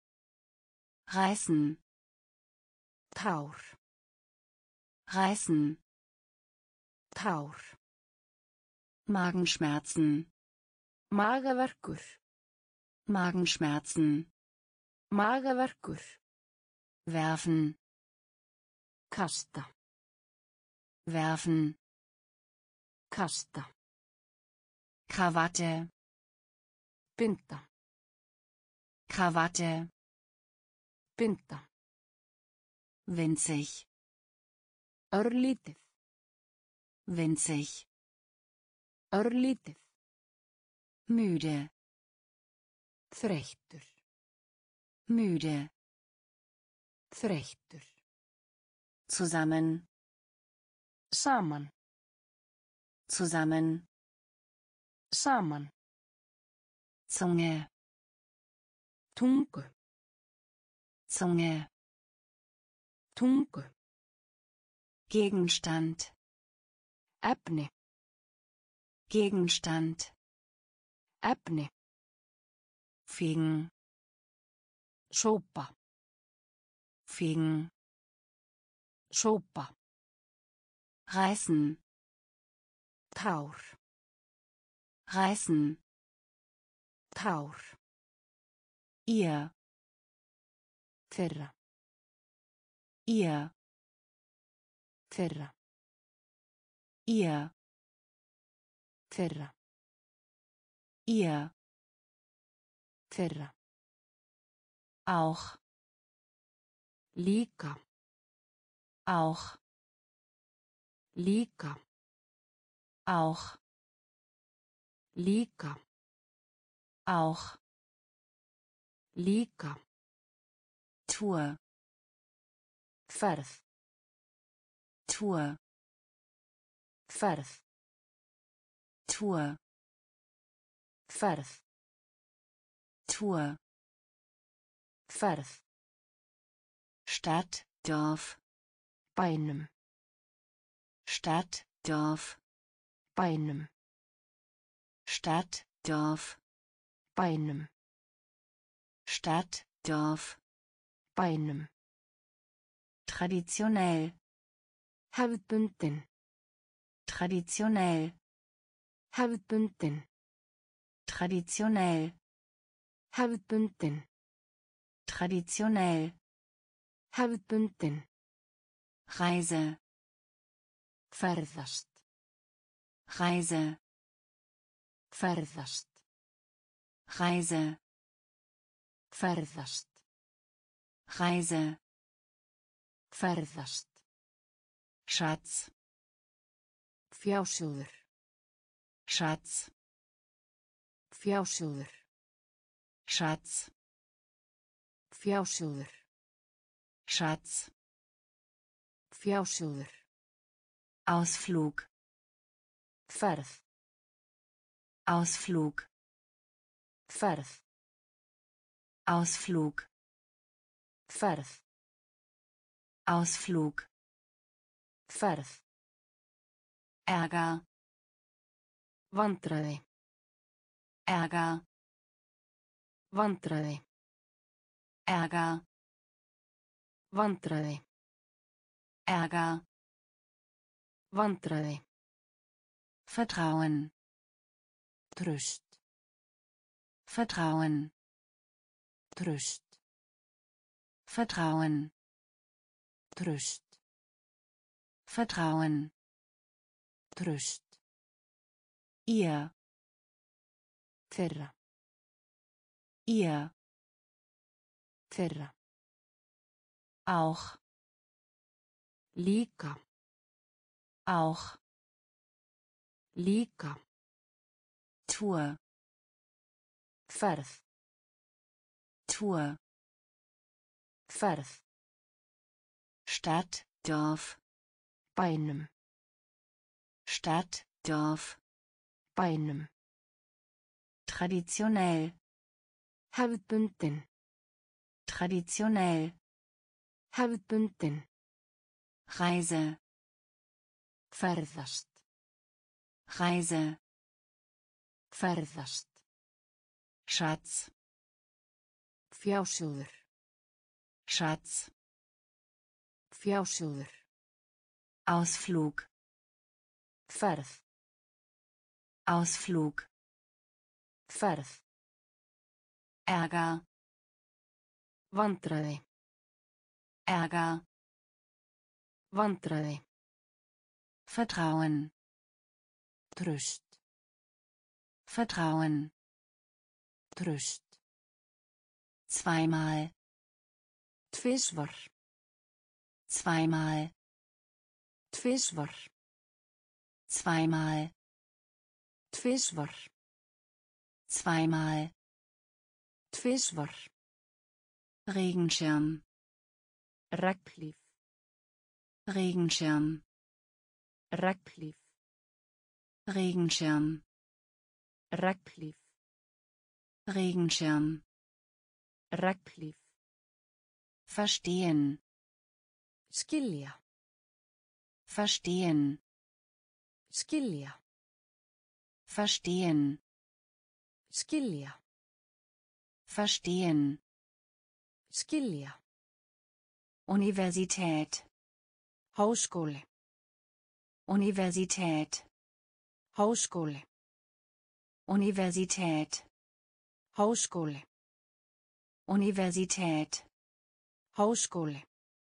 Reißen. Tár. Reißen. Tár. Magenschmerzen. Magaverkur. Magenschmerzen. Magaverkur. Werfen. Kasta. Werfen. Kasta. Krawatte. Binda. Krawatte. Binda. Winzig. Örlítið. Winzig. Örlítið. Müde. Þreyttur. Müde. Þreyttur. Zusammen. Saman. Zusammen. Saman. Zunge. Tungu. Zunge. Tungu. Gegenstand. Efni. Gegenstand. Efni. Fegen. Sópa. Fegen. Sópa. Reißen. Tár. Reißen. Tár. Ihr. Þeirra. Ihr. Þeirra. Ihr. Þeirra. Ihr. Þeirra. Auch. Líka. Auch. Líka. Auch. Líka. Auch. Líka. Tour. Ferð. Tour. Ferð. Tour. Ferð. Tour. Ferð. Stadt, Dorf. Bænum. Stadt, Dorf. Bænum. Stadt, Dorf. Bænum. Stadt, Dorf. Bænum. Traditionell. Hefðbundin. Traditionell. Hefðbundin. Traditionell. Hefðbundin. Traditionell. Hefðbundin. Reise. Ferðast. Reise. Ferðast. Reise. Ferðast. Reise. Ferðast. Schatz. Fjásjóður. Schatz. Fjásjóður. Schatz. Fjásjóður. Schatz. Fjásjóður. Ausflug. Ferð. Ausflug. Ferð. Ausflug. Ferð. Ausflug. Ferð. Ärger. Vandræði. Ärger. Vandræði. Ärger. Vandræði. Ärger. Vandræði. Vertrauen. Traust. Vertrauen. Traust. Vertrauen. Traust. Vertrauen. Traust. Ihr. Þeirra. Ihr. Þeirra. Auch. Líka. Auch. Líka. Tour. Ferð. Tour. Ferð. Stadt, Dorf. Bænum. Stadt, Dorf. Bænum. Traditionell. Hefðbundin. Traditionell. Hefðbundin. Reise. Ferðast. Reise. Ferðast. Schatz. Fjásjóður. Schatz. Fjásjóður. Ausflug. Ferð. Ausflug. Ferð. Ärger. Vandræði. Ärger. Vandræði. Vertrauen. Traust. Vertrauen. Traust. Zweimal. Tvisvar. Zweimal. Tvisvar. Zweimal. Tvisvar. Zweimal. Tvisvar. Regenschirm. Regnhlíf. Regenschirm. Regnhlíf. Regenschirm. Regnhlíf. Regenschirm. Regnhlíf. Verstehen. Skilja. Verstehen. Skilja. Verstehen. Skilja. Verstehen. Skilja. Universität. Háskóli. Universität. Háskóli. Universität. Háskóli. Universität. Háskóli.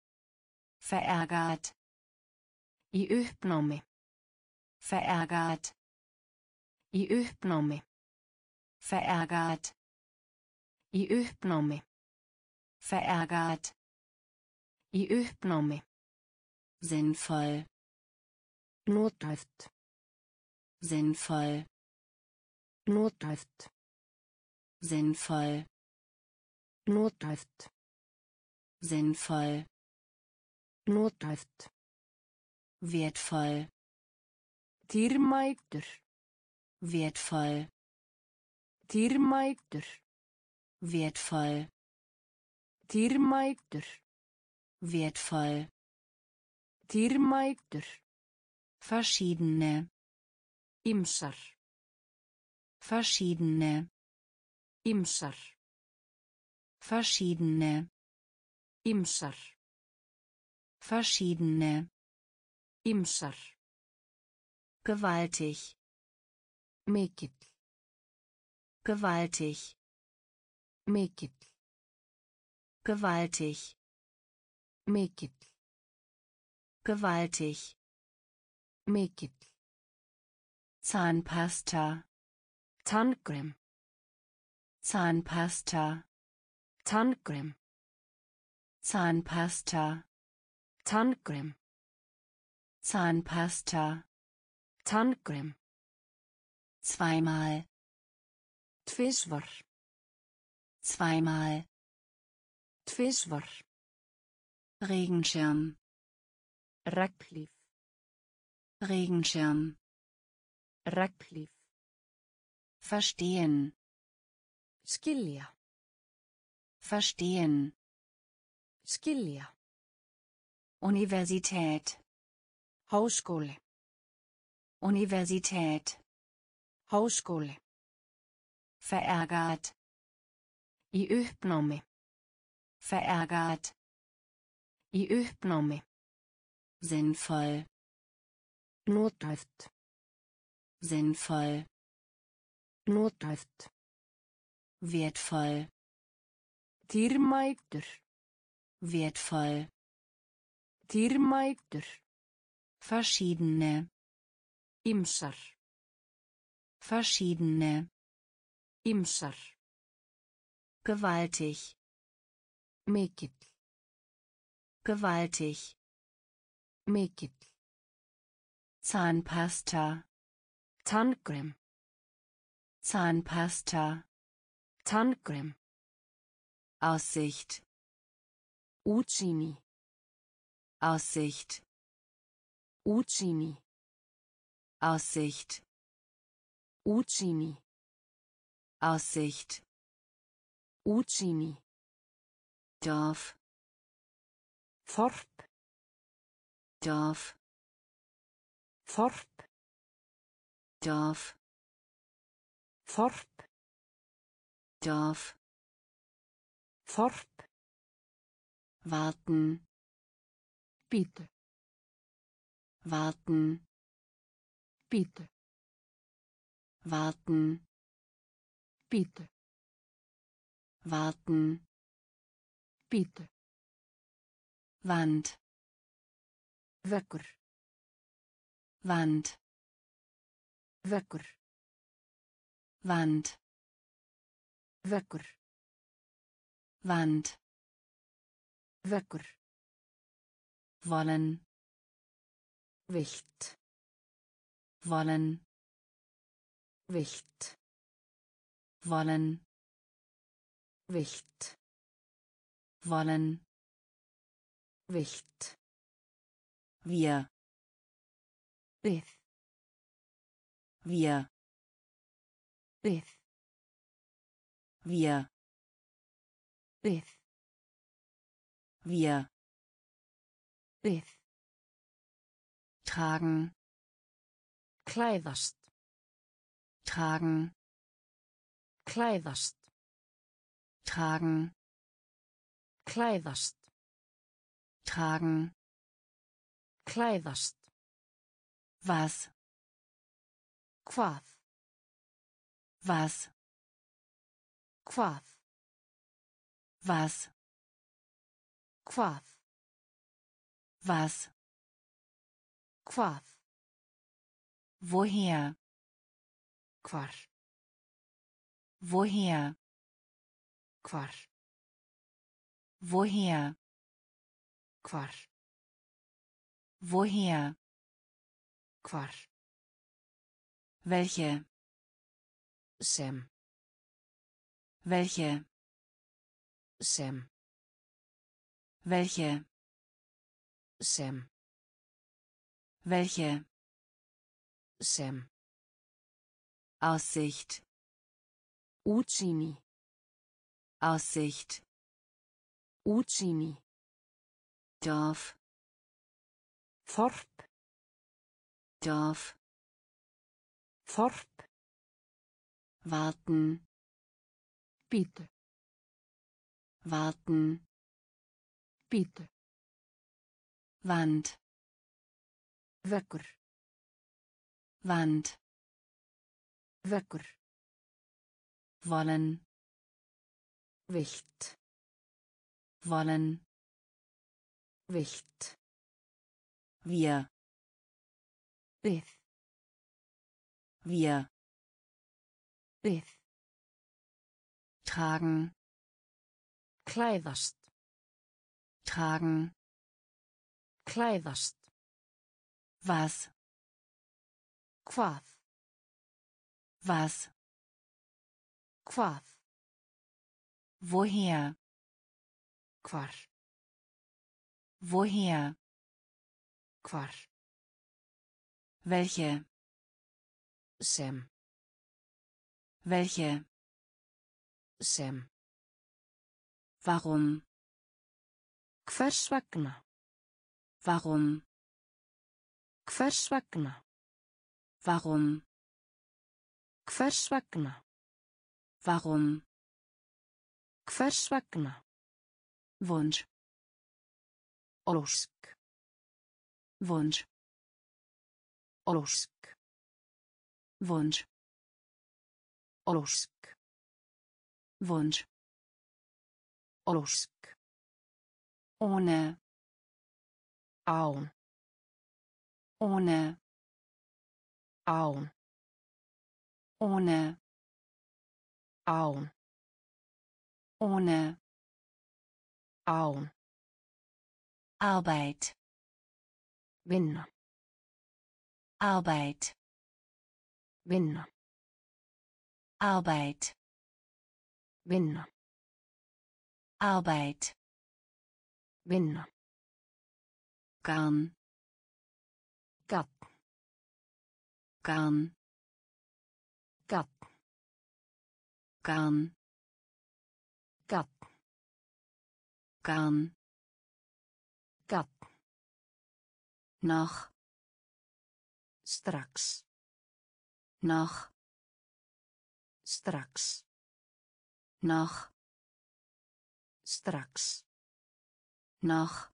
Verärgert. Í uppnámi. Verärgert. Í uppnámi. Verärgert. Í uppnámi. Verärgert. Í uppnámi. Sinnvoll. Notæft. Sinnvoll. Notæft. Sinnvoll. Notæft. Sinnvoll. Notæft. Wertvoll. Dýrmætur. Wertvoll. Dýrmætur. Wertvoll. Dýrmætur. Wertvoll. Dýrmætur. Verschiedene. Ýmsar. Verschiedene. Ýmsar. Verschiedene. Ýmsar. Verschiedene. Ýmsar. Gewaltig. Mikill. Gewaltig. Mikill. Gewaltig. Mikill. Gewaltig. Mikill. Zahnpasta. Tannkrem. Zahnpasta. Tannkrem. Zahnpasta. Tannkrem. Zahnpasta. Tannkrem. Zweimal. Tvisvar. Zweimal. Tvisvar. Regenschirm. Regnhlíf. Regenschirm. Regnhlíf. Verstehen. Skilja. Verstehen. Skilja. Universität. Háskóli. Universität. Háskóli. Verärgert. Í uppnámi. Verärgert. Í uppnámi. Sinnvoll. Nothæft. Sinnvoll. Nothæft. Wertvoll. Dýrmætur. Wertvoll. Dýrmætur. Verschiedene. Ýmsar. Verschiedene. Ýmsar. Gewaltig. Mikill. Gewaltig. Mikill. Zahnpasta. Tannkrem. Zahnpasta. Tannkrem. Aussicht. Útsýni. Aussicht. Útsýni. Aussicht. Útsýni. Aussicht. Útsýni. Dorf. Þorp. Dorf. Þorp. Dorf. Þorp. Dorf. Þorp. Warten. Bíddu. Warten. Bíddu. Warten. Bíddu. Warten. Bíddu. Wand. Veggur. Wand. Veggur. Wand. Veggur. Wand. Veggur. Wollen. Vilt. Wollen. Vilt. Wollen. Vilt. Wollen. Vilt. Wir. Við. Wir. Við. Wir. Við. Wir. Við. Tragen. Klæðast. Tragen. Klæðast. Tragen. Klæðast. Tragen. Klæðast. Was. Hvað. Was. Hvað. Was. Hvað. Was. Hvað. Woher. Hvar. Woher. Hvar. Woher. Hvar. Woher. Hvar. Welche. Sem. Welche. Sem. Welche. Sem. Welche. Sem. Aussicht. Útsýni. Aussicht. Útsýni. Dorf. Þorp. Dorf. Þorp. Warten. Bíddu. Warten. Bíddu. Wand. Veggur. Wand. Veggur. Wollen. Vilt. Wollen. Vilt. Wir. Við. Wir. Við. Tragen. Klæðast. Tragen. Klæðast. Was. Hvað. Was. Hvað. Woher. Hvar. Woher. Hvar. Welche. Sem. Welche. Sem. Warum. Hvers vegna? Warum? Hvers vegna? Warum? Hvers vegna? Warum? Hvers vegna? Wunsch. Ósk. Wunsch. Ósk. Wunsch. Ósk. Wunsch. Ósk. Ohne. Án. Ohne. Án. Ohne. Án. Ohne. Án. Arbeit. Vinna. Arbeit. Vinna. Arbeit. Vinna. Arbeit. Vinna. Garn. Gatt. Garn. Gatt. Garn. Gatt. Garn. Gatt. Noch. Strax. Noch. Strax. Noch. Strax. Noch.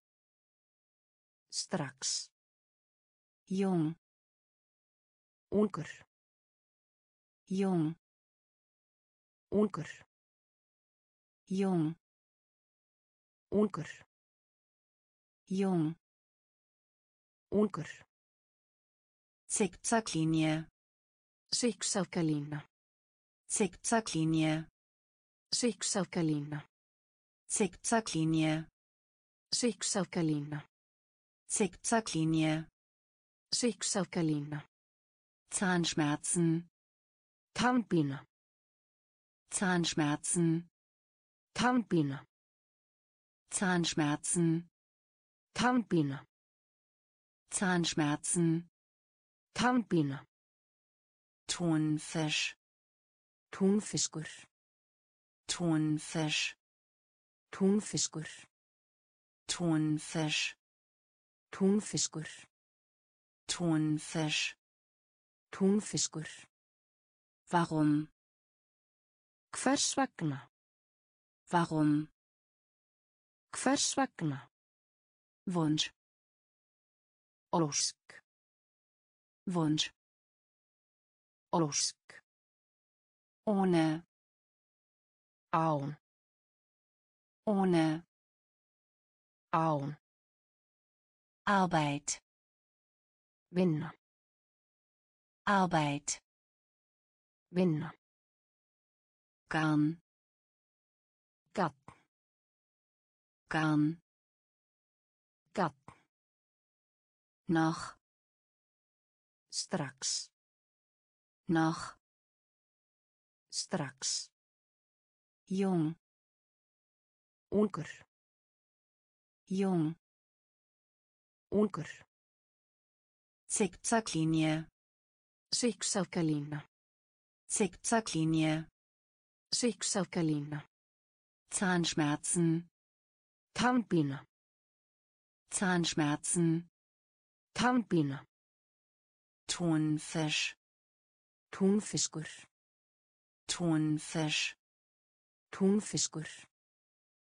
Strax. Jung. Ungur. Jung. Ungur. Jung. Ungur. Jung. Ungur. Zickzacklinie. Zigzaggalína. Zickzacklinie. Zigzaggalína. Zickzacklinie. Zigzaggalína. Zickzacklinie. Zigzaggalína. Zahnschmerzen. Tannpína. Zahnschmerzen. Tannpína. Zahnschmerzen. Tannpína. Zahnschmerzen. Tannpína. Thunfisch. Túnfiskur. Thunfisch. Túnfiskur. Thunfisch. Túnfiskur. Thunfisch. Túnfiskur. Warum? Hvers vegna? Warum? Hvers vegna? Wunsch. Ósk. Wunsch. Ósk. Ohne. Án. Ohne. Án. Arbeit. Vinna. Arbeit. Vinna. Garn. Gatt. Garn. Gatt. Noch. Strax. Noch. Strax. Jung. Ungur. Jung. Ungur. Zickzacklinie. Zigzaggalína. Zickzacklinie. Zigzaggalína. Zahnschmerzen. Tannpína. Zahnschmerzen. Tannpína. Thunfisch. Túnfiskur. Thunfisch. Túnfiskur.